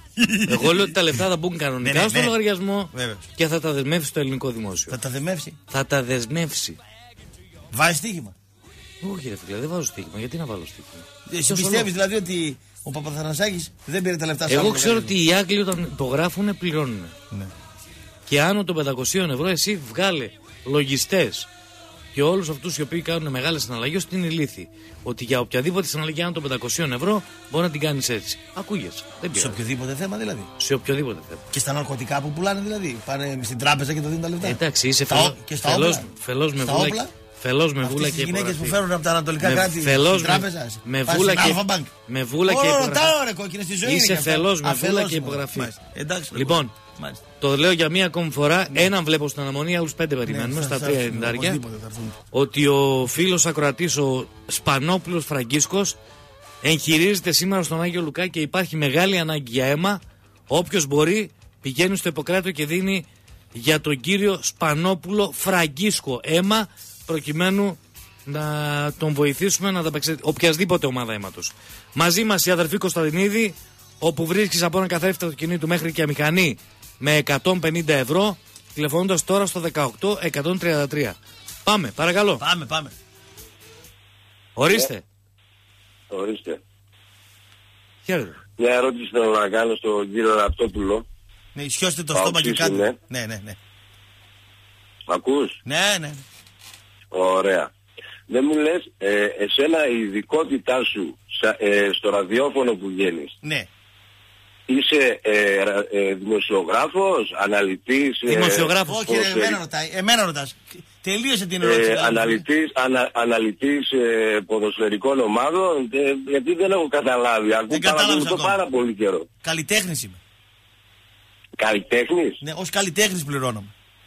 Εγώ λέω ότι τα λεφτά θα μπουν κανονικά ναι, ναι, στο ναι. λογαριασμό Βέβαιος. και θα τα δεσμεύσει στο ελληνικό δημόσιο. Θα τα δεσμεύσει. Θα τα δεσμεύσει. Βάζει στοίχημα. Όχι, ρε φίλε, δεν βάζω στοίχημα. Γιατί να βάλω στοίχημα. Εσύ πιστεύεις δηλαδή ότι ο Παπαθανασάκης δεν πήρε τα λεφτά σου? Εγώ ξέρω ότι οι Άγγλοι όταν το γράφουν πληρώνουν. Ναι. Και άνω των πεντακοσίων ευρώ εσύ βγάλε λογιστές και όλους αυτούς οι οποίοι κάνουν μεγάλες συναλλαγές ότι είναι ηλίθιοι. Ότι για οποιαδήποτε συναλλαγή άνω των πεντακοσίων ευρώ μπορεί να την κάνεις έτσι. Ακούγεσαι. Δεν σε οποιοδήποτε θέμα δηλαδή. Σε οποιοδήποτε θέμα. Και στα ναρκωτικά που πουλάνε δηλαδή. Πάνε στην τράπεζα και το δίνουν τα λεφτά. Εντάξει, είσαι στα, φελός, φελός με βούλα. Φελός με βούλα και υπογραφή. Αυτές τις γυναίκες που φέρουν από τα ανατολικά κράτη στην τράπεζα. Με βούλα και υπογραφή. Με βούλα και υπογραφή. Είσαι φελός με βούλα και υπογραφή. Λοιπόν, το λέω για μία ακόμη φορά. Έναν βλέπω στην αναμονή, άλλους πέντε περιμένουμε στα τρία ενενήντα. Ότι ο φίλος ακροατής, ο Σπανόπουλος Φραγκίσκος, εγχειρίζεται σήμερα στον Άγιο Λουκά και υπάρχει μεγάλη ανάγκη για αίμα. Όποιος μπορεί πηγαίνει στο Ιπποκράτιο και δίνει για τον κύριο Σπανόπουλο Φραγκίσκο αίμα, προκειμένου να τον βοηθήσουμε να ανταπεξέλθει οποιασδήποτε ομάδα αίματος. Μαζί μας η αδερφή Κωνσταντινίδη, όπου βρίσκεις από ένα καθρέφτη αυτοκινήτου μέχρι και αμηχανή με εκατόν πενήντα ευρώ, τηλεφωνώντας τώρα στο δεκαοκτώ εκατόν τριάντα τρία. Πάμε, παρακαλώ. Πάμε, πάμε. Ορίστε. Ε, ορίστε. Χαίρετε. Μια ερώτηση θέλω να κάνω στον κύριο Ραπτόπουλο. Ναι, ισιώστε το στόμα και κάτι. Ναι, ναι, ναι. Μ' ακούς? Ναι, ναι. Ωραία. Δεν μου λες, ε, εσένα η ειδικότητά σου ε, στο ραδιόφωνο που βγαίνεις. Ναι. Είσαι ε, ε, δημοσιογράφος, αναλυτής... Δημοσιογράφος, όχι, ε, εμένα ρωτάει, εμένα ρωτάς. Τελείωσε την ερώτηση. Ε, αναλυτής, ανα, αναλυτής ε, ποδοσφαιρικών ομάδων, ε, γιατί δεν έχω καταλάβει. Ακούω παρακολουθώ πάρα πολύ καιρό. Καλλιτέχνης είμαι. Καλλιτέχνης? Ναι, ως καλλιτέχνης πληρώνομαι.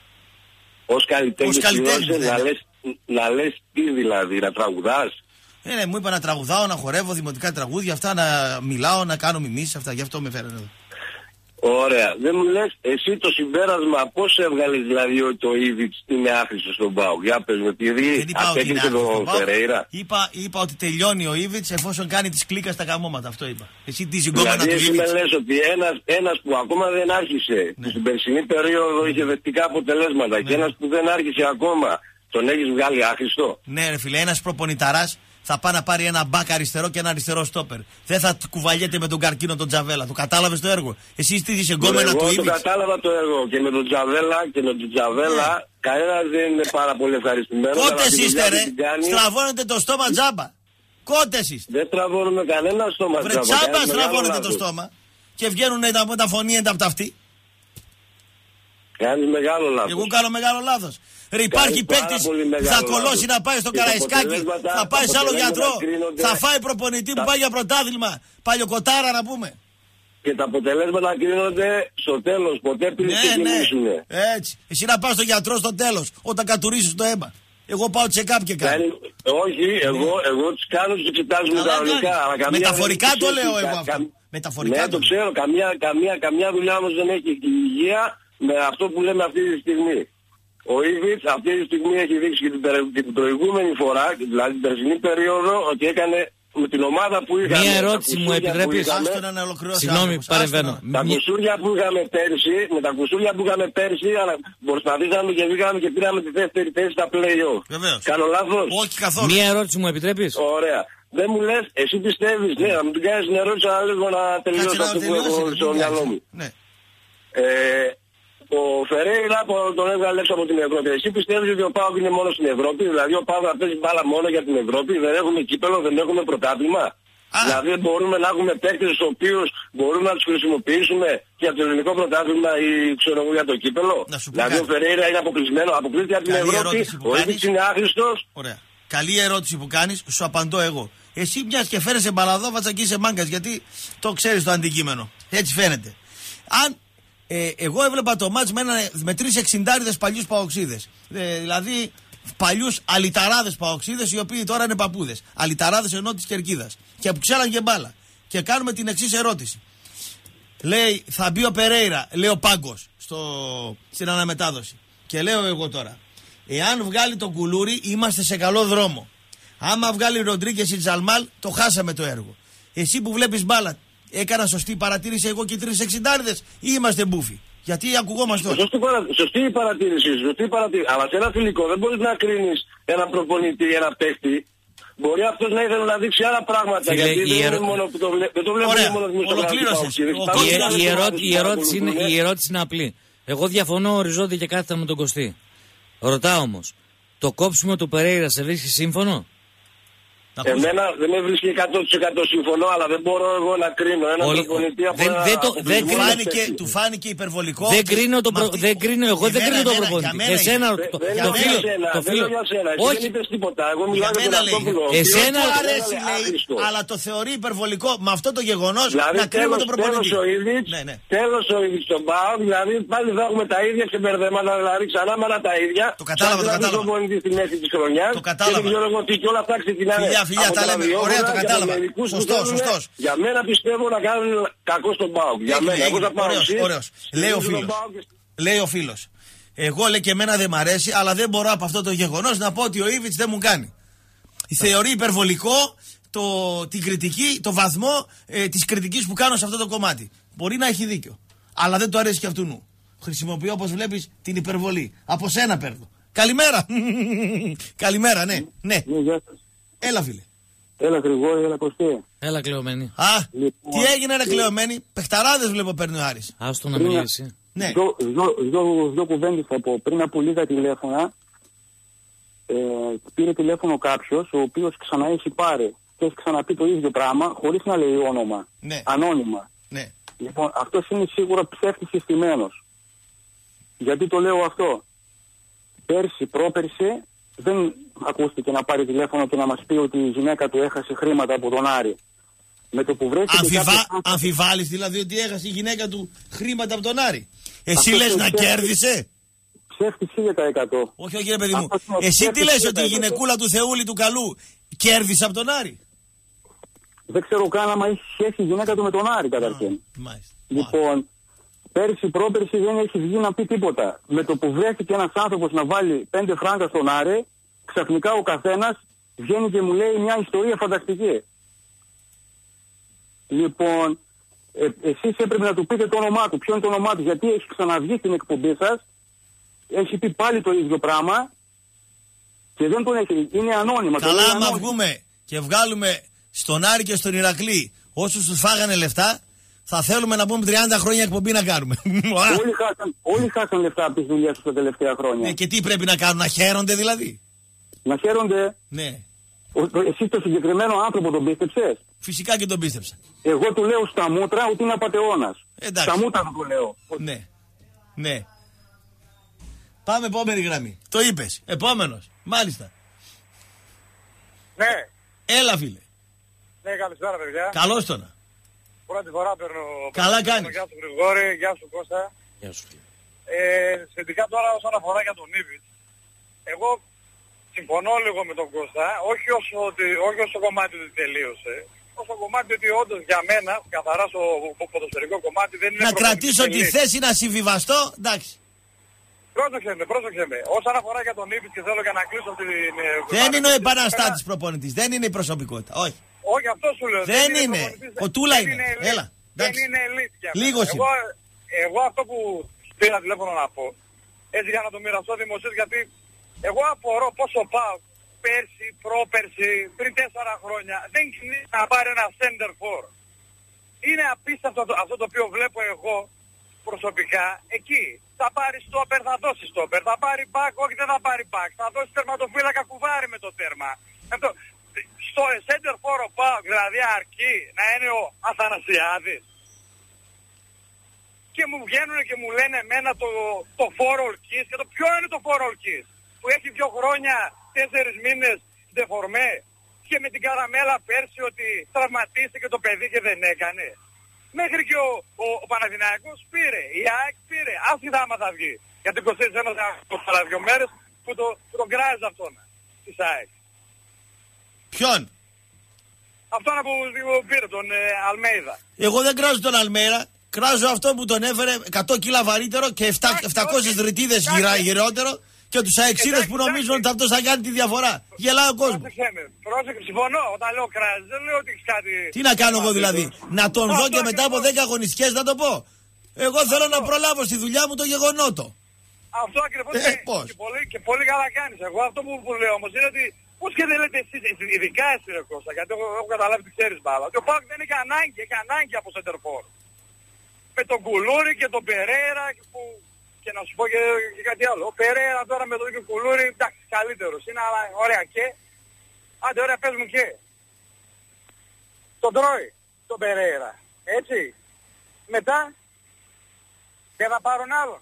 Ως καλλιτέχνης πληρώνεσαι, να λες, να λες τι δηλαδή, να τραγουδάς? Ναι, ναι, μου είπα να τραγουδάω, να χορεύω δημοτικά τραγούδια, αυτά να μιλάω, να κάνω μιμήσεις, αυτά, γι' αυτό με φέρανε εδώ. Ωραία. Δεν μου λες, εσύ το συμπέρασμα πώς έβγαλες δηλαδή ότι το Ήβιτς είναι άχρηστο στον ΠΑΟΚ? Για πες μου, επειδή απέκλεισε τον Φερέιρα. Είπα, είπα ότι τελειώνει ο Ήβιτς εφόσον κάνει τις κλίκας στα καμώματα, αυτό είπα. Εσύ τι συγκόμματα δηλαδή, του Ήβιτς. Δηλαδή εσύ με λες ότι ένας, ένας που ακόμα δεν άρχισε, ναι, που στην περσινή περίοδο είχε δεκτικά αποτελέσματα, ναι, και ένας που δεν άρχισε ακόμα, τον έχεις βγάλει άχρηστο? Ναι ρε φίλε, ένας προπονηταράς θα πάει να πάρει ένα μπακ αριστερό και ένα αριστερό στόπερ. Δεν θα κουβαλιέται με τον καρκίνο τον Τζαβέλα. Το κατάλαβες το έργο? Εσύ είσαι εγκόμενα του Ήβιτς. Εγώ το κατάλαβα το έργο και με τον Τζαβέλα και με τον Τζαβέλα, yeah, κανένας δεν είναι πάρα πολύ ευχαριστημένος. Πότε εσείς είστε ρε? Στραβώνετε το στόμα τζάμπα. Κότε εσείς. Δεν στραβώνουμε κανένα στόμα. Βρε τσάμπα στραβώνετε το στόμα. Και βγαίνουν τα, τα φωνήεντα από τα αυτή. Κάνεις μεγάλο λάθος. Εγώ κάνω μεγάλο λάθος. Ρε υπάρχει παίκτης που θα κολώσει να πάει στο Καραϊσκάκι, θα πάει σε άλλο γιατρό, θα φάει προπονητή που πάει για πρωτάθλημα. Παλιοκοτάρα να πούμε. Και τα αποτελέσματα κρίνονται στο τέλος, ποτέ πριν ναι, ξεκινήσουν. Ναι. Έτσι. Εσύ να πας στο γιατρό στο τέλος, όταν κατουρίσεις το αίμα. Εγώ πάω check-up και κάνω. Όχι, εγώ, εγώ τους κάνω, τους εξετάζουμε κανονικά. Μεταφορικά το λέω εγώ αυτό. Μεταφορικά ναι, το ξέρω. Καμία, καμία, καμιά δουλειά όμως δεν έχει η υγεία με αυτό που λέμε αυτή τη στιγμή. Ο Ήβιτς αυτή τη στιγμή έχει δείξει και την, και την προηγούμενη φορά, δηλαδή την περσινή περίοδο, ότι έκανε με την ομάδα που είχαμε. Μία ερώτηση μου επιτρέπεις. Συγγνώμη, παρεμβαίνω. Τα κουσούρια που είχαμε πέρσι, με τα κουσούρια που είχαμε πέρσι, αλλά προσπαθήσαμε και βγήκαμε και πήραμε τη δεύτερη θέση στα play-off. Κάνω λάθος? Όχι καθόλου. Μία ερώτηση μου επιτρέπεις. Ωραία. Δεν μου λες, εσύ πιστεύεις, ναι, να μου την κάνεις την ερώτηση, αλλά λίγο να τελειώσω αυτό που έχω στο μυαλό μου. Ο Φερέιρα τον έβγαλε έξω από την Ευρώπη. Εσύ πιστεύεις ότι ο ΠΑΟΚ είναι μόνο στην Ευρώπη? Δηλαδή ο ΠΑΟΚ θα παίζει μπάλα μόνο για την Ευρώπη? Δεν έχουμε κύπελο, δεν έχουμε πρωτάθλημα? Δηλαδή μπορούμε να έχουμε παίκτες τους οποίους μπορούμε να τους χρησιμοποιήσουμε για το ελληνικό πρωτάθλημα ή ξέρω εγώ για το κύπελο? Δηλαδή ο Φερέιρα είναι αποκλεισμένο, αποκλείται από την Ευρώπη, ο Ήβιτς είναι άχρηστος. Ωραία. Καλή ερώτηση που κάνεις, σου απαντώ εγώ. Εσύ μιας και φέρεσαι μπαλαδόβατσα και είσαι μάγκας, γιατί το ξέρεις το αντικείμενο. Έτσι φαίνεται. Αν Ε, εγώ έβλεπα το μάτς με, με τρεις εξιντάριδες παλιούς παοξίδες. Ε, δηλαδή παλιούς αλυταράδες παοξίδες, οι οποίοι τώρα είναι παππούδες. Αλυταράδες ενώ της Κερκίδας. Και που ξέραν και μπάλα. Και κάνουμε την εξής ερώτηση. Λέει, θα μπει ο Περέιρα, λέει ο Πάγκος στο, στην αναμετάδοση. Και λέω εγώ τώρα, εάν βγάλει τον Κουλούρι, είμαστε σε καλό δρόμο. Άμα βγάλει Ροντρίγκες ή Τζαλμάλ, το χάσαμε το έργο. Εσύ που βλέπεις μπάλα, έκανα σωστή παρατήρηση εγώ και τρεις εξιντάριδες ή είμαστε μπούφοι? Γιατί ακουγόμαστε όλοι. Σωστή, παρα... σωστή παρατήρηση, σωστή παρατήρηση. Αλλά σε ένα φιλικό δεν μπορείς να κρίνεις έναν προπονητή, ένα παίχτη. Μπορεί αυτός να ήθελε να δείξει άλλα πράγματα. Φίλε, γιατί δεν, ερω... είναι μόνο που το βλέ... δεν το βλέπουμε μόνο που το βλέπουμε. Η, ερώ... η, ερώτηση είναι... η ερώτηση είναι απλή. Εγώ διαφωνώ οριζόντια και κάθετα με τον Κωστή. Ρωτάω όμως, το κόψιμο του Περέιρα σε βρίσκει σύμφωνο? Εμένα δεν με βρίσκει εκατό τοις εκατό συμφωνώ, αλλά δεν μπορώ εγώ να κρίνω έναν προπονητή από ένα... Δεν, το, δεν του, φάνηκε, του φάνηκε υπερβολικό. Δεν κρίνω, το προ, δεν κρίνω εγώ, δεν κρίνω τον προπονητή. Εσένα το φίλο. Το φίλο για σένα, όχι. Δεν είπες τίποτα, εγώ μιλάω για τον Αυτόπουλο. Εσένα του αρέσει λέει, αλλά το θεωρεί υπερβολικό με αυτό το γεγονός να κρίνω τον προπονητή. Τέλος ο Ήβιτς στον ΠΑΟΚ, δηλαδή πάλι θα έχουμε τα ίδια ξεμπερδέματα, δηλαδή ξανά μάνα τα ίδια. Το κατάλαβα, το κατάλαβα. Το κατάλαβα. Φιλιά, τα λέμε. Ωραία, το κατάλαβα. Σωστός, σωστός. Για μένα πιστεύω να κάνουν κακό στον ΠΑΟΚ. Για μένα, εγώ θα πάω. Ωραίος. Λέει ο φίλος. Λέει ο φίλος. Εγώ λέει και εμένα δεν μ' αρέσει, αλλά δεν μπορώ από αυτό το γεγονός να πω ότι ο Ήβιτς δεν μου κάνει. Θεωρεί υπερβολικό το, την κριτική, το βαθμό ε, της κριτικής που κάνω σε αυτό το κομμάτι. Μπορεί να έχει δίκιο. Αλλά δεν του αρέσει και αυτού νου. Χρησιμοποιώ, όπως βλέπεις, την υπερβολή. Από σένα παίρνω. Καλημέρα. Καλημέρα, ναι. ναι. Έλα φίλε. Έλα Γρηγόρη, έλα Κωστή. Έλα Κλεωμένη. Α, λοιπόν, τι έγινε ρε Κλεωμένη? Πεχταράδες βλέπω παίρνει ο Άρης. Άστο να μιλήσει. Ναι. Δυο, δυο, δυο, δυο κουβέντες θα πω. Πριν από λίγα τηλέφωνα ε, πήρε τηλέφωνο κάποιος ο οποίος ξανά έχει πάρει και έχει ξαναπεί το ίδιο πράγμα χωρίς να λέει όνομα. Ναι. Ανώνυμα. Ναι. Λοιπόν, αυτός είναι σίγουρα ψεύτης συστημένος. Γιατί το λέω αυτό? Πέρσι, πρόπερσι δεν ακούστηκε να πάρει τηλέφωνο και να μας πει ότι η γυναίκα του έχασε χρήματα από τον Άρη. Με το που βρέθηκε... Αμφιβα... κάποιος... Αμφιβάλλεις δηλαδή ότι έχασε η γυναίκα του χρήματα από τον Άρη? Εσύ αυτό λες να ψεύτη... κέρδισε? Ψεύτης χίλια τοις εκατό. Όχι, όχι ρε παιδί μου. Εσύ τι λες, ότι η γυναικούλα του Θεούλη του Καλού κέρδισε από τον Άρη? Δεν ξέρω καν άμα έχει σχέση η γυναίκα του με τον Άρη καταρχήν. Λοιπόν, πέρσι πρόπερσι δεν έχει βγει να πει τίποτα. Με το που βρέθηκε ένας άνθρωπος να βάλει πέντε φράγκα στον Άρη, ξαφνικά ο καθένας βγαίνει και μου λέει μια ιστορία φανταστική. Λοιπόν, ε, εσείς έπρεπε να του πείτε το όνομά του. Ποιο είναι το όνομά του? Γιατί έχει ξαναβγεί στην εκπομπή σας, έχει πει πάλι το ίδιο πράγμα και δεν τον έχει. Είναι ανώνυμα. Καλά, άμα βγούμε και βγάλουμε στον Άρη και στον Ηρακλή όσους τους φάγανε λεφτά, θα θέλουμε να πούμε τριάντα χρόνια εκπομπή να κάνουμε. Όλοι χάσαν, όλοι χάσαν λεφτά από τις δουλειές τους τα τελευταία χρόνια. Ναι, και τι πρέπει να κάνουν, να χαίρονται δηλαδή? Να χαίρονται. Ναι. Εσύ το συγκεκριμένο άνθρωπο τον πίστεψες? Φυσικά και τον πίστεψα. Εγώ του λέω στα μούτρα ότι είναι απατεώνας. Εντάξει. Στα μούτρα του λέω. Ναι. Ναι. Πάμε επόμενη γραμμή. Το είπες. Επόμενος. Μάλιστα. Ναι. Έλα φίλε. Ναι, καλησπέρα παιδιά. Καλώς τώρα. Πρώτη φορά παίρνω... Καλά κάνεις. Γεια σου Γρηγόρη, γεια σου Κώστα. Γεια σου φίλε. Ε, σχετικά τώρα όσον αφορά για τον Ήβιτς, εγώ συμφωνώ λίγο με τον Κώστα, όχι όσο, ότι, όχι όσο κομμάτι ότι τελείωσε, όσο κομμάτι ότι όντως για μένα, καθαρά στο ποδοσφαιρικό κομμάτι δεν είναι... Να κρατήσω τη θέση να συμβιβαστώ, εντάξει. Πρόσεξε με, πρόσεξε με. Όσον αφορά για τον Ήβιτς και θέλω για να κλείσω αυτή την... Δεν είναι ο επαναστάτης προπονητής, δεν είναι η προσωπικότητα, όχι. Όχι, αυτό σου λέω. Δεν, δεν είναι, κοτούλα είναι. είναι. Έλα. Δεν είναι ελίτια. Λίγο εγώ, εγώ αυτό που πήρα τηλέφωνο να πω, έτσι για να το μοιραστώ δημοσίως, γιατί εγώ απορώ πόσο πάω πέρσι, πρόπερσι, πριν τέσσερα χρόνια, δεν κινείται να πάρει ένα center for. Είναι απίστευτο αυτό το οποίο βλέπω εγώ προσωπικά εκεί. Θα πάρει στόπερ, θα δώσει στόπερ, θα πάρει back, όχι δεν θα πάρει back, θα δώσει τερματοφύλακα κουβάρι με το τέρμα. Αυτό, στο center for ο Πάοκ, δηλαδή αρκεί να είναι ο Αθανασιάδης. Και μου βγαίνουν και μου λένε εμένα το, το forward kiss, και το ποιο είναι το forward kiss, που έχει δύο χρόνια, τέσσερις μήνες δεφορμέ, και με την καραμέλα πέρσι ότι τραυματίστηκε το παιδί και δεν έκανε. Μέχρι και ο, ο, ο Παναθηναϊκός πήρε, η ΑΕΚ πήρε, άσχετα άμα θα βγει. Γιατί κοστίζει ένας από άλλα δύο μέρες που το, που τον κράζει αυτόν της ΑΕΚ. Ποιον? Αυτόν που πήρε, τον ε, Αλμέιδα. Εγώ δεν κράζω τον Αλμέιδα. Κράζω αυτό που τον έφερε εκατό κιλά βαρύτερο και επτακόσιες ρητίδες γυρότερο και τους αεξίδες που νομίζουν ότι αυτός θα κάνει τη διαφορά. Γελάει ο κόσμος. Πρόσεξε με, πρόσεξε, συμφωνώ. Όταν λέω κράζει, δεν λέω ότι έχεις κάτι... Τι να κάνω εγώ δηλαδή, να τον δω και μετά από δέκα αγωνιστικές να το πω. Εγώ θέλω να προλάβω στη δουλειά μου το γεγονότο. Αυτό ακριβώς ε, και, πολύ, και πολύ καλά κάνεις. Εγώ αυτό που, που λέω όμως είναι ότι πώς και δεν λέτε εσείς, ειδικά εσύ ρε Κώστα, γιατί έχω, έχω καταλάβει ότι ξέρεις μπάλα, ότι ο Πάοκ δεν έχει ανάγκη, έχει ανάγκη από σεντερφόρ. Με τον Κουλούρι και τον Περέρα που... και να σου πω και, και κάτι άλλο. Ο Περέρα τώρα με τον Κουλούρι, εντάξει, καλύτερος είναι, αλλά ωραία και... Άντε ωραία, πες μου και... Τον τρώει, τον Περέρα, έτσι. Μετά, δεν θα πάρουν άλλον.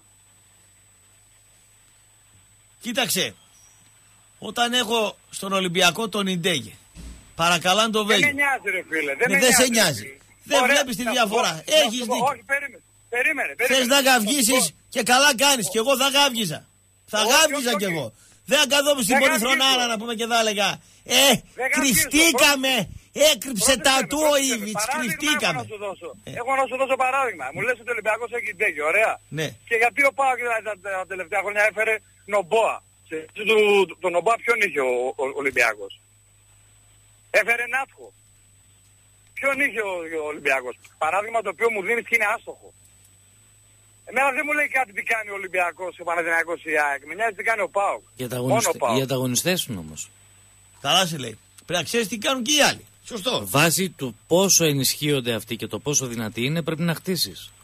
Κοίταξε, όταν έχω στον Ολυμπιακό τον Ιντέγε, παρακαλάν το Βέλγιο. Δεν με νοιάζει ρε φίλε, δεν, ναι, με δεν νοιάζει. σε νοιάζει. Δεν Ωραία, βλέπεις τη διαφορά. Πω, έχεις δίκιο. Όχι, περίμενε. Περίμενε, περίμενε. Θες να γαυγίσεις και καλά κάνεις. Και εγώ θα γαύγιζα. Θα όχι, γαύγιζα όχι, κι εγώ. Όχι. Δεν θα καθόμουν στην Πολυθρονάρα να πούμε και θα έλεγα Ε, κρυφτήκαμε. Έκρυψε τα του ο Ήβιτς. Κρυφτήκαμε. Έχω να σου δώσω παράδειγμα. Μου λες ότι ο Ολυμπιακός έχει Ιντέγε, ωραία. Ναι. Και γιατί ο Πάοκ τα τελευταία χρόνια έφερε Νομπόα. Τον Νομπόα ποιον είχε ο Ολυμπιακός? Έφερε Νάτχο. Ποιον είχε ο, ο Ολυμπιακός? Παράδειγμα το οποίο μου δίνεις και είναι άστοχο. Εμένα δεν μου λέει κάτι τι κάνει ο Ολυμπιακός, ο Παναθηναϊκός, η ΑΕΚ. Με νοιάζει τι κάνει ο ΠΑΟΚ. Οι ανταγωνιστές σου όμως. Καλά σε λέει. Πρέπει να ξέρεις τι κάνουν και οι άλλοι. Σωστό. Βάσει του πόσο ενισχύονται αυτοί και το πόσο δυνατοί είναι, πρέπει να χτίσεις.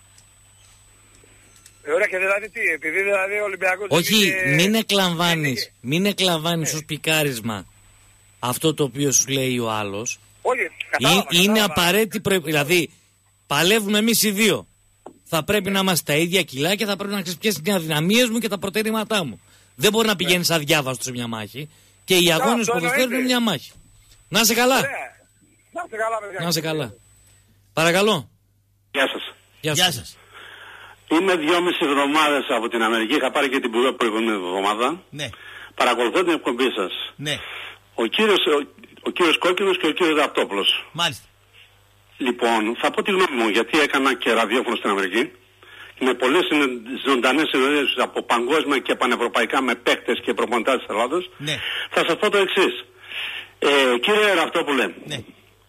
Ε, ωραία, και δηλαδή τι, επειδή δηλαδή ο Ολυμπιακός... Όχι, είναι... μην εκλαμβάνεις, μην εκλαμβάνεις ως πικάρισμα αυτό το οποίο σου λέει ο άλλος. Όχι, κατάλαβα, είναι κατάλαβα. απαραίτητη, πρέ... δηλαδή παλεύουμε εμείς οι δύο. Θα πρέπει να είμαστε τα ίδια κιλά και θα πρέπει να ξέρεις ποιες είναι οι αδυναμίες μου και τα προτερήματά μου. Δεν μπορεί να πηγαίνεις αδιάβαστο σε μια μάχη. Και οι αγώνες που ποδοσφαίρου είναι μια μάχη. Να είσαι καλά. Να είσαι καλά, παιδιά. Να είσαι καλά. Παρακαλώ. Γεια σας. Γεια, Γεια σας. Είμαι δυόμιση εβδομάδες από την Αμερική. Είχα πάρει και την προηγούμενη εβδομάδα. Ναι. Παρακολουθώ την εκπομπή σας. Ναι. Ο κύριος, ο, ο κύριος Κόκκινος και ο κύριος Ραπτόπουλος. Μάλιστα. Λοιπόν, θα πω τη γνώμη μου, γιατί έκανα και ραδιόφωνο στην Αμερική. Με πολλές ζωντανές συνεδρίες από παγκόσμια και πανευρωπαϊκά με παίκτες και προπονητές της Ελλάδος. Ναι. Θα σας πω το εξής. Ε, κύριε Ραπτόπουλε, ναι.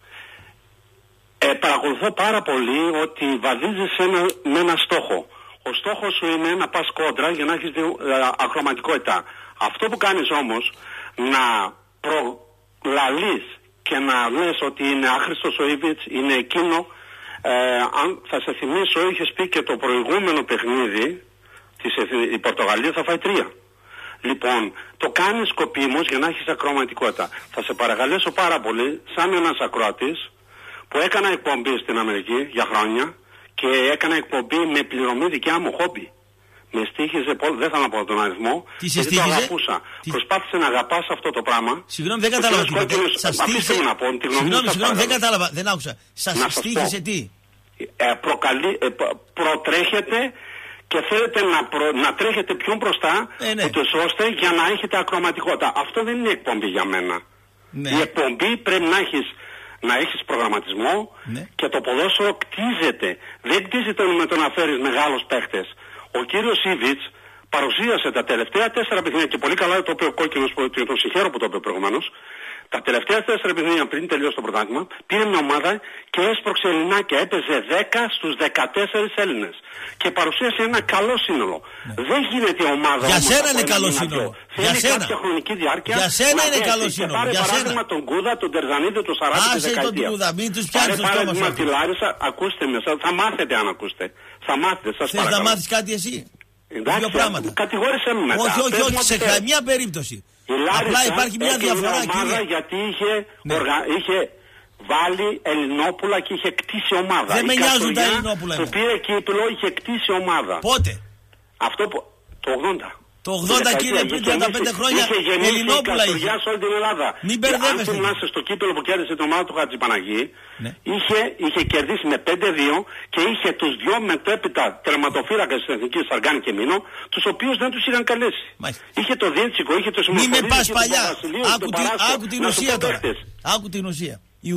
ε, παρακολουθώ πάρα πολύ ότι βαδίζεις ένα, με ένα στόχο. Ο στόχος σου είναι να πας κόντρα για να έχεις ε, ακροματικότητα. Αυτό που κάνεις όμως, να προλαλείς και να λες ότι είναι άχρηστος ο Ήβιτς, είναι εκείνο. Ε, αν θα σε θυμίσω, είχες πει και το προηγούμενο παιχνίδι της, η Πορτογαλία θα φάει τρία. Λοιπόν, το κάνεις σκοπίμως για να έχεις ακροματικότητα. Θα σε παρακαλέσω πάρα πολύ, σαν ένας ακροατής που έκανα εκπομπή στην Αμερική για χρόνια και έκανα εκπομπή με πληρωμή δικιά μου χόμπι. Με στήχιζε, δεν θα να πω τον αριθμό, τι σε στήχιζε? Το αγαπούσα. Τι... Προσπάθησε να αγαπάς αυτό το πράγμα. Συγγνώμη, δεν κατάλαβα τίποτα. Σας στήχιζε... Συγγνώμη, συγγνώμη, δεν κατάλαβα, δεν άκουσα. Σας στήχιζε τι? Ε, προκαλεί, ε, προτρέχετε και θέλετε να, προ, να τρέχετε πιο μπροστά, ε, ναι. ούτως ώστε για να έχετε ακροματικότητα. Αυτό δεν είναι εκπομπή για μένα. Ναι. Η εκπομπή πρέπει να έχεις, να έχεις προγραμματισμό, ναι. και το ποδόσφαιρο κτίζεται. Δεν κτίζεται με το να φέρεις μεγάλους παίχτες. Ο κύριος Ήβιτς παρουσίασε τα τελευταία τέσσερα παιχνίδια και πολύ καλά το είπε ο Κόκκινος, που τον συγχαίρω που το είπε προηγουμένως. Τα τελευταία τέσσερα παιχνίδια πριν τελειώσει το πρωτάθλημα, πήρε μια ομάδα και έσπρωξε Ελληνάκια. Έπαιζε δέκα στους δεκατέσσερις Έλληνες. Και παρουσίασε ένα καλό σύνολο. Ναι. Δεν γίνεται η ομάδα. Για σένα είναι καλό σύνολο. Για σένα. Κάποια χρονική διάρκεια. Για σένα είναι καλό σύνολο. Πάρε για παράδειγμα τον Κούδα, τον Τερζανίδη, τον Σαράκη τη δεκαετία. Τον Κούδα, μην τους πιάνεις το στόμα σου. Τη Λάρισα, ακούστε με, θα μάθετε αν ακούσετε. Θα μάθετε, σας παρακαλώ. Θες να μάθεις κάτι εσύ? Εντάξει, κατηγόρησέ με μετά. Όχι, όχι, όχι, σε καμία περίπτωση. Απλά υπάρχει μια διαφορά, κύριε. Γιατί είχε, ναι. οργα... είχε βάλει Ελληνόπουλα και είχε κτίσει ομάδα. Δεν η με νοιάζουν τα Ελληνόπουλα. Που πήρε κύπλο, είχε κτίσει ομάδα. Πότε? Αυτό που... το ογδόντα. Το ογδόντα, κύριε, πριν τριάντα πέντε χρόνια Ελληνόπουλα είχε. Είχε σε όλη την Ελλάδα. Μην μπερδεύεστε. Αν θυμάσαι στο κύπελο που κέρδισε την ομάδα του Χατζηπαναγή, ναι. είχε, είχε κερδίσει με πέντε δύο και είχε τους δυο μετέπειτα τερματοφύλακες της Εθνικής, Σαργάνη και Μίνο, τους οποίους δεν τους είχαν καλέσει. Μάλιστα. Είχε το Δίτσικο, είχε το Σιμωφορίδη. Μην με πας παλιά. Άκου την ουσία τώρα. Άκου την ουσία.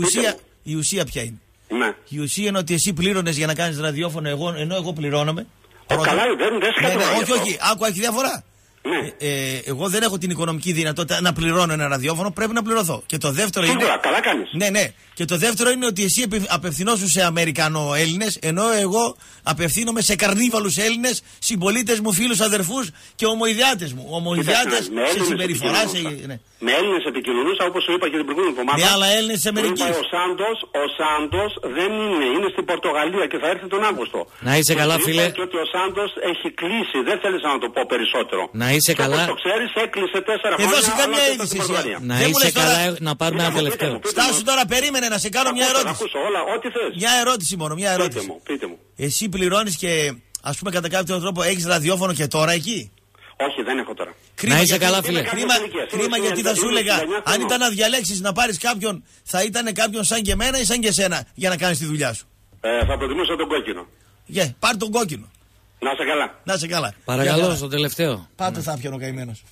Η ουσία ποια είναι? Η ουσία είναι ότι εσύ πλήρωνες για να κάνεις ραδιόφωνο, ενώ εγώ πληρώνομαι. Καλά, δεν σκέφτομαι. Όχι, όχι, άκου, έχει διαφορά. Ναι. Ε, εγώ δεν έχω την οικονομική δυνατότητα να πληρώνω ένα ραδιόφωνο, πρέπει να πληρωθώ. Και το δεύτερο Σίγουρα, είναι. Καλά κάνεις. Ναι, ναι. Και το δεύτερο είναι ότι εσύ απευθυνόσου σε Αμερικανό-Έλληνες, ενώ εγώ απευθύνομαι σε καρνίβαλους Έλληνες, συμπολίτες μου, φίλους, αδερφούς και ομοειδεάτες μου. Ομοειδεάτες σε συμπεριφορά. Σε... Ναι. Με Έλληνες επικοινωνούσα, όπως σου είπα και την προηγούμενη εβδομάδα. Με άλλα Έλληνες της Αμερικής. Ο Σάντος, ο Σάντος δεν είναι, είναι στην Πορτογαλία και θα έρθει τον Αύγουστο. Να είσαι καλά, φίλε. Και ότι ο Σάντος έχει κλείσει, δεν θέλεις να το πω περισσότερο. Να είσαι καλά. Όπως το ξέρεις, έκλεισε τέσσερα χρόνια. Εδώ σε καμία είδηση. Να είσαι καλά, να πάρουμε ένα τελευταίο. Στάσου τώρα, περίμενε να σε κάνω μια ερώτηση. Όλα, ό,τι θες. Μια ερώτηση μόνο, μια ερώτηση. Πείτε μου, πείτε μου. Εσύ πληρώνεις και ας πούμε κατά κάποιο τρόπο έχεις ραδιόφωνο και τώρα εκεί? Όχι, δεν έχω τώρα. Κρίμα, να είσαι γιατί, καλά, φίλε. Κρίμα, κρίμα γιατί θα σου έλεγα, αν ήταν να διαλέξεις να πάρεις κάποιον, θα ήταν κάποιον σαν και εμένα ή σαν και εσένα για να κάνεις τη δουλειά σου? Ε, θα προτιμούσα τον κόκκινο. Yeah, πάρ' τον κόκκινο. Να είσαι καλά. Να είσαι καλά. Παρακαλώ, στο τελευταίο. Πάτε θα πιάνω καημένος.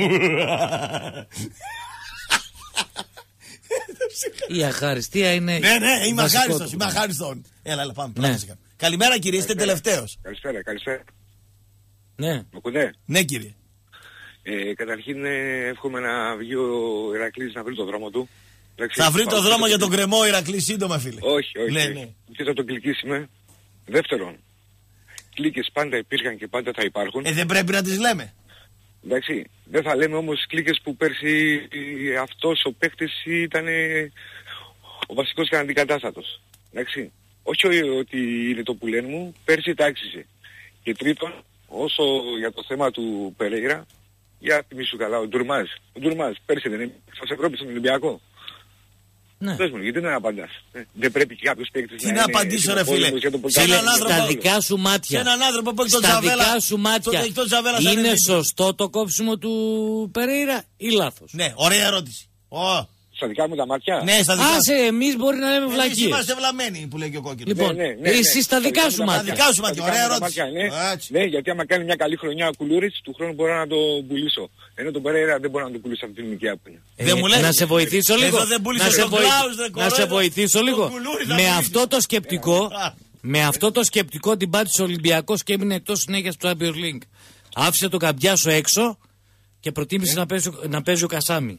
Η αχαριστία είναι. Ναι, ναι, είμαι αχάριστος. Είμαι αχάριστον. Έλα, έλα, πάμε. Ναι. Καλημέρα, κύριε, είστε τελευταίος. Καλησπέρα, καλησπέρα. Ναι. Μ' ακούτε? Ναι, κύριε. Ε, καταρχήν ε, εύχομαι να βγει ο Ηρακλής να βρει το δρόμο του. Εντάξει, θα βρει το δρόμο για τον κρεμό Ηρακλή σύντομα, φίλε. Όχι, όχι. Ναι, ναι. Και θα τον κλικίσουμε. Δεύτερον, κλίκες πάντα υπήρχαν και πάντα θα υπάρχουν. Ε, δεν πρέπει να τις λέμε. Εντάξει, δεν θα λέμε όμως κλίκες που πέρσι αυτός ο παίκτης ήταν ο βασικός και αντικατάστατος. Εντάξει, όχι ότι είναι το που λένε μου, πέρσι τα άξιζε. Και τρίτον, όσο για το θέμα του Περέιρα, για θυμίσου καλά, ο Ντουρμάζ. Ο Ντουρμάζ πέρσι δεν είναι σας Ευρώπη στον Ολυμπιακό. Ναι. Πες μου, γιατί δεν απαντάς. Ε, δεν πρέπει και κάποιος παίκτης τι να, να απαντήσω ρε φίλε. Στα δικά σου μάτια. Σε έναν άνθρωπο που έχει τον Στα Τζαβέλα. δικά σου μάτια. Είναι σωστό το κόψιμο του Περέιρα ή λάθος? Ναι, ωραία ερώτηση. Oh. Στα δικά μου τα μάτια. Ναι, στα δικά μου. Άσε, εμείς μπορεί να λέμε βλακίες. Εμείς είμαστε βλαμμένοι που λέει και ο κόκκινος. Λοιπόν, ναι, ναι, ναι, εσύ ναι, στα δικά σου μάτια. Στα δικά σου μάτια, ωραία ερώτηση. Ναι, ναι, γιατί άμα κάνει μια καλή χρονιά ο Κουλούρης, του χρόνου μπορώ να το πουλήσω. Ενώ τον Περέιρα δεν μπορώ να το πουλήσω από την ηλικία που είναι. Να σε βοηθήσω λίγο. Να σε βοηθήσω λίγο. Με αυτό το σκεπτικό, με αυτό το σκεπτικό την πάτησε ο Ολυμπιακός και έμεινε εκτός συνέχεια του Champions League. Άφησε τον Καμπιάσο έξω και προτίμησε να παίζει, να παίζει ο Κασάμι.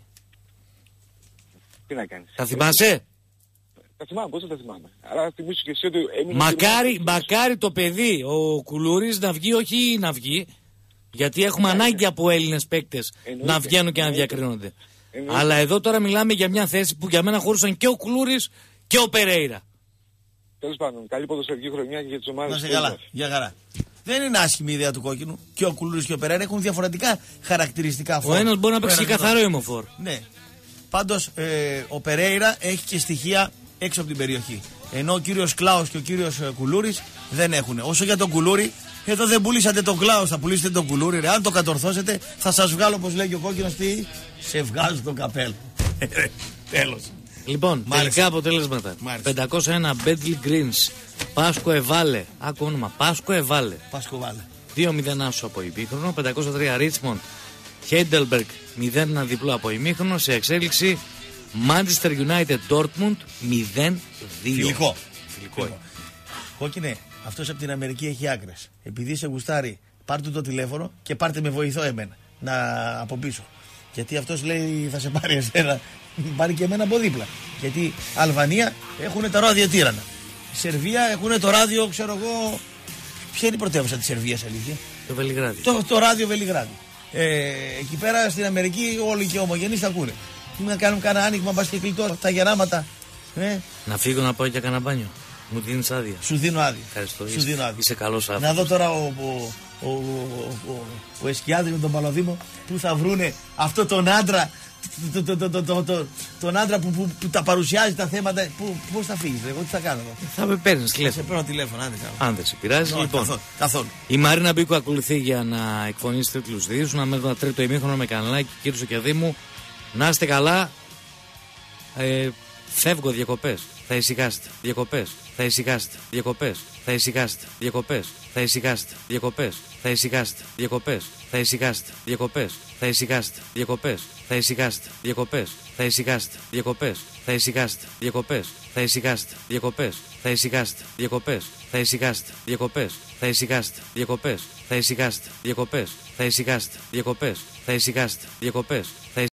Τι να κάνεις. Τα θυμάσαι? Τα θυμάμαι, πώς θα τα θυμάμαι. Αλλά θυμίσου και εσύ ότι έμεινε. Μακάρι, μακάρι το παιδί, ο Κουλούρης, να βγει, όχι να βγει. Γιατί έχουμε εννοείται. Ανάγκη από Έλληνες παίκτες να βγαίνουν και εννοείται. Να διακρίνονται. Εννοείται. Αλλά εδώ τώρα μιλάμε για μια θέση που για μένα χωρούσαν και ο Κουλούρης και ο Περέιρα. Τέλος πάντων, καλή ποδοσφαιρική χρονιά και για τις ομάδες. Να σε καλά. Γεια χαρά. Δεν είναι άσχημη η ιδέα του Κόκκινου. Και ο Κουλούρης και ο Περέιρα έχουν διαφορετικά χαρακτηριστικά φόρ. Ο ένας μπορεί να παίξει και καθαρό ημοφόρ. Ναι. Πάντως ε, ο Περέιρα έχει και στοιχεία έξω από την περιοχή. Ενώ ο κύριος Κλάους και ο κύριος Κουλούρης δεν έχουν. Όσο για τον Κουλούρη, εδώ δεν πουλήσατε τον Κλάους, θα πουλήσετε τον Κουλούρη. Ρε. Αν το κατορθώσετε, θα σας βγάλω, όπως λέει και ο Κόκκινος, τι, σε βγάζω το καπέλο. Τέλος. Λοιπόν, τελικά αποτελέσματα. Μάλιστα. πεντακόσια ένα Bentley Greens, Πάσκο Εβάλε. Άκου όνομα, Πάσκο Εβάλε. Πάσκο Εβάλε. δύο μηδέν άσο από ημίχρονο. πεντακόσια τρία Richmond, Heidelberg μηδέν ένα διπλό από ημίχρονο. Σε εξέλιξη Manchester United Dortmund μηδέν δύο. Φιλικό. Φιλικό. Φιλικό. Κόκκινε, αυτός από την Αμερική έχει άκρες. Επειδή σε γουστάρει, πάρτε το τηλέφωνο και πάρτε με βοηθό εμένα. Να από πίσω. Γιατί αυτός λέει θα σε πάρει εσένα, πάρει και εμένα από δίπλα. Γιατί Αλβανία έχουν τα ράδιο τύρανα. Σερβία έχουν το ράδιο, ξέρω εγώ. Ποια είναι η πρωτεύουσα της Σερβίας, αλήθεια? Το Βελιγράδι. Το, το ράδιο Βελιγράδι. Ε, εκεί πέρα στην Αμερική όλοι και ομογενείς τα ακούνε. Τι να κάνουμε κανένα άνοιγμα, μπας και κλειτό τα γεράματα. Ε. Να φύγω να πάω για κανένα μπάνιο. Μου δίνεις άδεια? Σου δίνω άδεια. Ευχαριστώ. Σου δίνω άδεια. Είσαι καλός άνθρωπος. Να δω τώρα ο, ο, ο, ο, ο, ο Εσκιάδης με τον Παλοδήμο που θα βρούνε αυτό τον άντρα. Το, το, το, το, το, το, τον άντρα που, που, που τα παρουσιάζει τα θέματα. Πώς θα φύγεις, εγώ τι θα κάνω? Θα με παίρνεις τηλέφωνο. Θα σε παίρνω τηλέφωνο, αν δεν σε πειράζει. Λοιπόν, καθόλου, καθόλου. Η Μαρίνα Μπίκου ακολουθεί για να εκφωνήσει τίτλους δύο. Να μένουμε ένα τρίτο ημίχρονο με Καναλάκη, Κύρσο και Δήμου. Να είστε καλά. Ε, φεύγω διακοπές. Θα ησυχάσετε. Διακοπές. Θα ησυχάσετε. Διακοπές. Θα ησυχάσετε. Διακοπές. Θα ησυχάσετε. Διακοπές. Θα ησυχάσετε. Διακοπές. Θα ησυχάσετε. Διακοπές. Θα ησυχάσετε. Διακοπές. Θα ησυχάσετε. Διακοπές. Θα ησυχάσετε. Διακοπές. Θα ησυχάσετε. Διακοπές. Θα ησυχάσετε. Διακοπές. Θα ησυχάσετε. Διακοπές. Θα ησυχάσετε. Διακοπές. Θα ησυχάσετε. Διακοπές. Θα ησυχάσετε. Διακοπές. Θα ησυχάσετε. Διακοπές. Θα ησυχάσετε. Διακοπές.